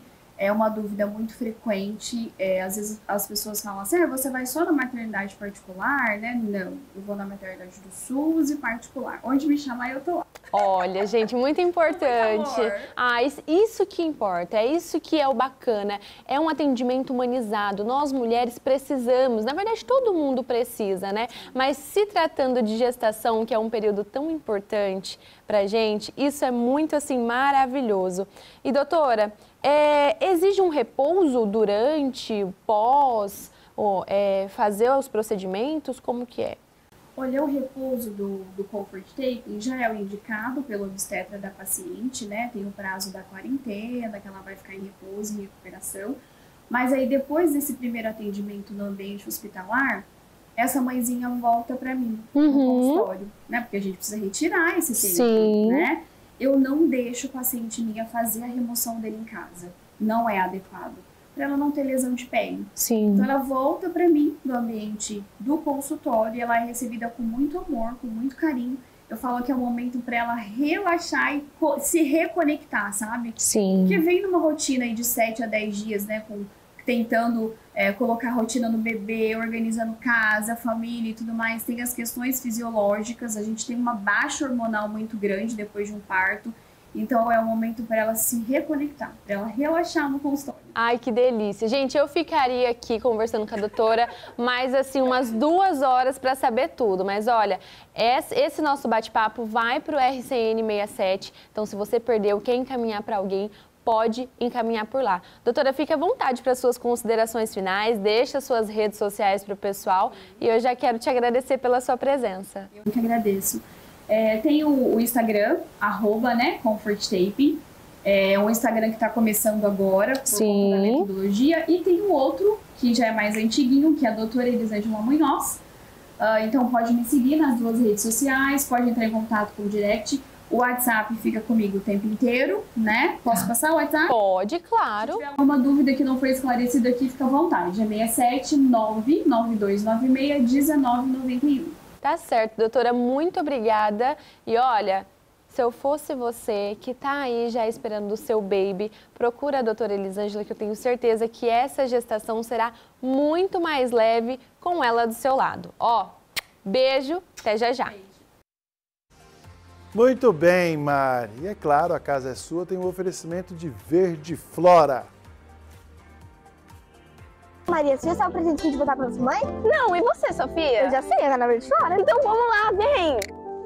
Speaker 12: É uma dúvida muito frequente, é, às vezes as pessoas falam assim, ah, você vai só na maternidade particular, né? Não, eu vou na maternidade do SUS e particular. Onde me chamar, eu tô lá.
Speaker 6: Olha, gente, muito importante. Ah, isso que importa, é isso que é o bacana. É um atendimento humanizado. Nós, mulheres, precisamos, na verdade, todo mundo precisa, né? Mas se tratando de gestação, que é um período tão importante pra gente, isso é muito, assim, maravilhoso. E, doutora, é, exige um repouso durante, pós, ou, é, fazer os procedimentos? Como que é?
Speaker 12: Olha, o repouso do, do Comfort Taping já é o indicado pelo obstetra da paciente, né? Tem o prazo da quarentena, que ela vai ficar em repouso, em recuperação. Mas aí, depois desse primeiro atendimento no ambiente hospitalar, essa mãezinha volta para mim, uhum. no consultório, né? Porque a gente precisa retirar esse tempo, Sim. né? Eu não deixo o paciente minha fazer a remoção dele em casa. Não é adequado. Para ela não ter lesão de pele.
Speaker 6: Sim.
Speaker 12: Então ela volta para mim do ambiente do consultório e ela é recebida com muito amor, com muito carinho. Eu falo que é um momento para ela relaxar e se reconectar, sabe?
Speaker 6: Sim.
Speaker 12: Porque vem numa rotina aí de sete a dez dias, né, com, tentando é, colocar a rotina no bebê, organizando casa, família e tudo mais. Tem as questões fisiológicas, a gente tem uma baixa hormonal muito grande depois de um parto. Então é um momento para ela se reconectar, para ela relaxar no consultório.
Speaker 6: Ai, que delícia. Gente, eu ficaria aqui conversando com a doutora mais assim umas duas horas para saber tudo. Mas olha, esse nosso bate-papo vai para o R C N sessenta e sete. Então se você perdeu, quer encaminhar para alguém, pode encaminhar por lá. Doutora, fique à vontade para suas considerações finais, deixa suas redes sociais para o pessoal. E eu já quero te agradecer pela sua presença.
Speaker 12: Eu que agradeço. É, tem o, o Instagram, arroba, né, Comfort Taping. É um Instagram que está começando agora, por Sim. conta da metodologia. E tem o outro, que já é mais antiguinho, que é a doutora Elisângela Munhoz. Uh, então pode me seguir nas duas redes sociais, pode entrar em contato com o direct. O WhatsApp fica comigo o tempo inteiro, né? Posso passar o WhatsApp?
Speaker 6: Pode, claro.
Speaker 12: Se tiver alguma dúvida que não foi esclarecida aqui, fica à vontade. É seis sete nove nove dois nove seis um nove nove um.
Speaker 6: Tá certo, doutora, muito obrigada. E olha, se eu fosse você que tá aí já esperando o seu baby, procura a doutora Elisângela, que eu tenho certeza que essa gestação será muito mais leve com ela do seu lado. Ó, beijo, até já já.
Speaker 2: Muito bem, Mari. E é claro, a casa é sua, tem um oferecimento de Verde Flora.
Speaker 22: Maria, você já sabe o presente que a gente vai botar pra sua mãe?
Speaker 6: Não, e você, Sofia?
Speaker 22: Eu já sei, é na Verde Flora.
Speaker 6: Então vamos lá, vem!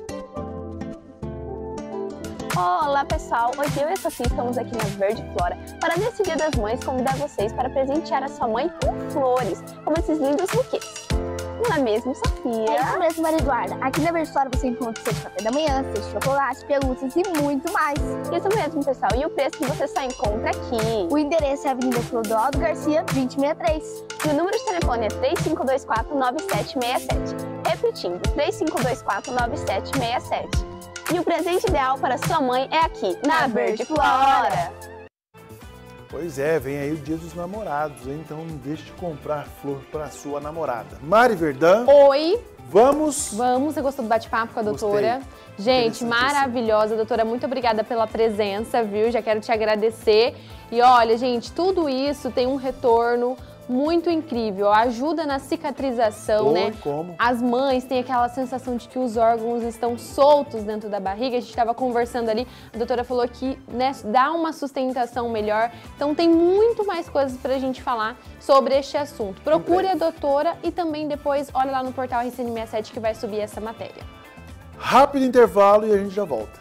Speaker 6: Olá, pessoal! Hoje eu e a Sofia estamos aqui na Verde Flora para, nesse Dia das Mães, convidar vocês para presentear a sua mãe com flores, como esses lindos buquês. Não é mesmo, Sofia?
Speaker 22: É isso mesmo, Maria Eduarda. Aqui na Verde Flora você encontra seu café da manhã, seus chocolates, pelúcias e muito mais.
Speaker 6: Isso mesmo, pessoal. E o preço que você só encontra aqui.
Speaker 22: O endereço é Avenida Clodoaldo Garcia, vinte e sessenta e três.
Speaker 6: E o número de telefone é três cinco dois quatro nove sete seis sete. Repetindo, três cinco dois quatro nove sete seis sete. E o presente ideal para sua mãe é aqui, na, na Verde Flora.
Speaker 2: Pois é, vem aí o Dia dos Namorados, hein? Então não deixe de comprar flor para sua namorada. Mari Verdão.
Speaker 6: Oi.
Speaker 2: Vamos.
Speaker 6: Vamos, você gostou do bate-papo com a doutora? Gostei. Gente, maravilhosa, doutora, muito obrigada pela presença, viu? Já quero te agradecer. E olha, gente, tudo isso tem um retorno muito incrível, ajuda na cicatrização,
Speaker 2: Oi,
Speaker 6: né?
Speaker 2: Como?
Speaker 6: As mães têm aquela sensação de que os órgãos estão soltos dentro da barriga. A gente estava conversando ali, a doutora falou que, né, dá uma sustentação melhor. Então tem muito mais coisas pra gente falar sobre este assunto. Procure a doutora e também depois olha lá no portal R C N sessenta e sete que vai subir essa matéria.
Speaker 2: Rápido intervalo e a gente já volta.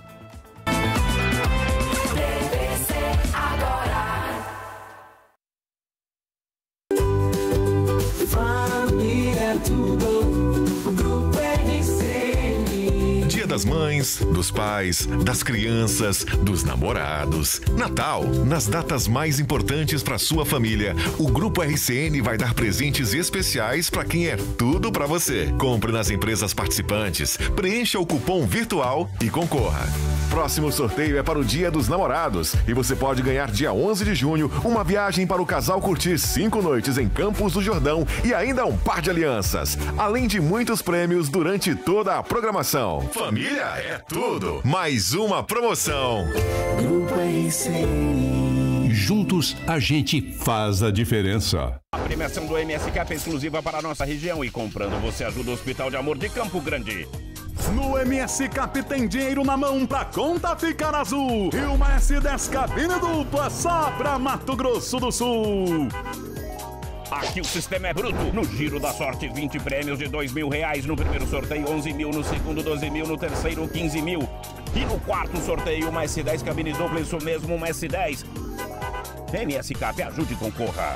Speaker 20: Família tudo, Grupo R C N.
Speaker 9: Dia das Mães, dos pais, das crianças, dos namorados. Natal, nas datas mais importantes para sua família, o Grupo R C N vai dar presentes especiais para quem é tudo para você. Compre nas empresas participantes, preencha o cupom virtual e concorra. Próximo sorteio é para o Dia dos Namorados e você pode ganhar dia onze de junho uma viagem para o casal curtir cinco noites em Campos do Jordão e ainda um par de alianças, além de muitos prêmios durante toda a programação. Família é tudo. Mais uma promoção.
Speaker 20: Grupo R C N.
Speaker 11: juntos a gente faz a diferença.
Speaker 8: A premiação do M S Cap é exclusiva para a nossa região e comprando você ajuda o Hospital de Amor de Campo Grande.
Speaker 23: No M S Cap tem dinheiro na mão pra conta ficar azul. E uma S dez cabine dupla só pra Mato Grosso do Sul.
Speaker 8: Aqui o sistema é bruto. No Giro da Sorte, vinte prêmios de dois mil reais. No primeiro sorteio, onze mil. No segundo, doze mil. No terceiro, quinze mil. E no quarto sorteio, uma S dez cabine dupla. Isso mesmo, uma S dez. M S Cap, ajude e concorra.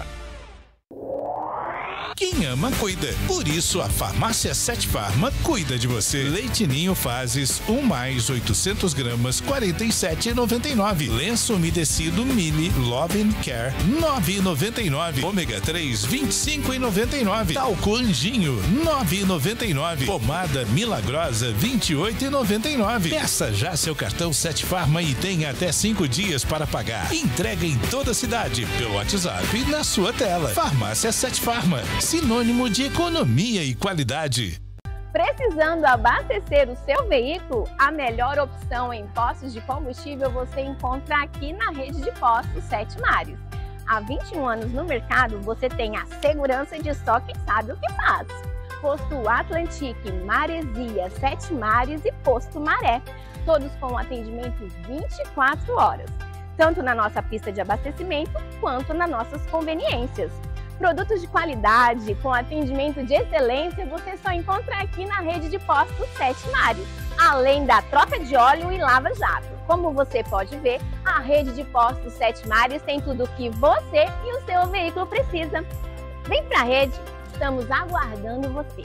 Speaker 1: Quem ama, cuida. Por isso, a Farmácia Sete Farma cuida de você. Leite Ninho Fases, um mais oitocentos gramas, quarenta e sete reais e noventa e nove centavos. Lenço umedecido Mini Love and Care, nove reais e noventa e nove centavos. Ômega três, vinte e cinco reais e noventa e nove centavos. Talco Anjinho, nove reais e noventa e nove centavos. Pomada Milagrosa, vinte e oito reais e noventa e nove centavos. Peça já seu cartão Sete Farma e tenha até cinco dias para pagar. Entrega em toda a cidade, pelo WhatsApp e na sua tela. Farmácia Sete Farma, sinônimo de economia e qualidade.
Speaker 22: Precisando abastecer o seu veículo? A melhor opção em postos de combustível você encontra aqui na rede de postos Sete Mares. Há vinte e um anos no mercado, você tem a segurança de só quem sabe o que faz. Posto Atlantique, Maresia, Sete Mares e Posto Maré, todos com atendimento vinte e quatro horas, tanto na nossa pista de abastecimento quanto nas nossas conveniências. Produtos de qualidade, com atendimento de excelência, você só encontra aqui na rede de postos Sete Mares, além da troca de óleo e lava-jato. Como você pode ver, a rede de postos Sete Mares tem tudo o que você e o seu veículo precisa. Vem pra rede, estamos aguardando você.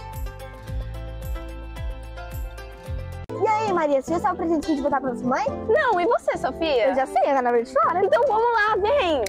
Speaker 13: E aí, Maria, você já sabe o presentinho de botar pra sua mãe?
Speaker 6: Não, e você, Sofia?
Speaker 13: Eu já sei, a Ana Verde Flora.
Speaker 6: Então vamos lá, vem!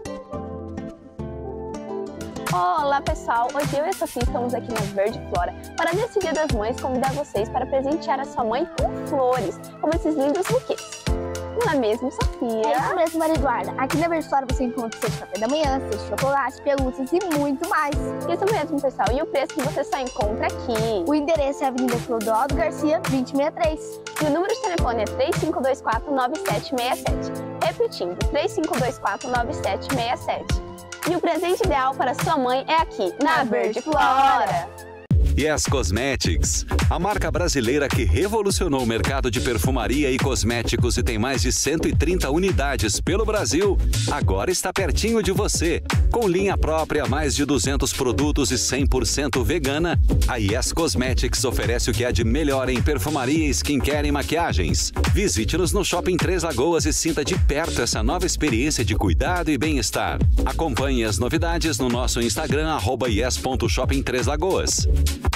Speaker 6: Olá pessoal, hoje eu e a Sofia estamos aqui na Verde Flora para nesse Dia das Mães convidar vocês para presentear a sua mãe com flores, como esses lindos buquês. Não é mesmo, Sofia?
Speaker 13: É isso mesmo, Maria Eduarda. Aqui na Verde Flora você encontra seu café da manhã, seu chocolate, pelúcias e muito mais.
Speaker 6: Isso mesmo, pessoal. E o preço que você só encontra aqui?
Speaker 13: O endereço é a Avenida Clodoaldo Garcia, vinte e sessenta e três.
Speaker 6: E o número de telefone é três cinco dois quatro, nove sete seis sete. Repetindo, três cinco dois quatro, nove sete seis sete. E o presente ideal para sua mãe é aqui, na Verde Flora.
Speaker 7: Yes Cosmetics, a marca brasileira que revolucionou o mercado de perfumaria e cosméticos e tem mais de cento e trinta unidades pelo Brasil, agora está pertinho de você. Com linha própria, mais de duzentos produtos e cem por cento vegana, a Yes Cosmetics oferece o que há de melhor em perfumaria, skincare e maquiagens. Visite-nos no Shopping Três Lagoas e sinta de perto essa nova experiência de cuidado e bem-estar. Acompanhe as novidades no nosso Instagram, arroba yes ponto shopping três lagoas.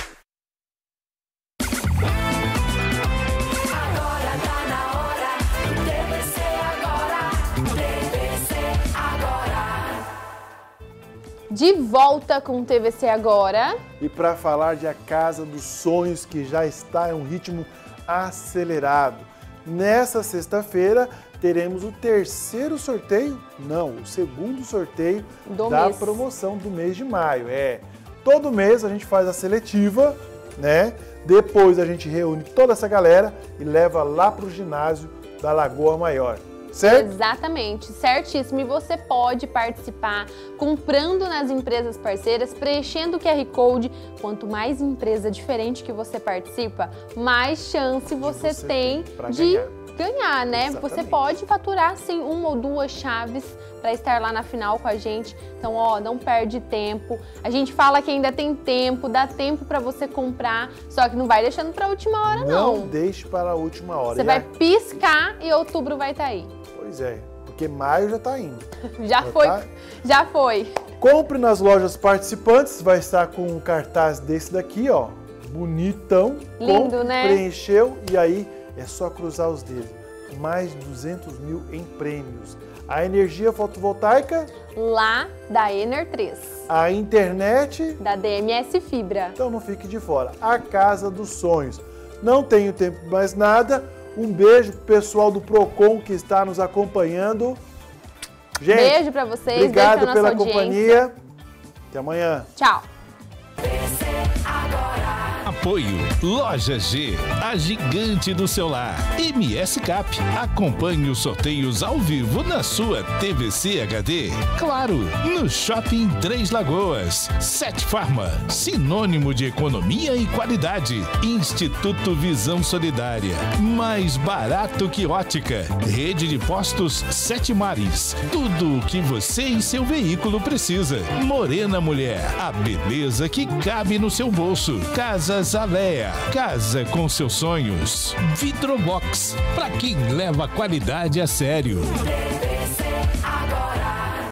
Speaker 6: De volta com o T V C Agora.
Speaker 2: E para falar de A Casa dos Sonhos, que já está em um ritmo acelerado. Nessa sexta-feira teremos o terceiro sorteio, não, o segundo sorteio
Speaker 6: do
Speaker 2: da
Speaker 6: mês.
Speaker 2: promoção do mês de maio. É, todo mês a gente faz a seletiva, né? Depois a gente reúne toda essa galera e leva lá para o ginásio da Lagoa Maior. Certo?
Speaker 6: Exatamente, certíssimo. E você pode participar comprando nas empresas parceiras, preenchendo o Q R Code. Quanto mais empresa diferente que você participa, mais chance você, você tem, tem de ganhar, ganhar né? Exatamente. Você pode faturar, sim, uma ou duas chaves para estar lá na final com a gente. Então, ó, não perde tempo. A gente fala que ainda tem tempo, dá tempo para você comprar, só que não vai deixando para a última hora, não.
Speaker 2: Não deixe para a última hora.
Speaker 6: Você
Speaker 2: e
Speaker 6: vai
Speaker 2: a...
Speaker 6: piscar e outubro vai estar aí.
Speaker 2: Pois é, porque maio já está indo.
Speaker 6: Já, já foi, tá... já foi.
Speaker 2: Compre nas lojas participantes, vai estar com um cartaz desse daqui, ó, bonitão.
Speaker 6: Lindo,
Speaker 2: Compre,
Speaker 6: né?
Speaker 2: Preencheu e aí é só cruzar os dedos. Mais de duzentos mil em prêmios. A energia fotovoltaica?
Speaker 6: Lá da Ener três.
Speaker 2: A internet?
Speaker 6: Da D M S Fibra.
Speaker 2: Então não fique de fora. A Casa dos Sonhos. Não tenho tempo mais nada. Um beijo pro pessoal do Procon que está nos acompanhando. Gente,
Speaker 6: beijo pra vocês.
Speaker 2: Obrigado
Speaker 6: beijo
Speaker 2: pela
Speaker 6: audiência.
Speaker 2: companhia. Até amanhã.
Speaker 6: Tchau.
Speaker 1: A Apoio Loja G, a gigante do celular. M S Cap, acompanhe os sorteios ao vivo na sua T V C H D. Claro, no Shopping Três Lagoas. Sete Farma, sinônimo de economia e qualidade. Instituto Visão Solidária, mais barato que ótica. Rede de postos Sete Mares, tudo o que você e seu veículo precisa. Morena Mulher, a beleza que cabe no seu bolso. Casas Alea, casa com seus sonhos. Vidrobox, para quem leva a qualidade a sério.